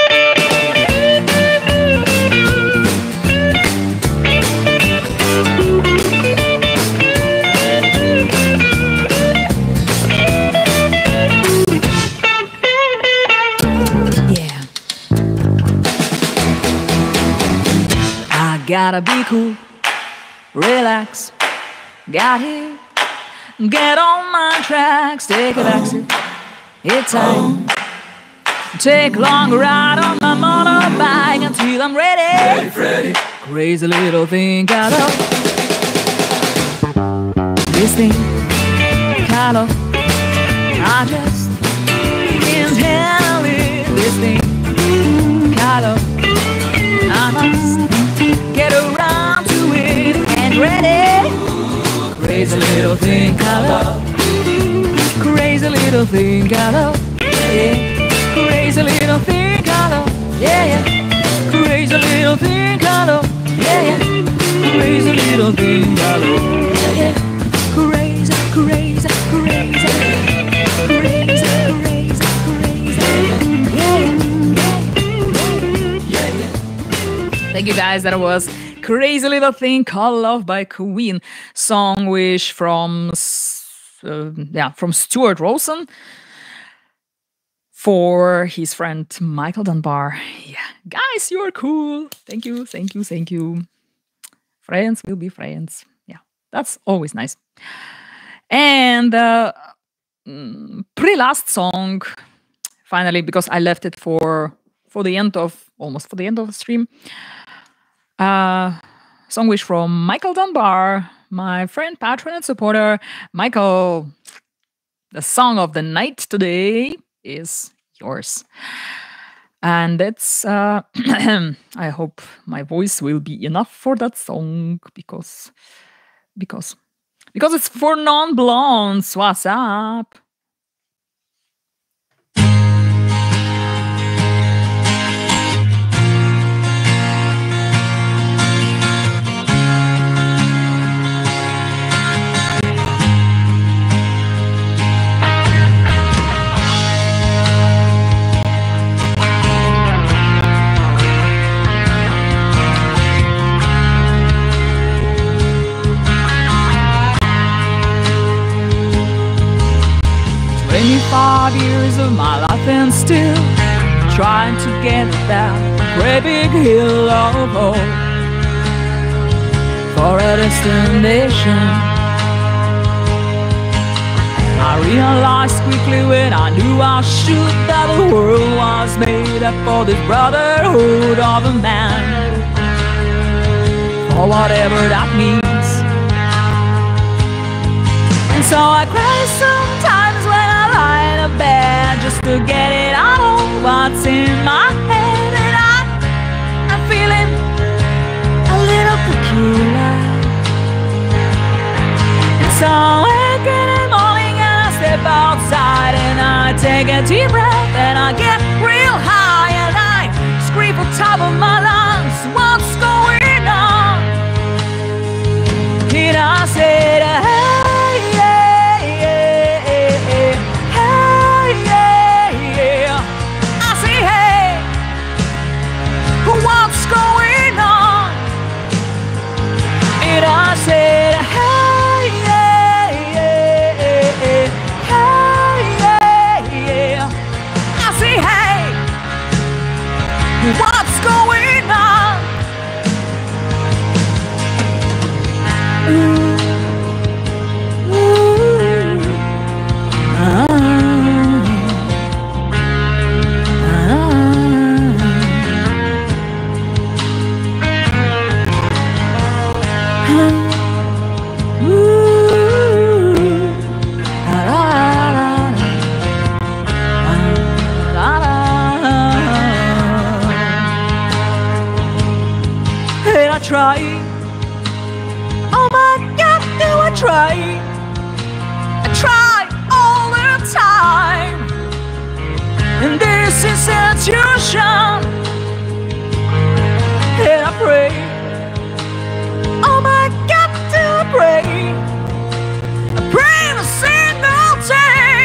[SPEAKER 1] Gotta be cool, relax, got here, get on my tracks, take a backseat, it's time. Take a long ride on my motorbike until I'm ready. Ready. Crazy little thing, got up. This thing, kind of, I just can't handle it. This thing, kind of, I must get around to it and ready. Crazy little thing I love. Crazy little thing I love. Yeah. Crazy little thing I love. Yeah, yeah. Crazy little thing I love. Yeah, yeah. Crazy little thing I love. Yeah, yeah. Crazy, crazy, crazy. Crazy, crazy, crazy. Yeah, yeah. Thank you guys, that was Crazy Little Thing Called Love by Queen. Song wish from Stuart Rosen for his friend Michael Dunbar. Yeah, guys, you're cool. Thank you, thank you, thank you. Friends will be friends. Yeah, that's always nice. And pre-last song, finally, because I left it for the end of the stream. Song wish from Michael Dunbar, my friend, patron, and supporter. Michael, the song of the night today is yours. And it's, I hope my voice will be enough for that song because it's for non-blondes. What's up? Five years of my life and still trying to get that great big hill of hope for a destination. I realized quickly when I knew I should that the world was made up for this brotherhood of a man, for whatever that means. And so I cry sometimes when I lie in a bed just to get it out of what's in my head. And I'm feeling a little peculiar. And so I wake in the morning and I step outside and I take a deep breath and I get real high and I scream on top of my lungs, what's going on? And I said, hey, yeah, yeah, yeah, hey, yeah, yeah. I say, hey, what's going on? And I said, hey, I try? Oh my God, do I try? I try all the time in this institution, and I pray. Oh my God, do I pray? I pray every single day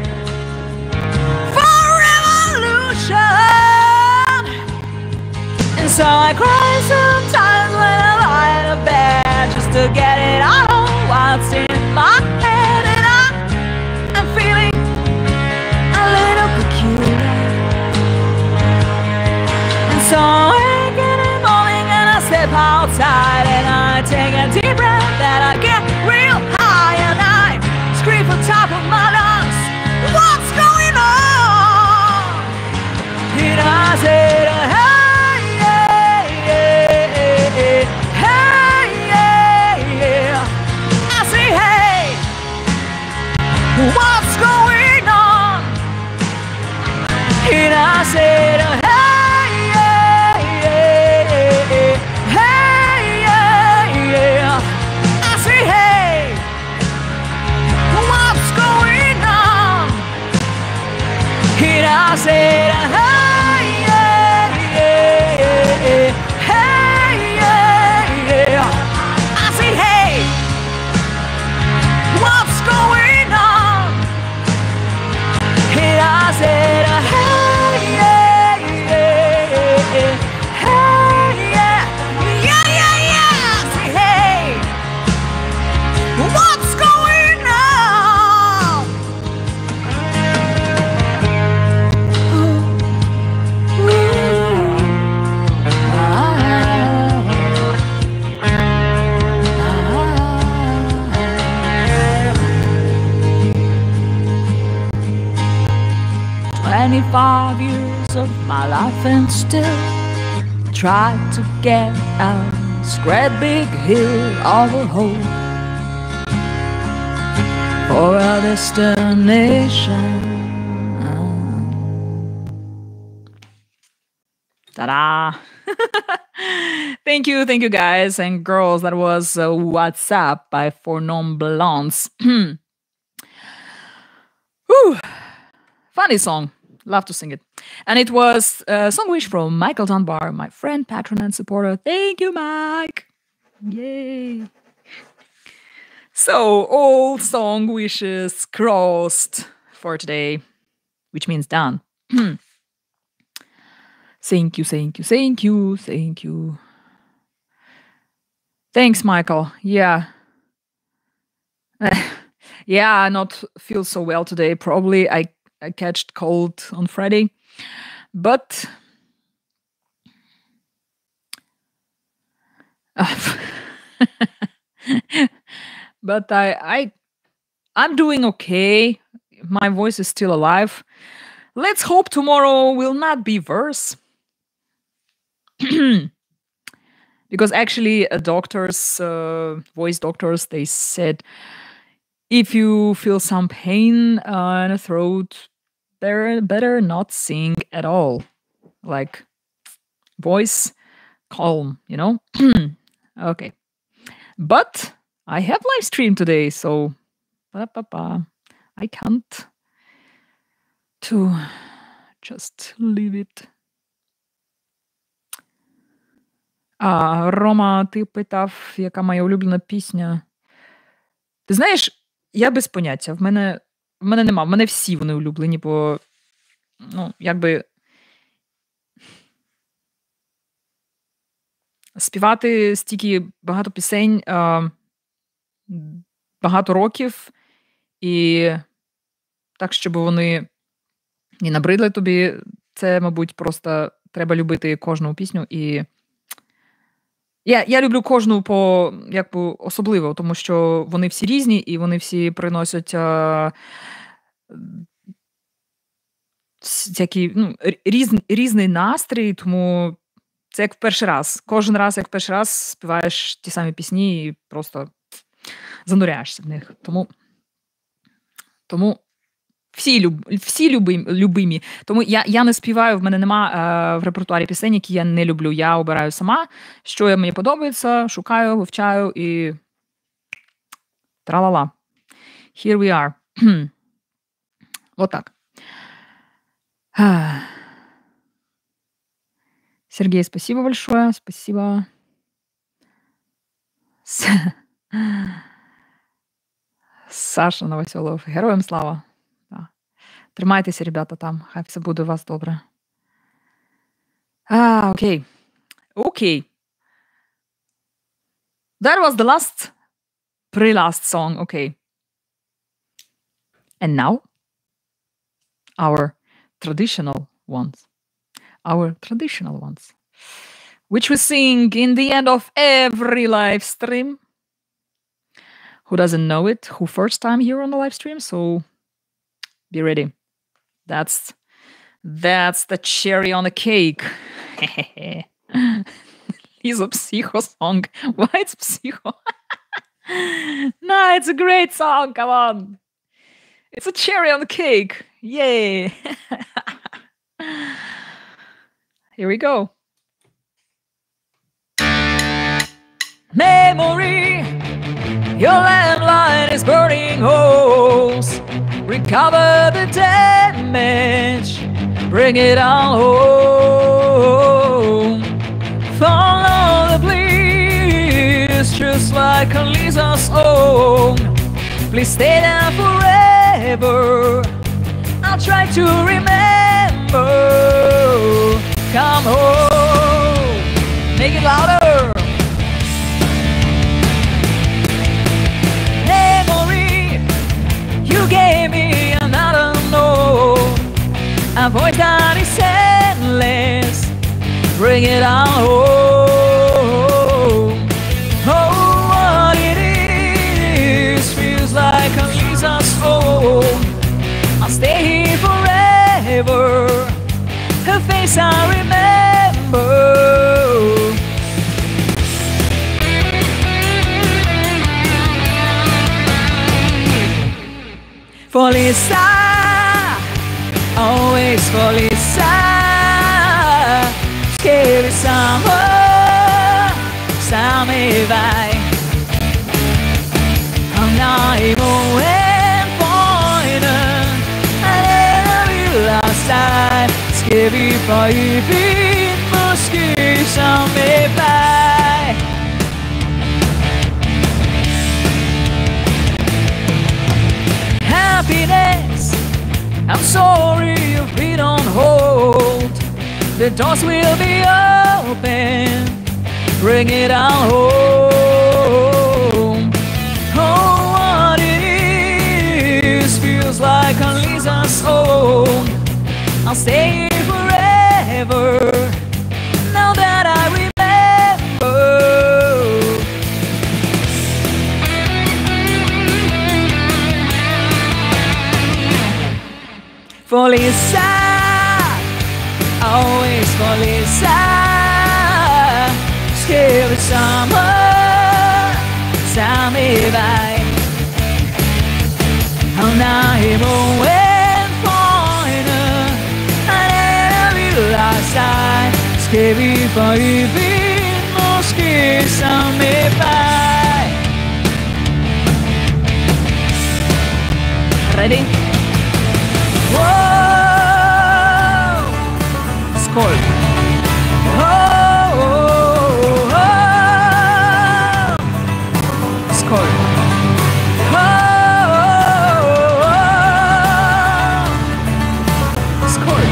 [SPEAKER 1] for revolution. And so I cry sometimes when I lie in a bed just to get it out of what's in my head. And I'm feeling a little peculiar. And so I wake in the morning and I step outside and I take a deep breath and I get real high and I scream from top of my lungs, what's going on? And I said, hey, yeah, yeah, hey, yeah, yeah. I say, hey, what's going on? And I said, hey, yeah, yeah, hey, yeah, yeah. I say, hey, what's going on? And I said, hey, yeah, yeah, hey, yeah, yeah. I say, hey, what's going on? And I said, hey, yeah, yeah, hey, yeah, yeah, yeah, yeah. I say, hey, what's going on? "25 years of my life and still try to get out this great big hill of a hope for a destination." Ta-da! Thank you guys and girls. That was What's Up by Four Non Blondes. Whew. Funny song. Love to sing it. And it was a song wish from Michael Dunbar, my friend, patron, and supporter. Thank you, Mike. Yay. So, all song wishes crossed for today, which means done. Thank you. Thanks, Michael. Yeah. Yeah, I not feel so well today. Probably I catched cold on Friday. But but I'm doing okay. My voice is still alive. Let's hope tomorrow will not be worse. Because actually, doctors, voice doctors, they said if you feel some pain in the throat, better not sing at all. Like voice calm, you know? Okay. But I have live stream today, so I can't to just leave it. Рома, ти питав, яка моя улюблена пісня. Ти знаєш, я без поняття. В мене нема. В мене всі вони улюблені, бо якби співати стільки багато пісень багато років, і так, щоб вони не набридли тобі, це, мабуть, просто треба любити кожну пісню. І я люблю кожну особливо, тому що вони всі різні, і вони всі приносять різний настрій, тому це як в перший раз. Кожен раз, як в перший раз, співаєш ті самі пісні і просто зануряєшся в них. Тому всі любимі. Тому я не співаю, в мене нема в репертуарі пісень, які я не люблю. Я обираю сама, що мені подобається, шукаю, вивчаю і тра-ла-ла. Here we are. Вот так. Сергей, спасибо большое. Спасибо. Саша Новоселов. Героям слава. Да. Тримайтеся, ребята, там. Хай все буде у вас добре. Окей. Okay. That was the pre-last song. Okay. And now, our traditional ones. Which we sing in the end of every live stream. Who doesn't know it? Who first time here on the live stream? So be ready. That's the cherry on the cake. It's a psycho song. Why it's psycho? No, it's a great song. Come on. It's a cherry on the cake. Yay. Here we go. Memory, your landline is burning holes. Recover the damage, bring it on home. Follow the bliss, just like Lisa's own. Please stay there forever. I'll try to remember. Come home, make it louder. Memory, you gave me another no. A voice that is endless, bring it on home. Oh, what it is feels like a Lisa's own. I'll stay here forever. Her face I remember. For Lisa, always for Lisa. Scary summer, summer vai. I'm not even pointer. I never last time. Scary for you, måske summer vai. Happiness, I'm sorry you've been on hold. The doors will be open, bring it on home. Oh, what it is feels like a Lisa's own. I'll stay here forever, now that I remember. For Lisa, always for Lisa. Scary summer, summer vai. I'm not even pointer. I never last time. Scary for you, måske summer vai. Ready? Whoa, skål. Skål. Skål.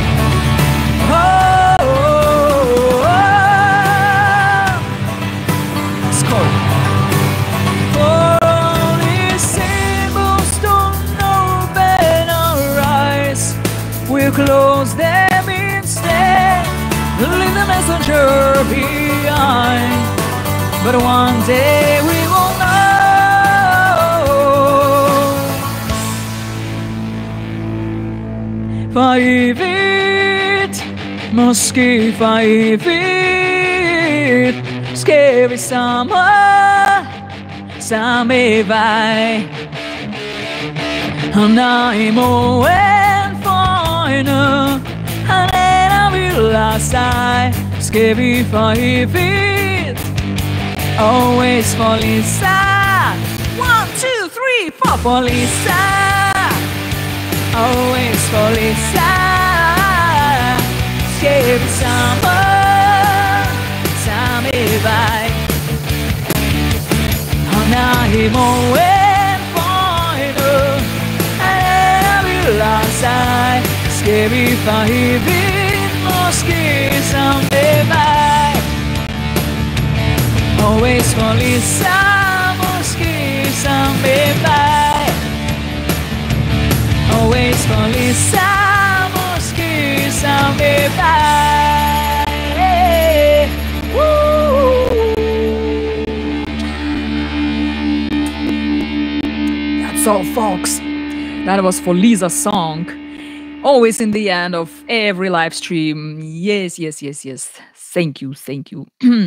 [SPEAKER 1] Skål. For only symbols don't open our eyes. We'll close them instead, leave the messenger behind. But one day we will know. For evigt, måske for evigt. Scary summer, samme vej. And I'm oen fine. And I will I scared for it. Always for Lisa. 1, 2, 3, 4 for Lisa. Always for Lisa. Scared summer. Summer by. And I'm oen fine. And I will I scared for it. No scared summer by. Always for Lisa, mosque some bye. Always for Lisa, mosque some bye. That's all, folks. That was for Lisa's song. Always in the end of every live stream. Yes, yes, yes, yes. Thank you, thank you.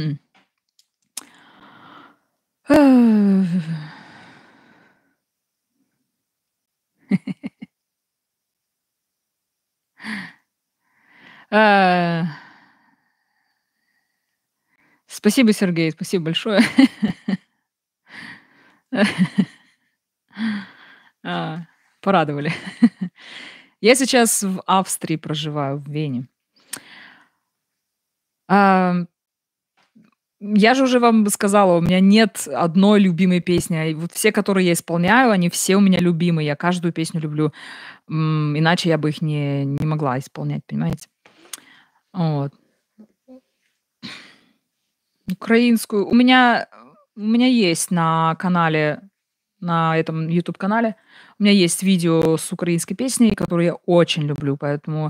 [SPEAKER 1] Спасибо, Сергей, спасибо большое. Порадовали. Я сейчас в Австрии проживаю, в Вене. Я же уже вам сказала, у меня нет одной любимой песни. Вот все, которые я исполняю, они все у меня любимые. Я каждую песню люблю. Иначе я бы их не могла исполнять, понимаете? Вот. Украинскую. У меня есть на канале, на этом YouTube-канале, у меня есть видео с украинской песней, которую я очень люблю, поэтому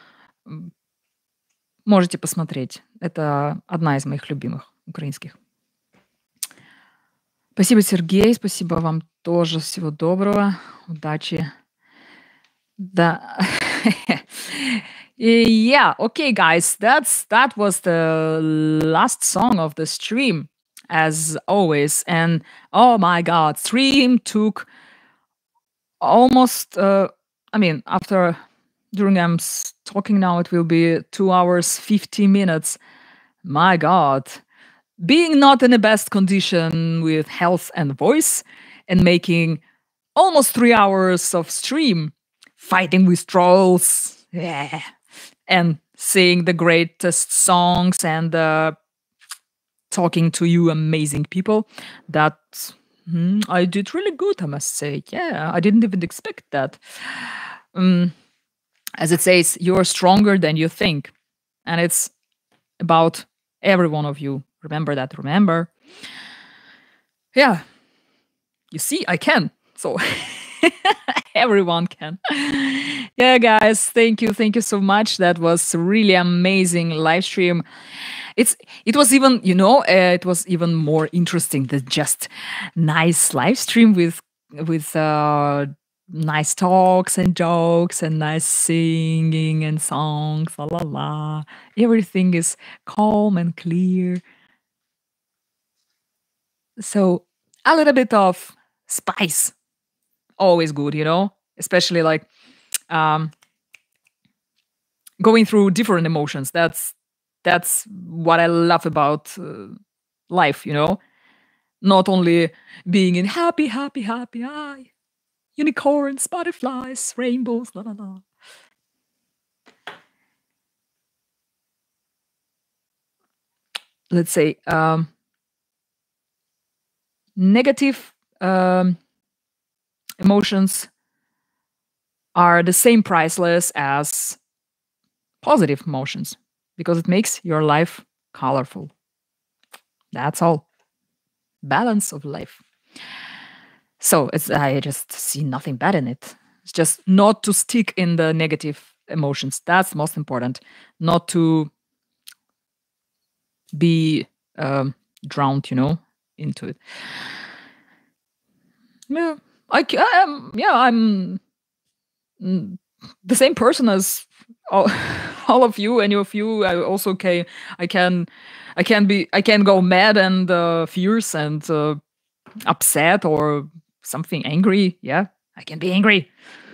[SPEAKER 1] можете посмотреть. Это одна из моих любимых украинских. Спасибо, Сергей, спасибо вам тоже. Всего доброго, удачи. Да. Yeah, okay, guys, that was the last song of the stream, as always. And oh my God, stream took almost. After during I'm talking now, it will be 2 hours 50 minutes. My God, being not in the best condition with health and voice, and making almost 3 hours of stream, fighting with trolls. Yeah. And sing the greatest songs and talking to you amazing people. That I did really good, I must say. Yeah, I didn't even expect that. As it says, you're stronger than you think. And it's about every one of you. Remember that, remember. Yeah. You see, I can. So everyone can. Yeah, guys, thank you so much. That was really amazing live stream. It was even, it was even more interesting than just nice live stream with nice talks and jokes and nice singing and songs. La la la. Everything is calm and clear. So a little bit of spice, always good, especially like going through different emotions. That's what I love about life, not only being in happy, unicorns, butterflies, rainbows, la la la. Let's say negative emotions are the same priceless as positive emotions because it makes your life colorful. That's all. Balance of life. So I just see nothing bad in it. It's just not to stick in the negative emotions. That's most important. Not to be drowned, into it. Yeah, I'm the same person as all of you. Any of you, I also I can go mad and fierce and upset or something angry. Yeah, I can be angry.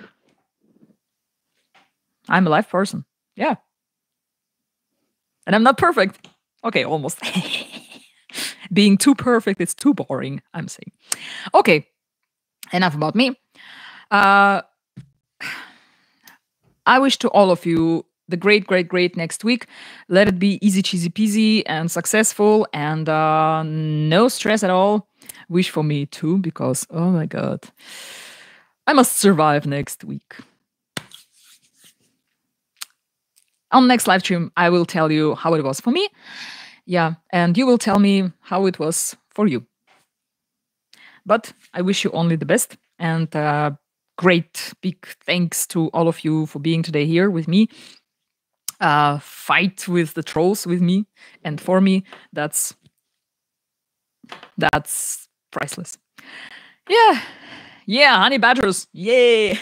[SPEAKER 1] I'm a live person. Yeah. And I'm not perfect. Okay, almost. Being too perfect is too boring, I'm saying. Okay, enough about me. I wish to all of you the great, great, great next week. Let it be easy, cheesy, peasy, and successful, and no stress at all. Wish for me too, because oh my god, I must survive next week. On next live stream, I will tell you how it was for me. Yeah, and you will tell me how it was for you. But I wish you only the best, and great big thanks to all of you for being today here with me. Fight with the trolls with me and for me. That's priceless. Yeah, honey badgers. Yay.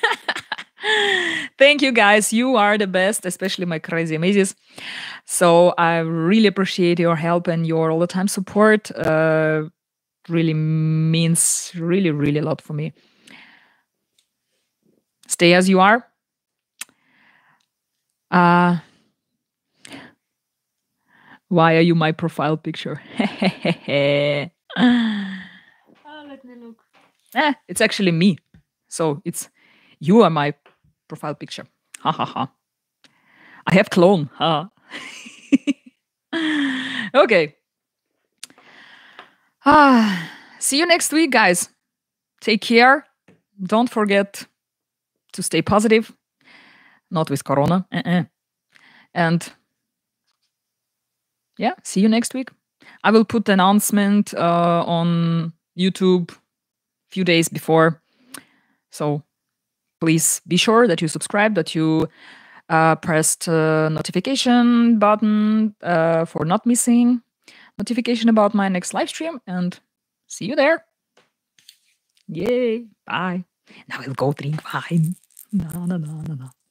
[SPEAKER 1] Thank you guys. You are the best, especially my crazy amazes. So I really appreciate your help and your all the time support. Really means really, really a lot for me. Stay as you are. Why are you my profile picture? Let me look. It's actually me. So it's you are my profile picture. Ha ha ha. I have clone. Ha. Okay. See you next week, guys. Take care. Don't forget to stay positive. Not with Corona. And yeah, see you next week. I will put the announcement on YouTube a few days before. So please be sure that you subscribe, that you pressed notification button for not missing notification about my next live stream. And see you there. Yay. Bye. Now we'll go drink wine. Na, na, na, na, na.